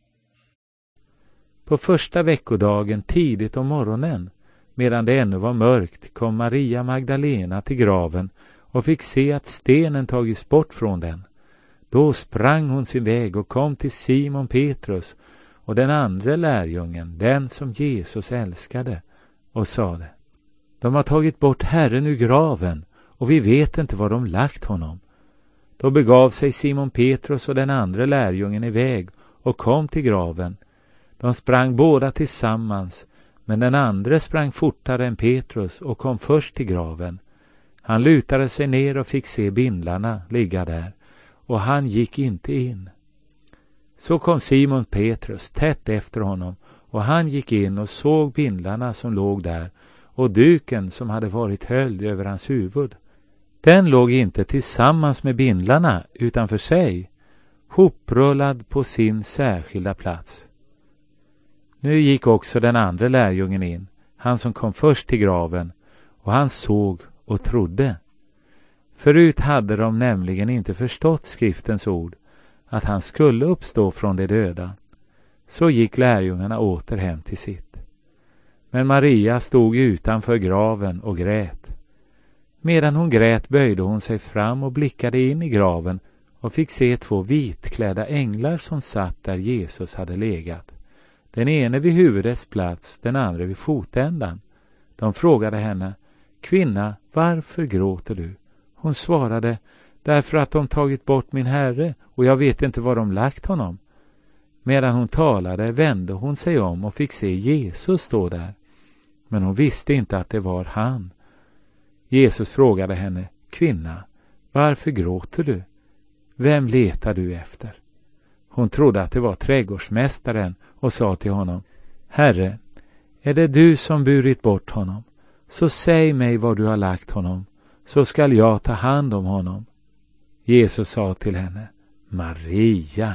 På första veckodagen tidigt om morgonen, medan det ännu var mörkt, kom Maria Magdalena till graven och fick se att stenen tagits bort från den. Då sprang hon sin väg och kom till Simon Petrus och den andra lärjungen, den som Jesus älskade, och sade: de har tagit bort Herren ur graven, och vi vet inte var de lagt honom. Då begav sig Simon Petrus och den andra lärjungen iväg och kom till graven. De sprang båda tillsammans, men den andra sprang fortare än Petrus och kom först till graven. Han lutade sig ner och fick se bindlarna ligga där, och han gick inte in. Så kom Simon Petrus tätt efter honom, och han gick in och såg bindlarna som låg där, och duken som hade varit höljd över hans huvud. Den låg inte tillsammans med bindlarna utan för sig, hoprullad på sin särskilda plats. Nu gick också den andra lärjungen in, han som kom först till graven, och han såg och trodde. Förut hade de nämligen inte förstått skriftens ord, att han skulle uppstå från de döda. Så gick lärjungarna åter hem till sitt. Men Maria stod utanför graven och grät. Medan hon grät böjde hon sig fram och blickade in i graven och fick se 2 vitklädda änglar som satt där Jesus hade legat. Den ene vid huvudets plats, den andra vid fotändan. De frågade henne: kvinna, varför gråter du? Hon svarade: därför att de tagit bort min herre, och jag vet inte var de lagt honom. Medan hon talade vände hon sig om och fick se Jesus stå där. Men hon visste inte att det var han. Jesus frågade henne: kvinna, varför gråter du? Vem letar du efter? Hon trodde att det var trädgårdsmästaren och sa till honom: Herre, är det du som burit bort honom? Så säg mig var du har lagt honom, så skall jag ta hand om honom. Jesus sa till henne: Maria.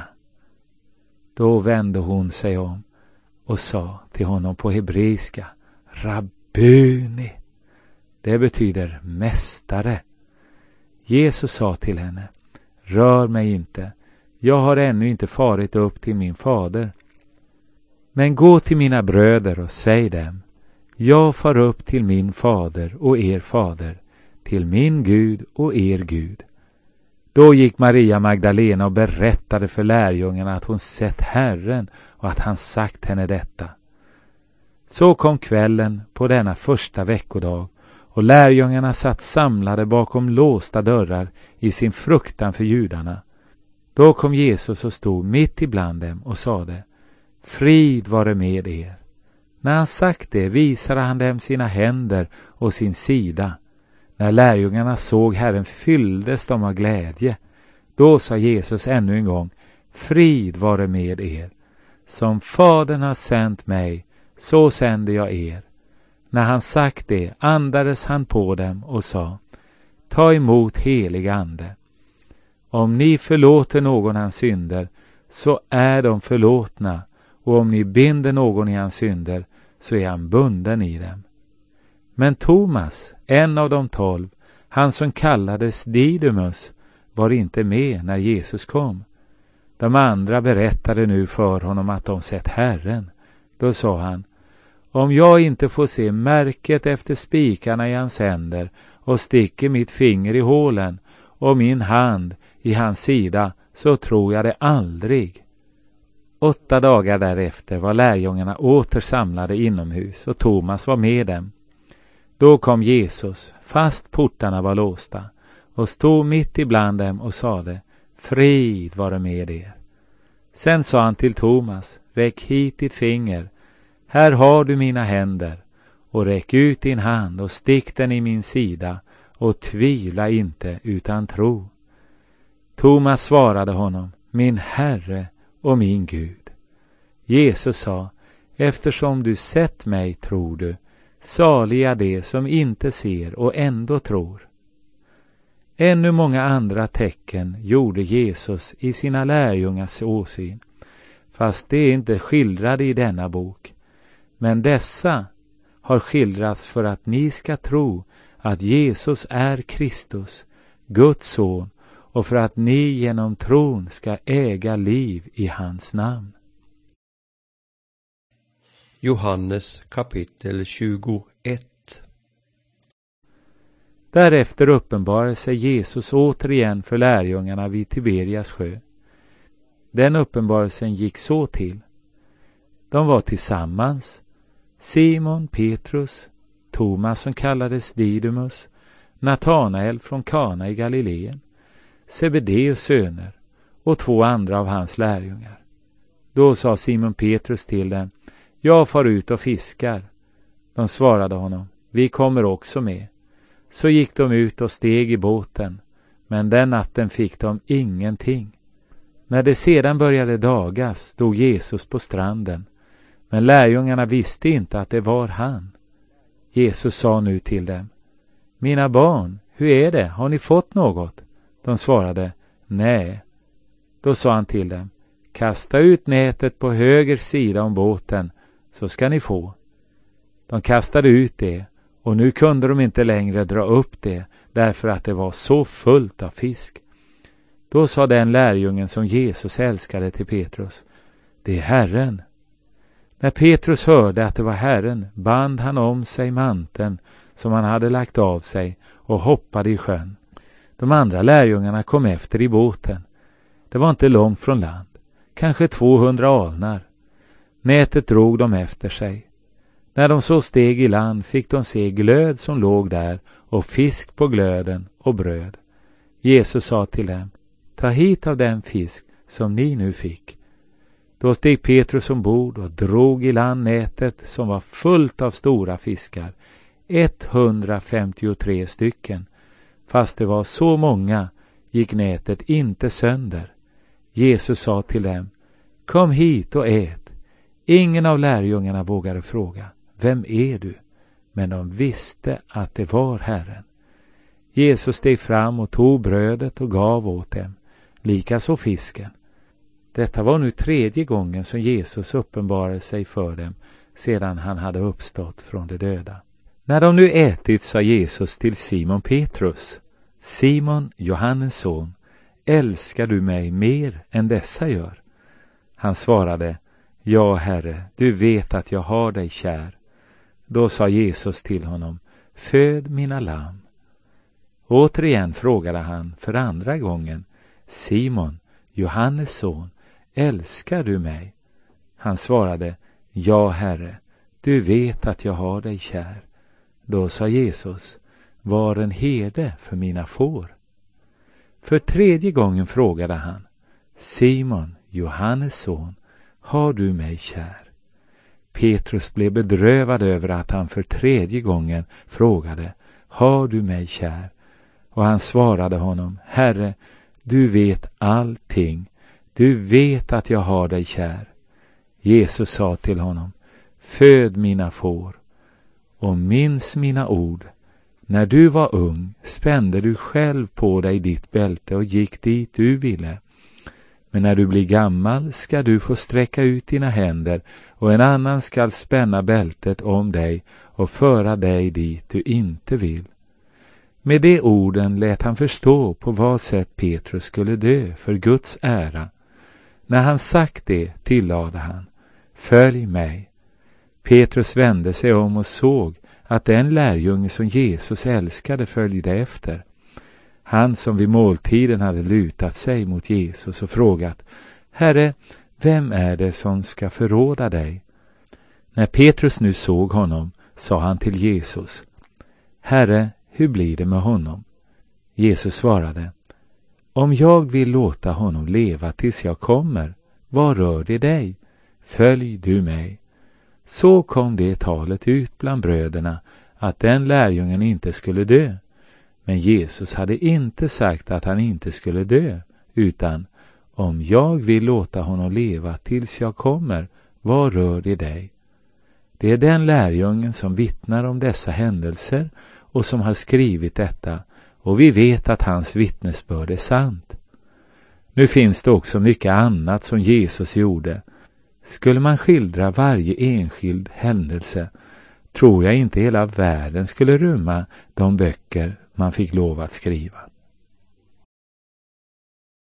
Då vände hon sig om och sa till honom på hebreiska: Rabbuni. Det betyder mästare. Jesus sa till henne: rör mig inte, jag har ännu inte farit upp till min fader. Men gå till mina bröder och säg dem: jag far upp till min fader och er fader, till min Gud och er Gud. Då gick Maria Magdalena och berättade för lärjungarna att hon sett Herren och att han sagt henne detta. Så kom kvällen på denna första veckodag, och lärjungarna satt samlade bakom låsta dörrar i sin fruktan för judarna. Då kom Jesus och stod mitt ibland dem och sade: frid vare med er. När han sagt det visade han dem sina händer och sin sida. När lärjungarna såg Herren fylldes de av glädje. Då sa Jesus ännu en gång: frid vare med er. Som Fadern har sänt mig, så sänder jag er. När han sagt det andades han på dem och sa: ta emot helig ande. Om ni förlåter någon hans synder, så är de förlåtna, och om ni binder någon i hans synder, så är han bunden i dem. Men Thomas, en av de 12, han som kallades Didymus, var inte med när Jesus kom. De andra berättade nu för honom att de sett Herren. Då sa han: om jag inte får se märket efter spikarna i hans händer och sticker mitt finger i hålen och min hand i hans sida, så tror jag det aldrig. 8 dagar därefter var lärjungarna åter samlade inomhus och Thomas var med dem. Då kom Jesus, fast portarna var låsta, och stod mitt ibland dem och sade: frid vare med er. Sen sa han till Thomas: räck hit ditt finger, här har du mina händer, och räck ut din hand och stick den i min sida, och tvivla inte utan tro. Thomas svarade honom: min Herre och min Gud. Jesus sa: eftersom du sett mig tror du, saliga det som inte ser och ändå tror. Ännu många andra tecken gjorde Jesus i sina lärjungars åsyn, fast det är inte skildrade i denna bok. Men dessa har skildrats för att ni ska tro att Jesus är Kristus, Guds son, och för att ni genom tron ska äga liv i hans namn. Johannes kapitel 21. Därefter uppenbarade sig Jesus återigen för lärjungarna vid Tiberias sjö. Den uppenbarelsen gick så till. De var tillsammans, Simon, Petrus, Thomas som kallades Didymus, Natanael från Kana i Galileen, Sebedeus söner och 2 andra av hans lärjungar. Då sa Simon Petrus till dem: jag far ut och fiskar. De svarade honom: vi kommer också med. Så gick de ut och steg i båten, men den natten fick de ingenting. När det sedan började dagas stod Jesus på stranden, men lärjungarna visste inte att det var han. Jesus sa nu till dem: mina barn, hur är det? Har ni fått något? De svarade: nej. Då sa han till dem: kasta ut nätet på höger sida om båten, så ska ni få. De kastade ut det, och nu kunde de inte längre dra upp det, därför att det var så fullt av fisk. Då sa den lärjungen som Jesus älskade till Petrus: det är Herren. När Petrus hörde att det var Herren band han om sig manteln som han hade lagt av sig och hoppade i sjön. De andra lärjungarna kom efter i båten. Det var inte långt från land, kanske 200 alnar. Nätet drog dem efter sig. När de så steg i land fick de se glöd som låg där och fisk på glöden och bröd. Jesus sa till dem: ta hit av den fisk som ni nu fick. Då steg Petrus ombord och drog i land nätet som var fullt av stora fiskar, 153 stycken. Fast det var så många gick nätet inte sönder. Jesus sa till dem: kom hit och ät. Ingen av lärjungarna vågade fråga: vem är du? Men de visste att det var Herren. Jesus steg fram och tog brödet och gav åt dem, likaså fisken. Detta var nu 3:e gången som Jesus uppenbarade sig för dem sedan han hade uppstått från de döda. När de nu ätit sa Jesus till Simon Petrus: Simon, Johannes son, älskar du mig mer än dessa gör? Han svarade: Ja, Herre, du vet att jag har dig kär. Då sa Jesus till honom: Föd mina lamm. Återigen frågade han för andra gången: Simon, Johannes son, älskar du mig? Han svarade: Ja, Herre, du vet att jag har dig kär. Då sa Jesus: Var en herde för mina får. För tredje gången frågade han: Simon, Johannes son, har du mig kär? Petrus blev bedrövad över att han för tredje gången frågade: Har du mig kär? Och han svarade honom: Herre, du vet allting. Du vet att jag har dig kär. Jesus sa till honom: Föd mina får och minns mina ord. När du var ung spände du själv på dig ditt bälte och gick dit du ville. Men när du blir gammal ska du få sträcka ut dina händer och en annan skall spänna bältet om dig och föra dig dit du inte vill. Med de orden lät han förstå på vad sätt Petrus skulle dö för Guds ära. När han sagt det tillade han: Följ mig. Petrus vände sig om och såg att den lärjunge som Jesus älskade följde efter. Han som vid måltiden hade lutat sig mot Jesus och frågat: Herre, vem är det som ska förråda dig? När Petrus nu såg honom sa han till Jesus: Herre, hur blir det med honom? Jesus svarade: Om jag vill låta honom leva tills jag kommer, vad rör det dig? Följ du mig. Så kom det talet ut bland bröderna att den lärjungen inte skulle dö. Men Jesus hade inte sagt att han inte skulle dö, utan: Om jag vill låta honom leva tills jag kommer, vad rör det dig? Det är den lärjungen som vittnar om dessa händelser och som har skrivit detta, och vi vet att hans vittnesbörd är sant. Nu finns det också mycket annat som Jesus gjorde. Skulle man skildra varje enskild händelse tror jag inte hela världen skulle rymma de böcker man fick lov att skriva.